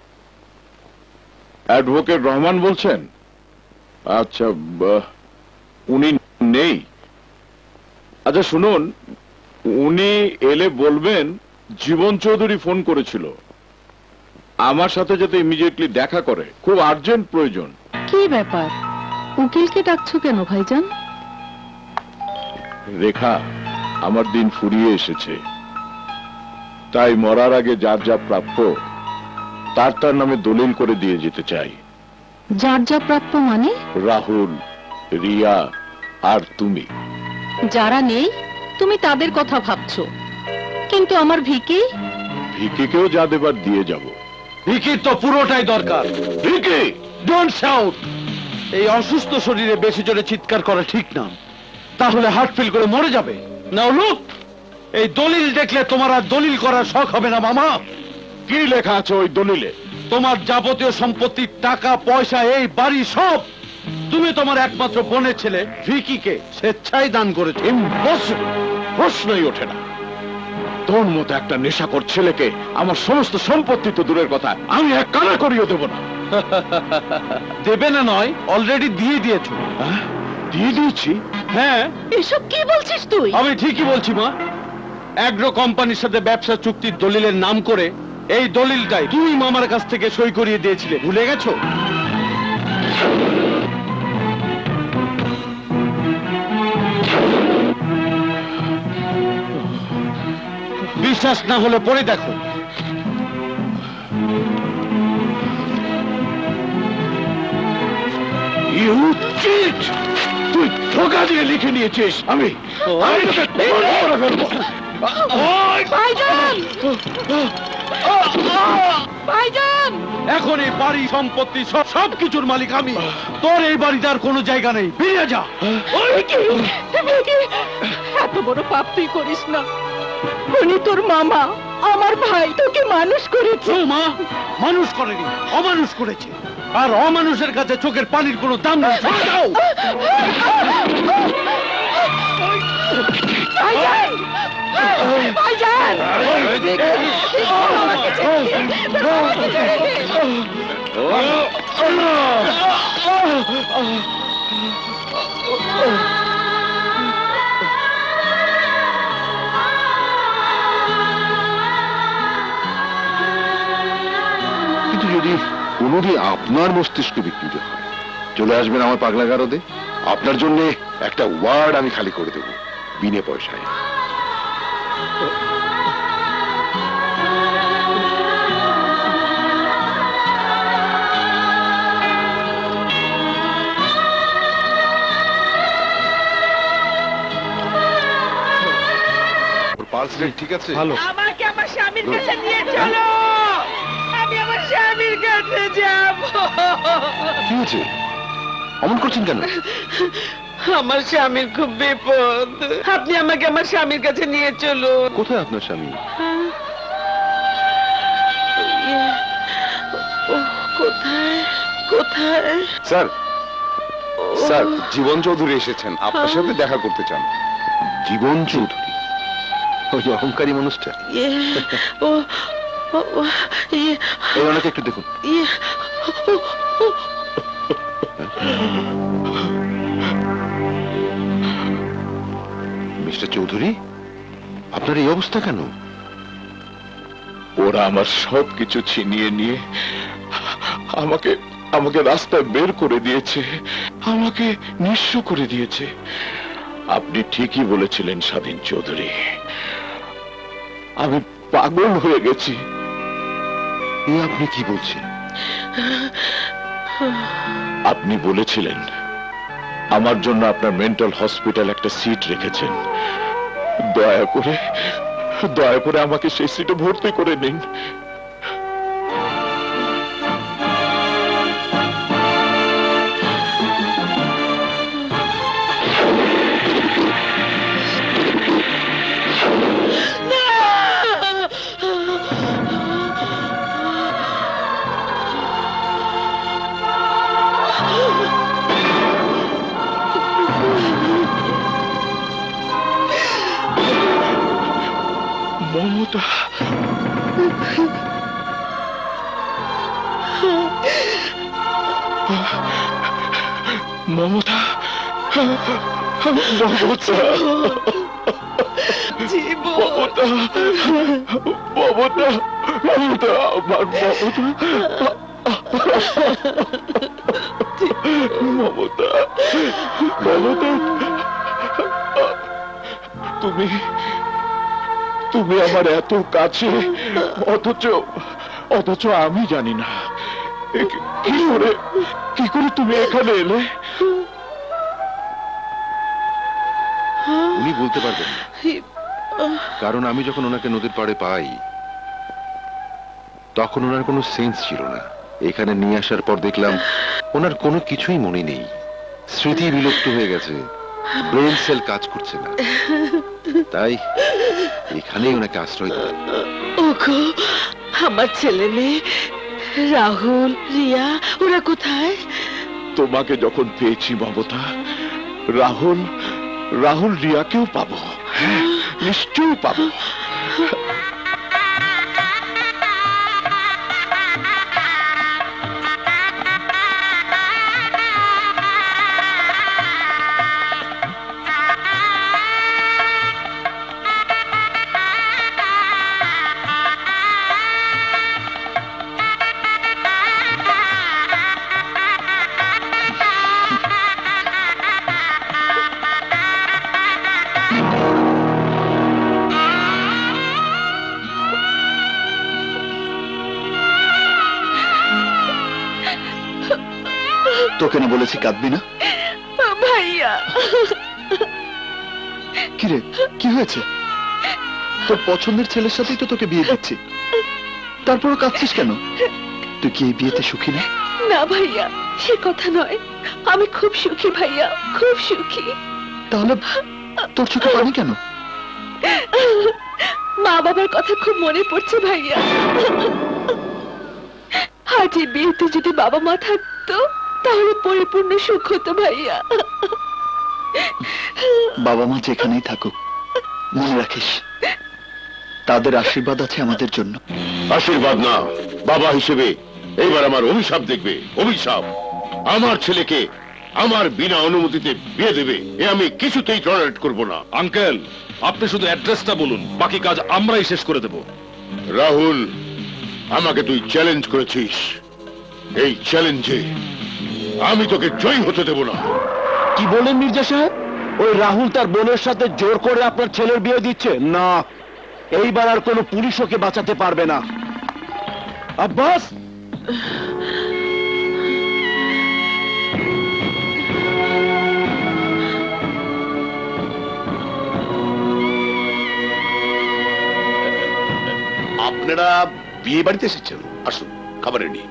অ্যাডভোকেট রহমান বলছেন? আচ্ছা, উনি নেই। আচ্ছা শুনুন, উনি এলে বলবেন জীবন চৌধুরী ফোন করেছিল আমার সাথে যাতে ইমিডিয়েটলি দেখা করে, খুব আর্জেন্ট প্রয়োজন। কি ব্যাপার? উকিলকে ডাকছো কেন ভাইজান? রেখা, আমার দিন ফুরিয়ে এসেছে, তাই মরার আগে যার যা প্রাপ্য তার তার নামে দলিল করে দিয়ে যেতে চাই। যার যা প্রাপ্য মানে? রাহুল, রিয়া আর তুমি। যারা নেই তুমি তাদের কথা ভাবছো, কিন্তু আমার ভিকি? ভিকিকেও যা দেবার দিয়ে যাব। ভিকির তো পুরোটাই দরকার। Vicky, don't shout. এই অসুস্থ শরীরে বেশি জোরে চিৎকার করা ঠিক না, তাহলে হার্ট ফেল করে মরে যাবে। নাও লুক, এই দলিল দেখলে তোমার আর দলিল করার শখ হবে না মামা। কি লেখা আছে ওই দলিলে? তোমার যাবতীয় সম্পত্তি, টাকা পয়সা, এই বাড়ি সব তুমি তোমার একমাত্র বোনের ছেলে ভিকিকে স্বেচ্ছায় দান করেছো। ইম্পসিবল, প্রশ্নই ওঠে না। তোর মতো একটা নেশাখোর ছেলেকে আমার সমস্ত সম্পত্তি তো দূরের কথা, আমি এক কানা করিয়ে দেব না। দেবে না নয়, অলরেডি দিয়ে দিয়েছো। দিয়ে দিয়েছি? হ্যাঁ। এসব কি বলছিস তুই? আমি ঠিকই বলছি মা। অ্যাগ্রো কোম্পানির সাথে ব্যবসা চুক্তির দলিলের নাম করে এই দলিলটাই তুমি মামার কাছ থেকে সই করিয়ে দিয়েছিলে, ভুলে গেছো? বিশ্বাস না হলে পড়ে দেখো। You cheat! তুই ধোঁকা দিয়ে লিখে নিয়েছিস। আমি আমি তোকে খুন করে ফেলবো। ভাইজান! ভাইজান! এখন এই বাড়ি সম্পত্তি সব সবকিছুর মালিক আমি। তোর এই বাড়িতে আর কোনো জায়গা নেই, বেরিয়ে যা। এত বড় পাপ তুই করিস না। উনি তোর মামা, আমার ভাই, তোকে মানুষ করেছে। মা মানুষ করেনি, অমানুষ করেছে। আর অমানুষের কাছে চোখের পানির কোনো দাম নেই। যাও। ভাইজান! কিন্তু যদি কোনোদিন আপনার মস্তিষ্ক বিকৃত হয়, চলে আসবেন আমার পাগলা গারদে। আপনার জন্য একটা ওয়ার্ড আমি খালি করে দেব বিনে পয়সায়। পালস রেট ঠিক আছে? ভালো। আমাকে আমার স্বামীর কাছে নিয়ে চলো, আমি আমার স্বামীর কাছে যাব। কি হয়েছে? অমন করছেন কেন? আমার স্বামীর খুব বিপদ, আপনি আমাকে আমার স্বামীর কাছে নিয়ে চলুন। কোথায় আপনার স্বামী? কোথায় কোথায়? স্যার, স্যার জীবন চৌধুরী এসেছেন, আপনার সাথে দেখা করতে চান। জীবন চৌধুরী, ওই অহংকারী মানুষটা। ও এই ওনাকে একটু দেখুন। মিস্টার চৌধুরী, আপনার এই অবস্থা কেন? ওরা আমার সব কিছু ছিনিয়ে নিয়ে আমাকে আমাকে রাস্তায় বের করে দিয়েছে, আমাকে নিঃস্ব করে দিয়েছে। আপনি ঠিকই বলেছিলেন স্বাধীন চৌধুরী, আমি পাগল হয়ে গেছি। এ আপনি কি বলছেন? আপনি বলেছিলেন আমার জন্য আপনার মেন্টাল হসপিটাল একটা সিট রেখেছেন। দয়া করে দয়া করে আমাকে সেই সিটে ভর্তি করে নিন। মমতা, মমতা, মমতা, মমতা, মমতা, মমতা, আমার মমতা। মমতা, মমতা, তুমি তুমি আমার এত কাছে, অথচ অথচ আমি জানি না কি করে কি করে তুমি এখানে এলে। উনি বলতে পারবেন না, কারণ আমি যখন ওনাকে নদীর পাড়ে পাই তখন ওনার কোনো সেন্স ছিল না। এখানে নিয়ে আসার পর দেখলাম ওনার কোনো কিছুই মনে নেই, স্মৃতি বিলুপ্ত হয়ে গেছে, ব্রেন সেল কাজ করছে না। তাই এখানেই ওনাকে আশ্রয় দিলাম। ওগো, আমার ছেলে মেয়ে রাহুল, রিয়া, ওরা কোথায়? তোমাকে যখন পেয়েছি মমতা, রাহুল রাহুল রিয়াকেও পাবো, হ্যাঁ নিশ্চয়ই পাবো। তোকে না বলেছি কাঁদবি না? ভাইয়া, কিরে কি হয়েছে? তোর পছন্দের ছেলের সাথেই তো তোকে বিয়ে দিচ্ছি, তারপরও কাঁদছিস কেন? তুই কি এই বিয়েতে সুখী না? না ভাইয়া, সে কথা নয়, আমি খুব সুখী ভাইয়া, খুব সুখী। তাহলে তোর চোখে পানি কেন? মা বাবার কথা খুব মনে পড়ছে ভাইয়া। আজ এই বিয়েতে যদি বাবা মা থাকতো তাহলে পরিপূর্ণ সুখ হতো ভাইয়া। বাবা মা যেখানেই থাকুক, মনে রাখিস তাদের আশীর্বাদ আছে আমাদের জন্য। আশীর্বাদ না, বাবা হিসেবে এইবার আমার অভিশাপ দেখবে। অভিশাপ, আমার ছেলেকে আমার বিনা অনুমতিতে বিয়ে দেবে, এ আমি কিছুতেই টলারেট করব না। আঙ্কেল, আপনি শুধু অ্যাড্রেসটা বলুন, বাকি কাজ আমরাই শেষ করে দেব। রাহুল, আমাকে তুই চ্যালেঞ্জ করেছিস, এই চ্যালেঞ্জে আমি তোকে জয়ী হতে দেব না। কি বলেন মির্জা সাহেব? ওই রাহুল তার বোনের সাথে জোর করে আপনার ছেলের বিয়ে দিচ্ছে? না, এইবার আর কোনো পুলিশ ওকে বাঁচাতে পারবে না। আব্বাস, আপনারা বিয়ে বাড়িতে এসেছেন, আসুন খাবার রেডি।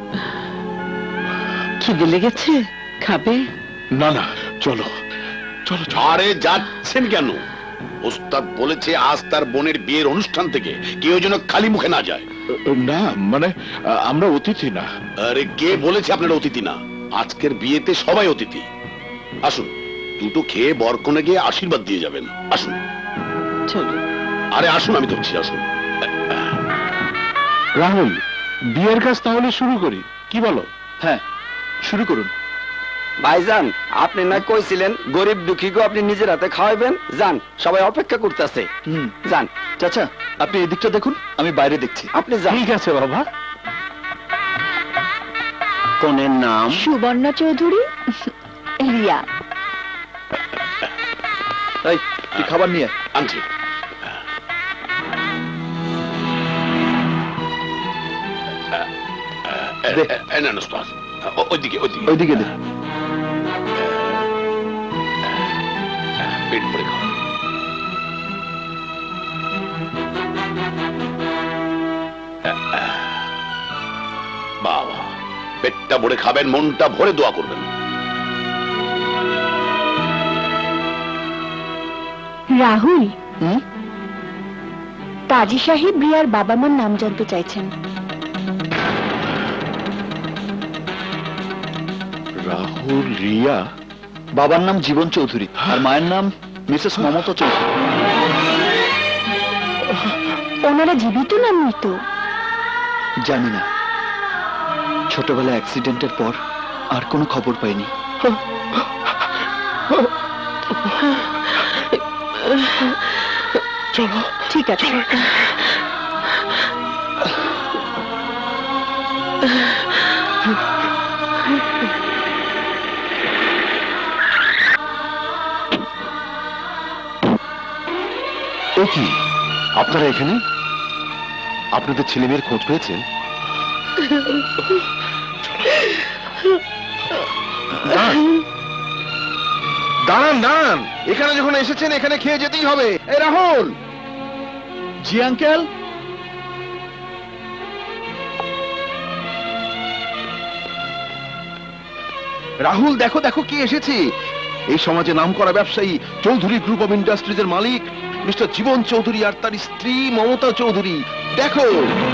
খিদে লেগেছে, খাবে? না না, চলো চলো। আরে যাচ্ছেন কেন? ওস্তাদ বলেছে আজ তার বোনের বিয়ের অনুষ্ঠান থেকে কেউ যেন খালি মুখে না যায়। না মানে আমরা অতিথি না। আরে কে বলেছে আপনারা অতিথি না? আজকের বিয়েতে সবাই অতিথি। আসুন, দুটো খেয়ে বরকনে গিয়ে আশীর্বাদ দিয়ে যাবেন। আসুন চলো। আরে আসুন, আমি ধরছি, আসুন। রাহুল, বিয়ের কাজ তাহলে শুরু করি, কি বলো? হ্যাঁ, শুরু করুন। ভাইজান, আপনি না কইছিলেন গরিব দুঃখীকে আপনি নিজের হাতে খাওয়াবেন? যান, সবাই অপেক্ষা করতেছে। হুম, যান। চাচা, আপনি এদিকটা দেখুন, আমি বাইরে দেখছি। আপনি যান। ঠিক আছে বাবা। কনের নাম? সুবর্ণা চৌধুরী, রিয়া। এই, তুই খাবার নিয়ে আয়। আনছি। না না, ওস্তাদ, ওইদিকে ওইদিকে ওইদিকে দে। পেট ভরে খাও। বাবা, পেটটা ভরে খাবেন, মনটা ভরে দোয়া করবেন। রাহুল, কাজী সাহেব রিয়ার বাবা মার নাম জানতে চাইছেন। রাহুল, রিয়া? বাবার নাম জীবন চৌধুরী আর মায়ের নাম মিসেস মমতা চৌধুরী। ওনারা জীবিত না মৃত? জানি না, ছোটবেলা অ্যাক্সিডেন্টের পর আর কোনো খবর পাইনি। চলো। ঠিক আছে। ও কি আপনারা এখানে? আপনাদের ছেলে মেয়ের খোঁজ পেয়েছেন? দাঁড়ান দাঁড়ান, এখানে যখন এসেছেন এখানে খেয়ে যেতেই হবে। এই রাহুল। জি আঙ্কেল। রাহুল দেখো দেখো কি এসেছে। এই সমাজে নামকরা ব্যবসায়ী চৌধুরী গ্রুপ অফ ইন্ডাস্ট্রিজের মালিক মিস্টার জীবন চৌধুরী আর তার স্ত্রী মমতা চৌধুরী। দেখো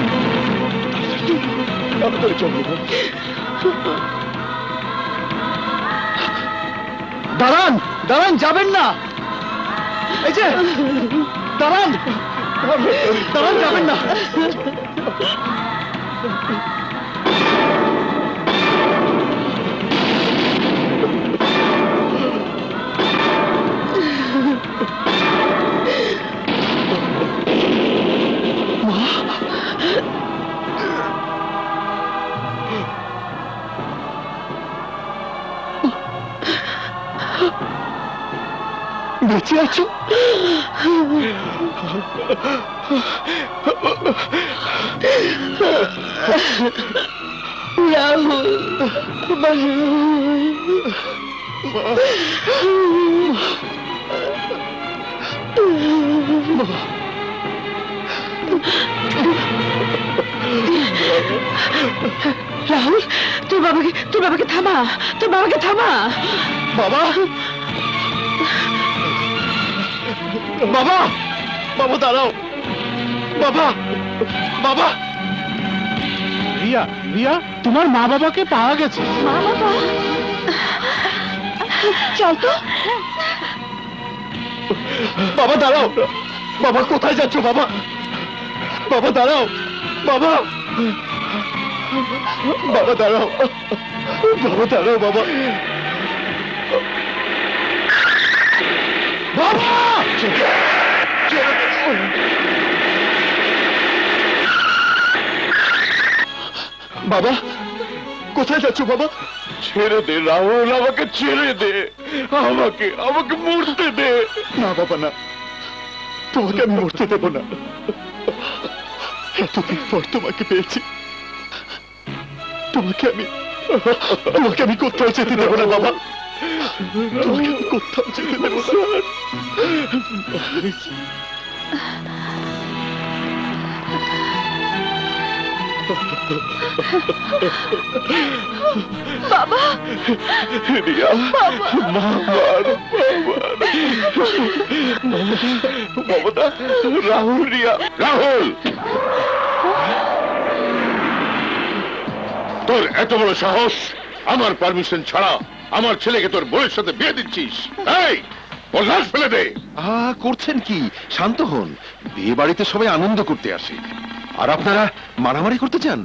দাঁড়ান দাঁড়ান, যাবেন না। এই যে দাঁড়ান দাঁড়ান, যাবেন না। বেঁচে আছো? রাহুল, রাহুল, তোর বাবাকে তোর বাবাকে থামা, তোর বাবাকে থামা। বাবা, বাবা, বাবা দাঁড়াও। বাবা, বাবা। রিয়া, রিয়া, তোমার মা বাবাকে পাওয়া গেছে। মা বাবা, চল তো। বাবা দাঁড়াও। বাবা কোথায় যাচ্ছ? বাবা, বাবা দাঁড়াও। বাবা, বাবা দাঁড়াও। বাবা দাঁড়াও। বাবা, বাবা, বাবা কোথায় যাচ্ছ? বাবা ছেড়ে দে রাহুল, আমাকে ছেড়ে দে, আমাকে আমাকে মরতে দে। না বাবা না, তোমাকে আমি মরতে দেব না। এতদিন পর তোমাকে পেয়েছি, তোমাকে আমি তোমাকে আমি কোথাও যেতে দেবো না বাবা। তোমাকে আমি কোথাও যেতে দেবো না। বাবা, রিয়া, মমতা, রাহুল, রিয়া। রাহুল, তোর এত বড় সাহস, আমার পারমিশন ছাড়া আমার ছেলেকে তোর বোনের সাথে বিয়ে দিচ্ছিস? এই, ওর লাশ ফেলে দে। আহ করছেন কি? শান্ত হন। বিয়ে বাড়িতে সবাই আনন্দ করতে আসে, আর আপনারা মারামারি করতে চান?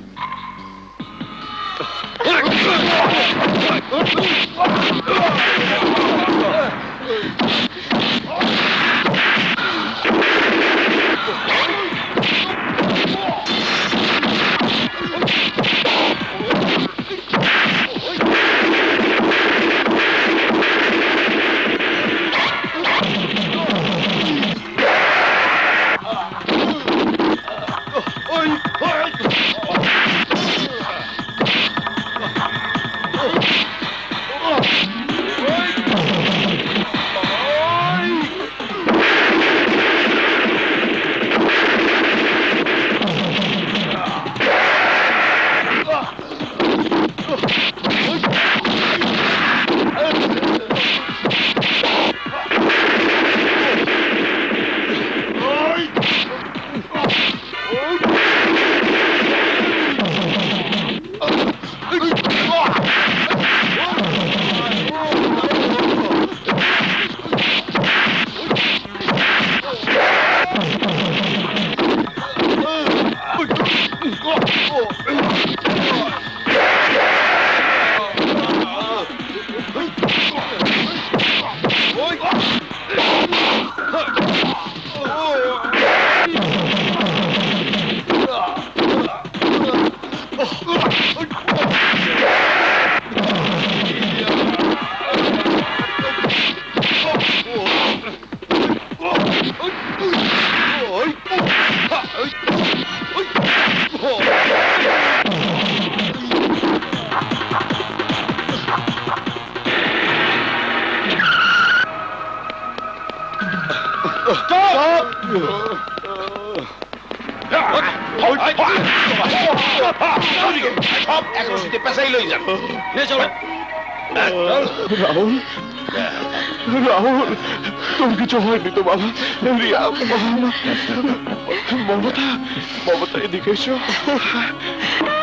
Oh! সব এখন শীতে পেঁচাই লই যান চলো। রাহুল রাহুল তোর কিছু হয়নি তো বাবা? রিয়া, মমতা মমতা এদিকে এসো।